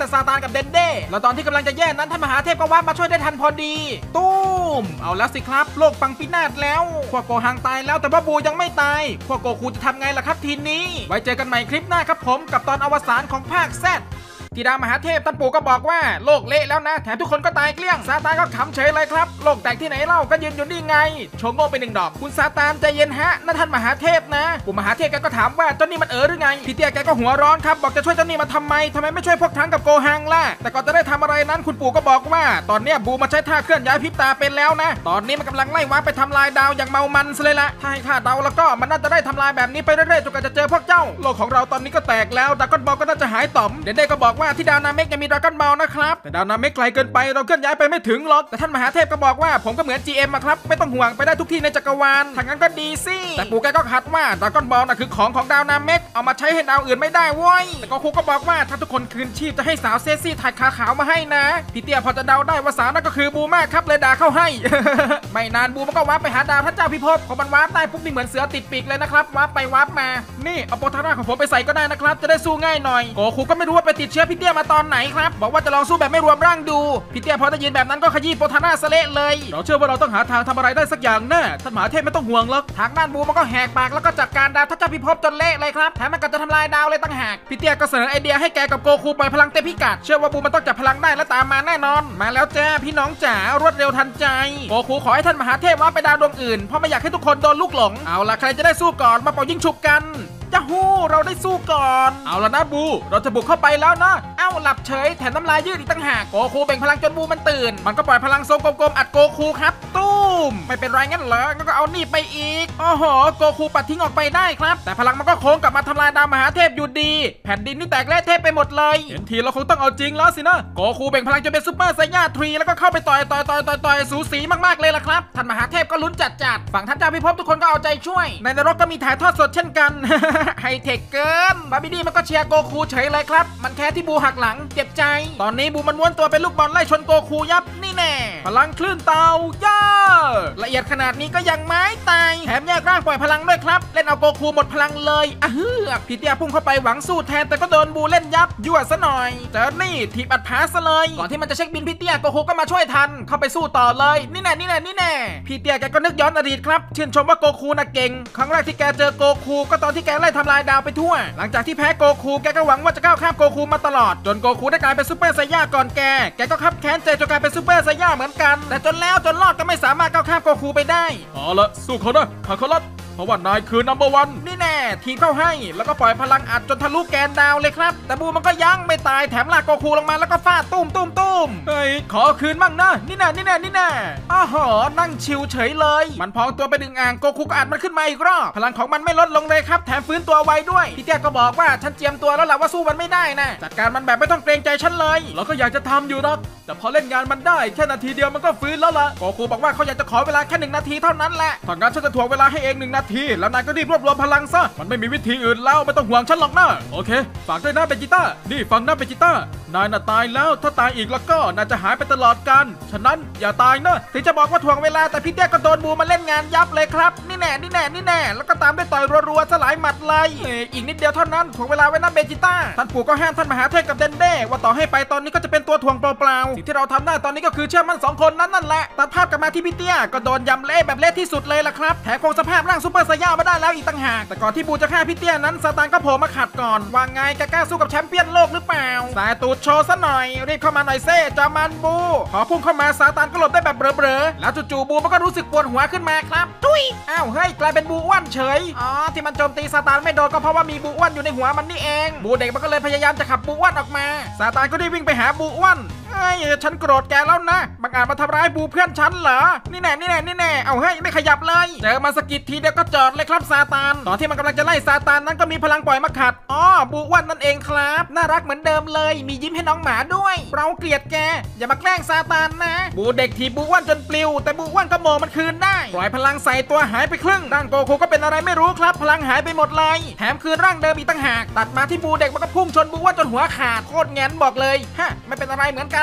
Speaker 2: ซาตานกับเดนเด้แล้วตอนที่กำลังจะแย่นั้นท่านมหาเทพก็วาร์ปมาช่วยได้ทันพอดีตูมเอาแล้วสิครับโลกปังปินาศแล้วพวกโกฮังตายแล้วแต่ว่าบูยังไม่ตายพวกโกคูจะทำไงล่ะครับทีนี้ไว้เจอกันใหม่คลิปหน้าครับผมกับตอนอวสานของภาคแซดธิดามหาเทพท่านปู่ก็บอกว่าโลกเละแล้วนะแถมทุกคนก็ตายเกลี้ยงซาตานก็ขำเฉยเลยครับโลกแตกที่ไหนเล่าก็ยืนอยู่นี่ไงโชงโง่ไป1 ดอกคุณซาตานใจเย็นฮะนั่นท่านมหาเทพนะปู่มหาเทพแกก็ถามว่าเจ้านี่มันหรือไงพี่เตี้ยแกก็หัวร้อนครับบอกจะช่วยเจ้านี่มาทำไมไม่ช่วยพวกทั้งกับโกฮังล่ะแต่ก่อนจะได้ทำอะไรนั้นคุณปู่ก็บอกว่าตอนเนี้ยบูมาใช้ท่าเคลื่อนย้ายพริบตาเป็นแล้วนะตอนนี้มันกำลังไล่วาร์ปไปทำลายดาวอย่างเมามันเลยละถ้าให้ข้าเดาแล้วก็มันน่าจะได้ทำลายแบบนี้ไปเรื่อยๆจนกว่าจะเจอพวกเจ้าโลกของเราตอนนี้ก็แตกแล้วดราก้อนบอลก็น่าจะหายต่อมเดนเด้ก็บอกว่าที่ดาวนาเมกยังมีดราก้อนบอลนะครับแต่ดาวนาเมกไกลเกินไปเราเคลื่อนย้ายไปไม่ถึงหรอกแต่ท่านมหาเทพก็บอกว่าผมก็เหมือน GM อะครับไม่ต้องห่วงไปได้ทุกที่ในจักรวาลทางนั้นก็ดีสิแต่ปู่แกก็ขัดว่าดราก้อนบอลน่ะคือของดาวนาเมกเอามาใช้ให้ดาวอื่นไม่ได้เว้ยแต่ก็ครูก็บอกว่าถ้าทุกคนคืนชีพจะให้สาวเซซี่ถ่ายขาขาวมาให้นะพี่เตี้ยพอจะเดาได้ว่าสาวนั่นก็คือบูมากครับเลยด่าเข้าให้ ไม่นานบูมันก็วาร์ปไปหาดาวพระเจ้าพิภพพอมันวาร์ปได้ปุ๊บนี่เหมือนเสือติดปีกเลยนะครับวาร์ปไปวาร์ปมานี่เอาโปรทาร่าของผมไปใส่ก็ได้นะครับจะได้สู้ง่ายหน่อยโกคูก็ไม่รู้ว่าไปติดเชื้อพี่เตี้ยมาตอนไหนครับบอกว่าจะลองสู้แบบไม่รวมร่างดูพี่เตี้ยพอได้ยินแบบนั้นก็ขยี้โปรทาร่าสเละเลยเราเชื่อว่าเราต้องหาทางทำอะไรได้สักอย่างแน่ท่านมหาเทพไม่ต้องห่วงหรอกทางด้านบูมันก็แหกปากแล้วก็จัดการดาวพระเจ้าพิภพจนเละเลยครับแถมมันก็จะทำลายดาวเลยตั้งหากพี่เตี้ยก็เสนอไอเดียให้แกกับโกคูปล่อยพลังเต็มพิกัดเชื่อว่าบูมันต้องจับพลังได้และตามมาแน่นอนมาแล้วจ้าพี่น้องจ๋ารวดเร็วทันใจโกคูขอให้ท่านมหาเทพว่าไปดาวดวงอื่นเพราะไม่อยากให้ทุกคนโดนลูกหลงเอาล่ะใครจะได้สู้ก่อนมาเป่ายิงฉุบกันจ้าฮู้เราได้สู้ก่อนเอาละนะบูเราจะบุกเข้าไปแล้วนะเอ้าหลับเฉยแถมน้ำลายยืดอีกตั้งหากโกคูเบ่งพลังจนบูมันตื่นมันก็ปล่อยพลังทรงกลมๆอัดโกคูครับตุ้มไม่เป็นไรงั้นเหรองั้นก็เอานี่ไปอีกโอ้โหโกคูปัดทิ้งออกไปได้ครับแต่พลังมันก็โค้งกลับมาทำลายดาวมหาเทพอยู่ดีแผ่นดินนี่แตกเละเทะไปหมดเลยเห็นทีเราคงต้องเอาจริงแล้วสินะโกคูเบ่งพลังจนเป็นซุปเปอร์ไซย่าทรีแล้วก็เข้าไปต่อยสูสีมากๆเลยล่ะครับท่านมหาเทพก็ลุ้นจัดฝั่งท่านเจ้าพิภพทุกคนก็เอาใจช่วยในนรกก็มีถ่ายทอดสดเช่นกัน ไฮเทคเกินบาบิดี้มันก็เชียร์โกคูเฉยเลยครับมันแค่ที่บูหักหลังเจ็บใจตอนนี้บูมันม้วนตัวเป็นลูกบอลไล่ชนโกคูยับนี่แน่พลังคลื่นเตาย่าละเอียดขนาดนี้ก็ยังไม่ตายแถมแยกร่างปล่อยพลังด้วยครับเล่นเอาโกคูหมดพลังเลยอะเฮือกพี่เตี้ยพุ่งเข้าไปหวังสู้แทนแต่ก็โดนบูเล่นยับยั่วซะหน่อยเจอนี่ทีบอัดผาซะเลยก่อนที่มันจะเช็คบินพี่เตี้ยโกคูก็มาช่วยทันเข้าไปสู้ต่อเลยนี่แน่พี่เตี้ยแกก็นึกย้อนอดีตครับชื่นชมว่าโกคูน่ะเก่งครั้งแรกที่แกเจอโกคูก็ตอนที่แกไล่ทำลายดาวไปทั่วหลังจากที่แพ้โกคูแกก็หวังว่าจะก้าวข้ามโกคูมาตลอดจนโกคูได้กลายเป็นซูเปอร์ไซย่าก่อนแกก็คับแค้นใจจนกลายเป็นซูเปอร์ไซย่าเหมือนกันแต่จนแล้วจนรอดก็ไม่สามารถก้าวข้ามโกคูไปได้เอาละสู้เขานะคาคารัสเพราะว่านายคือนัมเบอร์วันนี่แน่ทีเข้าให้แล้วก็ปล่อยพลังอัดจนทะลุแกนดาวเลยครับแต่บูมันก็ยั้งไม่ตายแถมลากโกคูลงมาแล้วก็ฟาดตุ้มเฮ้ยขอคืนบ้างนะนี่แน่อ้าวนั่งชิวเฉยเลยมันพองตัวไปดึงอ่างโกคูก็อัดมันขึ้นมาอีกรอบพลังของมันไม่ลดลงเลยครับแถมฟื้นตัวไวด้วยพี่เตี้ยก็บอกว่าฉันเจียมตัวแล้วแหละว่าสู้มันไม่ได้นะจัดการมันแบบไม่ต้องเกรงใจฉันเลยเราก็อยากจะทำอยู่นะแต่พอเล่นงานมันได้แค่นาทีเดียวมันก็ฟื้นแล้วล่ะโกคูบอกว่าเขาอยากจะขอเวลาแค่1 นาทีเท่านั้นแหละถ้างั้นฉันจะถ่วงเวลาให้เอง1 นาทีแล้วนายก็รีบรวบรวมพลังซะมันไม่มีวิธีอื่นแล้วไม่ต้องห่วงฉันหรอกนะโอเคฝากด้วยนะเบจิต้านี่ฟังนะเบจิต้านายน่ะตายแล้วถ้าตายอีกแล้วก็น่าจะหายไปตลอดกาลฉะนั้นอย่าตายนะถึงจะบอกว่าถ่วงเวลาแต่พี่เตี้ยก็โดนบูมาเล่นงานยับเลยครับนี่แน่แล้วก็ตามด้วยต่อยรัวๆสลายหมัดเลยอีกนิดเดียวเท่านั้นถ่วงเวลาไว้นะเบจิต้าท่านปู่ก็ห้ามท่านมหาเทพกับเดนเด้ว่าต่อให้ไปตอนนี้ก็จะเป็นตัวถ่วงเปล่าๆสิ่งที่เราทำได้ตอนนี้ก็คือเชื่อมั่น2 คนนั่นแหละตัดภาพกลับมาที่พี่เตี้ยก็โดนยำเละแบบเละที่สุดเลยล่ะครับแถมคงสภาพร่างซูเปอร์ไซย่ามาได้แล้วอีกต่างหากแต่ก่อนที่บูจะฆ่าพี่เตี้ยนั้นซาตานก็โผล่มาขัดก่อนว่าไงแกกล้าสู้กับแชมเปี้ยนโลกหรือเปล่าสายตูดโชว์ซะหน่อยรีบเข้ามาหน่อยเซ่จามันบูพอพุ่งเข้ามาซาตานก็หลบได้แบบเบลอๆแล้วจู่ๆบูมันก็รู้สึกปวดหัวขึ้นมาครับทุยอ้าวเฮ้ยกลายเป็นบูอ้วนเฉยอ๋อที่มันโจมตีซาตานไม่โดนก็เพราะว่ามีบูอ้วนอยู่ในหัวมันนี่เองบูเด็กมันก็เลยพยายามจะขับบูอ้วนออกมาซาตานก็ได้วิ่งไปหาบูอ้วนฉันโกรธแกแล้วนะบังอาจมาทำร้ายบูเพื่อนฉันเหรอนี่แน่เอาเฮ้ยไม่ขยับเลยเจอมาสกิดทีเดียวก็จอดเลยครับซาตานตอนที่มันกำลังจะไล่ซาตานนั้นก็มีพลังปล่อยมาขัดอ๋อบูอ้วนนั่นเองครับน่ารักเหมือนเดิมเลยมียิ้มให้น้องหมาด้วยเราเกลียดแกอย่ามาแกล้งซาตานนะบูเด็กทีบูอ้วนจนปลิวแต่บูอ้วนก็โมมันคืนได้ปล่อยพลังใส่ตัวหายไปครึ่งร่างโกคูก็เป็นอะไรไม่รู้ครับพลังหายไปหมดเลยแถมคืนร่างเดิมอีกต่างหากตัดมาที่บูเด็กมันก็พุ่งชนบูอ้วนจนหัวขาดโคตรแงนบอกเลยฮะไม่เป็นอะไรเหมือนกัน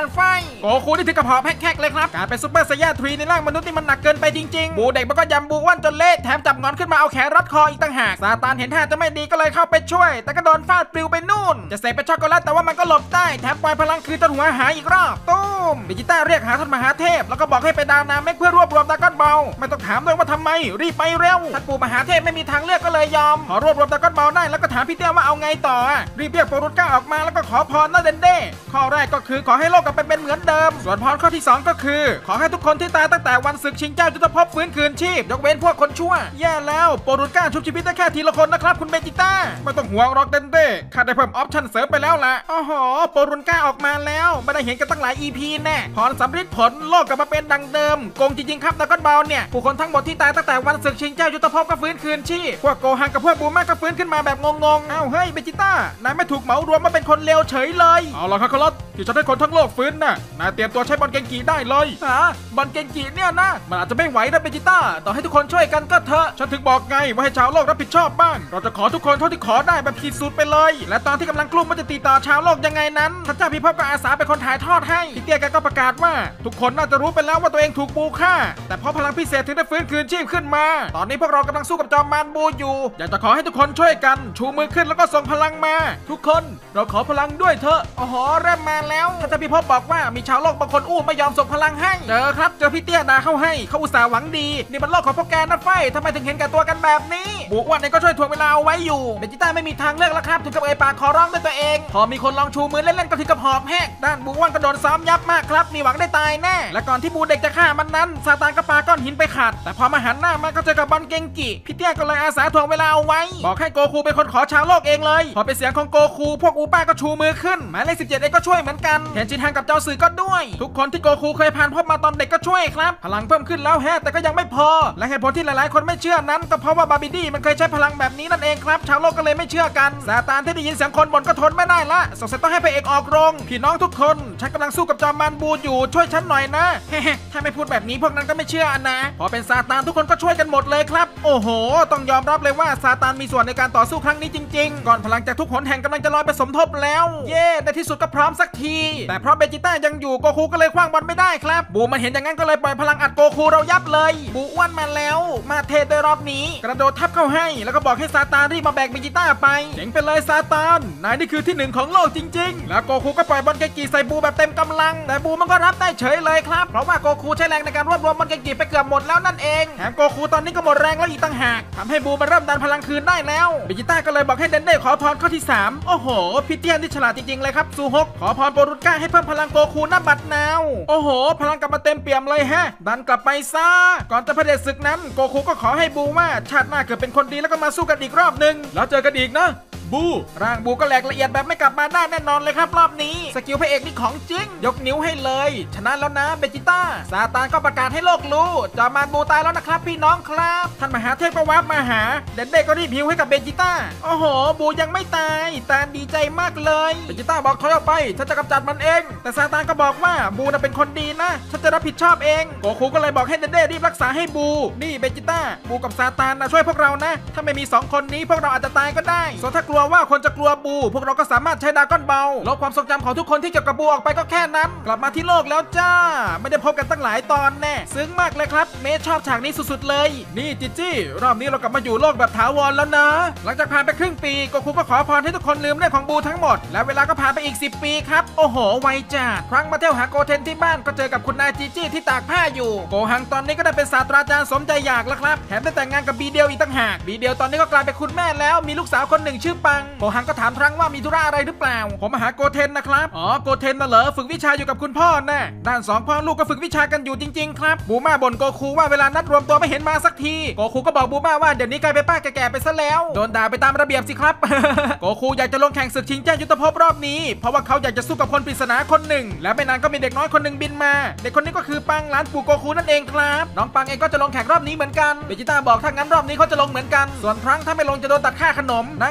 Speaker 1: การไฟโกคูนี่ถึงกับหอบแฮกๆเลยครับการเป็นซุปเปอร์ไซย่า3ในร่างมนุษย์นี่มันหนักเกินไปจริงๆบูเด็กมันก็ยำบูอ้วนจนเละแถมจับงอนขึ้นมาเอาแขนรัดคออีกต่างหากซาตานเห็นท่าจะไม่ดีก็เลยเข้าไปช่วยแต่ก็โดนฟาดปลิวไปนู่นจะเสกเป็นช็อกโกแลตแต่ว่ามันก็หลบได้แถมปล่อยพลังคืนจนหัวหายอีกรอบตุ้มเบจิต้าเรียกหาท่านมหาเทพแล้วก็บอกให้ไปดาวนาเมกเพื่อรวบรวมดราก้อนบอลไม่ต้องถามด้วยว่าทำไมรีบไปเร็วท่านปู่มหาเทพไม่มีทางเลือกก็เลยยอมขอรวบรวมดราก้อนบอลได้แล้วก็ถามพี่เตี้ยว่าเอาไงต่อรีบเรียกโปรุก้าออกมาแล้วก็ขอพรนะเดนเด้ข้อแรกก็คือขอให้โลกกลับไปเป็นเหมือนเดิมส่วนพรข้อที่2ก็คือขอให้ทุกคนที่ตายตั้งแต่วันศึกชิงเจ้ายุทธภพฟื้นคืนชีพยกเว้นพวกคนชั่วแย่แล้วโปรุก้าชุบชีวิตได้แค่ทีละคนนะครับคุณเบจิต้าไม่ต้องห่วงหรอกเดนเด้ข้าได้เพิ่มออปชั่นเสริมไปแล้วล่ะโอ้โหโปรุก้าออกมาแล้วไม่ได้เห็นกันตั้งหลาย EP แน่พรสำฤทธิ์ผลโลกกลับมาเป็นดังเดิมโกงจริงๆครับดราก้อนบอลเนี่ยผู้คนทั้งหมดที่ตายตั้งแต่วันศึกชิงเจ้ายุทธภพก็ฟื้นคืนชีพพวกโกฮังกับพวกบูมาก็ฟื้นขึ้นมาแบบงงๆอ้าวเฮ้ยเบจิต้านายไม่ถูกเหมารวมมาเป็นคนเลวเฉยเลยเอาล่ะครับคาร์ลที่จะให้คนทั้งโลกฟื้นน่ะนายเตรียมตัวใช้บอลเกงกีได้เลยบอลเกงกีเนี่ยนะมันอาจจะไม่ไหวนะเบจิต้าต่อให้ทุกคนช่วยกันก็เถอะฉันถึงบอกไงว่าให้ชาวโลกรับผิดชอบบ้างเราจะขอทุกคนเท่าที่ขอได้แบบขีดสุดไปเลยและตอนที่กำลังกลุ้มว่าจะตีต่อชาวโลกยังไงนั้นพระเจ้าพิภพก็อาสาเป็นคนถ่ายทอดให้พี่เตี้ยแกก็ประกาศว่าทุกคนน่าจะรู้ไปแล้วว่าตัวเองถูกบูฆ่าแต่เพราะพลังพิเศษถึงได้ฟื้นคืนชีพขึ้นมาตอนนี้พวกเรากำลังสู้กับจอมมารบูอยู่อยากจะขอให้ทุกคนช่วยกันชูมือขึ้นแล้วก็ส่งพลังมาทุกคนเราขอพลังด้วยเถอะโอ้โหเริ่มมาแล้วพระเจ้าพิภพบอกว่ามีชาวโลกบางคนอู้ไม่ยอมส่งพลังให้เจอครับเจอพี่เตี้ยด่าเข้าให้เขาอุตส่าห์หวังดีนี่มันโลกของพวกแกนะไฟทำไมถึงเห็นแก่ตัวกันแบบนี้บุกวันนี้ก็ช่วยทวงเวลาเอาไว้อยู่เบจิต้าไม่มีทางเลือกแล้วครับถึงกับเอ่ยปากขอร้องด้วยตัวเองพอมีคนลองชูมือเล่นๆก็ถึงกับหอบแหกด้านบุกวันก็โดนซ้อมยับมากครับมีหวังได้ตายแน่และก่อนที่บูเด็กจะฆ่ามันนั้นซาตานก็ปาก้อนหินไปขัดแต่พอมาหันหน้ามาก็เจอกับบอลเกงกิพี่เตี้ยก็เลยอาสาทวงเวลาเอาไว้บอกให้โกคูเป็นคนขอชาวโลกเองเลยพอเป็นเสียงของโกคูพวกอูป้าก็ชูมือขึ้นหมายเลข17เองก็ช่วยเหมือนกันเห็นจินฮังกับเจ้าสื่อก็ด้วยทุกคนที่โกคูเคยผ่านพบมาตอนเด็กก็ช่วยครับพลังเพิ่มขึ้นแล้วแฮะแต่ก็ยังไม่พอและเหตุผลที่หลายๆคนไม่เชื่อนั้นก็เพราะว่าบาบิดี้มันเคยใช้พลังแบบนี้นั่นเองครับชาวโลกก็เลยไม่เชื่อกันซาตานที่ได้ยินเสียงคนบ่นก็ทนไม่ได้ละสงสัยต้องให้พระเอกออกโรงพี่น้องทุกคนฉันกำลังสู้กับจอมมารบูอยู่ช่วยฉันหน่อยนะเฮ้ถ้าไม่พูดแบบนี้พวกนั้นก็ไม่เชื่อนะพอเป็นซาตานทุกคนก็ช่วยกันหมดเลยครับโอ้โหต้องยอมรับเลยว่าซาตานมีส่วนในการต่อสู้ครั้งนี้จริงๆก่อนพลังจากทุกหนแห่งกำลังจะลอยไปสมทบแล้วเย่ในที่สุดก็พร้อมสักทีแต่เพราะเบจิต้ายังอยู่โกคูก็เลยคว้างบอลไม่ได้ครับบูมันเห็นอย่างนั้นก็เลยปล่อยพลังอัดโกคูเรายับเลยบูอ้วนมาแล้วมาเทโดยรอบนี้กระโดดทับเข้าให้แล้วก็บอกให้ซาตานรีบมาแบกเบจิต้าไปเจ๋งไปเลยซาตานนายนี่คือที่1ของโลกจริงๆแล้วโกคูก็ปล่อยบอลเกกิใส่บูแบบเต็มกำลังแต่บูมันก็รับได้เฉยเลยครับเพราะว่าโกคูใช้แรงในการรวบรวมบอลเกกิไปเกือบหมดแล้วนั่นเองแถมโกคูตอนนี้ก็หมดแรงแล้วอีกต่างหากทำให้บูมันเริ่มดันพลังคืนได้แล้วเบจิต้าก็เลยบอกให้เดนเด้ขอพรข้อที่3โอ้โหพี่เตี้ยนี่ฉลาดจริงๆเลยครับซูฮกขอพรโปรุก้าให้เพิ่มพลังโกคูณบัดนาวโอ้โหพลังกลับมาเต็มเปี่ยมเลยฮะดันกลับไปซะก่อนจะเผด็จศึกนั้นโกคูก็ขอให้บูว่าชาติหน้าเกิดเป็นคนดีแล้วก็มาสู้กันอีกรอบนึงแล้วเจอกันอีกนะบูร่างบูก็แหลกละเอียดแบบไม่กลับมาได้แน่นอนเลยครับรอบนี้สกิลพระเอกนี่ของจริงยกนิ้วให้เลยชนะแล้วนะเบจิต้าซาตานก็ประกาศให้โลกรู้จอมมารบูตายแล้วนะครับพี่น้องครับท่านมหาเทพก็วาร์ปมาหาเดนเด้ก็รีบฮิวให้กับเบจิต้าโอ้โหบูยังไม่ตายตาดีใจมากเลยเบจิต้าบอกถอยออกไปฉันจะกำจัดมันเองแต่ซาตานก็บอกว่าบูน่ะเป็นคนดีนะฉันจะรับผิดชอบเองโกคูก็เลยบอกให้เดนเด้รีบรักษาให้บูนี่เบจิต้าบูกับซาตานนะช่วยพวกเรานะถ้าไม่มี2คนนี้พวกเราอาจจะตายก็ได้ส่วนถ้ากลัวว่าคนจะกลัวบูพวกเราก็สามารถใช้ดราก้อนเบาลบความทรงจำของทุกคนที่เกี่ยวกับบูออกไปก็แค่นั้นกลับมาที่โลกแล้วจ้าไม่ได้พบกันตั้งหลายตอนแน่ซึ้งมากเลยครับเมย์ชอบฉากนี้สุดๆเลยนี่จิจี้รอบนี้เรากลับมาอยู่โลกแบบถาวรแล้วนะหลังจากผ่านไปครึ่งปีโกคูก็ขอพรให้ทุกคนลืมเรื่องของบูทั้งหมดและเวลาก็ผ่านไปอีก10 ปีครับโอ้โหไวจัดครั้งมาเที่ยวหาโกเทนที่บ้านก็เจอกับคุณนายจิจี้ที่ตากผ้าอยู่โกฮังตอนนี้ก็ได้เป็นศาสตราจารย์สมใจอยากแล้วครับแถมได้แต่งงานกับบีเดียวอีกต่างหากบีเดียวตอนนี้ก็กลายเป็นคุณแม่แล้วมีลูกสาวคนหนึ่งชื่อปังโกฮังก็ถามครั้งว่ามีธุระอะไรหรือเปล่าผมมาหาโกเทนนะครับอ๋อโกเทนน่ะเหรอฝึกวิชาอยู่กับคุณพ่อน่ะด้าน2พ่อลูกก็ฝึกวิชากันอยู่จริงๆครับบูมาบ่นโกคูว่าเวลานัดรวมตัวไม่เห็นมาสักทีโกคูก็บอกบูมาว่าเดี๋ยวนี้กลายเป็นป้าแก่ๆไปซะแล้วโดนด่าไปตามระเบียบสิครับ โกคูอยากจะลงแข่งศึกชิงเจ้ายุทธภพรอบนี้เพราะว่าเขาอยากจะสู้กับคนปริศนาคนหนึ่งแล้วไม่นานก็มีเด็กน้อยคนหนึ่งบินมาเด็กคนนี้ก็คือปังหลานปู่โกคูนั่นเองครับน้องปังเองก็จะลงแข่งรอบนี้เหมือนกันเบจิต้าบอกถ้างั้นรอบนี้เขาจะลงเหมือนกันส่วนครั้งถ้าไม่ลงจะโดนตัดค่าขนมนักงานศึกชิง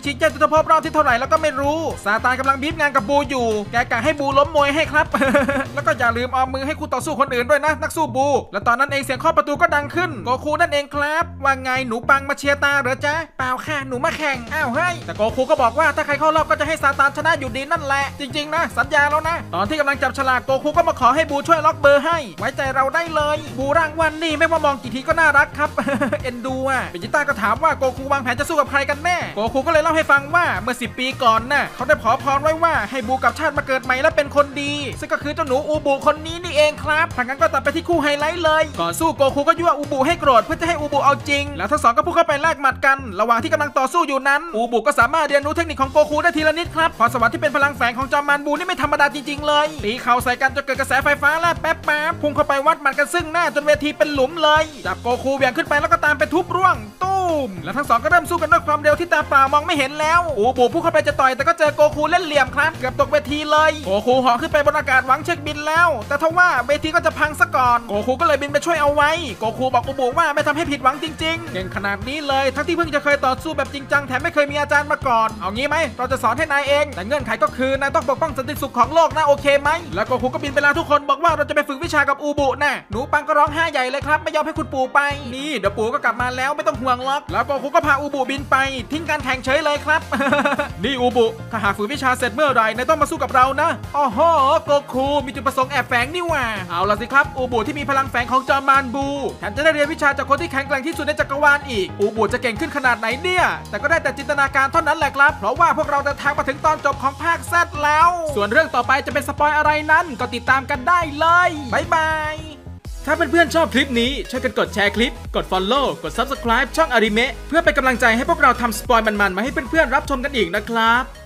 Speaker 2: ชิงเจ้ายุทธภพรอบที่เท่าไหร่แล้วก็ไม่รู้ซาตานกำลังบีบงานกับบูอยู่แกกะให้บูล้มมวยให้ครับ แล้วก็อย่าลืมเอามือให้คู่ต่อสู้คนอื่นด้วยนะนักสู้บูและตอนนั้นเองเสียงเคาะประตูก็ดังขึ้นโกคูนั่นเองครับว่าไงหนูปังมาเชียร์ตาเหรอจ๊ะเปล่าค่ะหนูมาแข่งอ้าวเฮ้ยแต่โกคูก็บอกว่าถ้าใครเข้ารอบก็จะให้ซาตานชนะอยู่ดีนั่นแหละจริงๆนะสัญญาแล้วนะตอนที่กำลังจับฉลากโกคูก็มาขอให้บูช่วยล็อกเบอร์ให้ไว้ใจเราได้เลยบูรางวัลนี่ไม่ว่ามองกี่ทีก็น่ารักครับ เอ็นดูอ่ะเบจิต้าก็ถามว่าโกคูวางแผนจะสู้กับใครกันแน่โกคูก็เลยเล่าให้ฟังว่าเมื่อ10 ปีก่อนน่ะเขาได้ขอพรไว้ว่าให้บูกับชาติมาเกิดใหม่และเป็นคนดีซึ่งก็คือเจ้าหนูอูบูคนนี้นี่เองครับทางนั้นก็ตัดไปที่คู่ไฮไลท์เลยก่อนสู้โกคูก็ยั่วอูบูให้โกรธเพื่อจะให้อูบูเอาจริงแล้วทั้งสองก็พุ่งเข้าไปแลกหมัดกันระหว่างที่กำลังต่อสู้อยู่นั้นอูบูก็สามารถเรียนรู้เทคนิคของโกคูได้ทีละนิดครับพรสวรรค์ที่เป็นพลังแฝงของจอมมารบูนี่ไม่ธรรมดาจริงๆเลยตีเข่าใส่กันจนเกิดกระแสไฟฟ้าแลบแป๊บๆพุ่งเข้าไปวัดหมัดกันซึ่งหน้าจนเวทีเป็นหลุมเลยจับโกคูเบี่ยงขึ้นไปแล้วก็ตามไปทุบร่วงตู้มแล้วทั้งสองก็เริ่มสู้กันด้วยความเร็วที่ตาเปล่ามองไม่เห็นแล้วอูบูพุ่งเข้าไปจะต่อยแต่ก็เจอโกคูเล่นเหลี่ยมครับเกือบตกเวทีเลยโกคูเหาะขึ้นไปบนอากาศหวังเช็คบินแล้วแต่ทว่าเวทีก็จะพังซะก่อนโกคูก็เลยบินไปช่วยเอาไว้โกคูบอกอูบูว่าไม่ทำให้ผิดหวังจริงๆเก่งขนาดนี้เลยทั้งที่เพิ่งจะเคยต่อสู้แบบจริงจังแถมไม่เคยมีอาจารย์มาก่อนเอางี้ไหมเราจะสอนให้นายเองแต่เงื่อนไขก็คือนายต้องปกป้องสันติสุขของโลกนะโอเคไหมแล้วโกคูก็บินไปลาทุกคนบอกว่าเราจะไปฝึกวิชากับอูบูนะหนูปังก็ร้องไห้ใหญ่เลยครับไม่ยอมให้คุณปู่ไปนี่เดี๋ยวปู่ก็กลับมาแล้วไม่ต้องห่วงหรอกแล้วโกคูก็พาอูบูบินไปทิ้งการแข่งเฉยเลยครับ นี่อูบูถ้าหากฝึกวิชาเสร็จเมื่อไหร่นายต้องมาสู้กับเรานะอ๋อโหโกคูมีจุดประสงค์แอบแฝงนี่หว่าเอาล่ะสิครับอูบูที่มีพลังแฝงของจอมมารบูแถมจะได้เรียนวิชาจากคนที่แข็งแกร่งที่สุดในจักรวาลอีกอูบูจะเก่งขึ้นขนาดไหนเนี่ยแต่ก็ได้แต่จินตนาการเท่านั้นแหละครับเพราะว่าพวกเราเดินทางมาถึงตอนจบของภาค Z แล้วส่วนเรื่องต่อไปจะเป็นสปอยอะไรนั้นก็ติดตามกันได้เลยบ๊ายบายถ้าเพื่อนๆชอบคลิปนี้ช่วยกันกดแชร์คลิปกด Follow กด Subscribe ช่องอาริเมะเพื่อเป็นกำลังใจให้พวกเราทำสปอยมันๆมาให้เพื่อนๆรับชมกันอีกนะครับ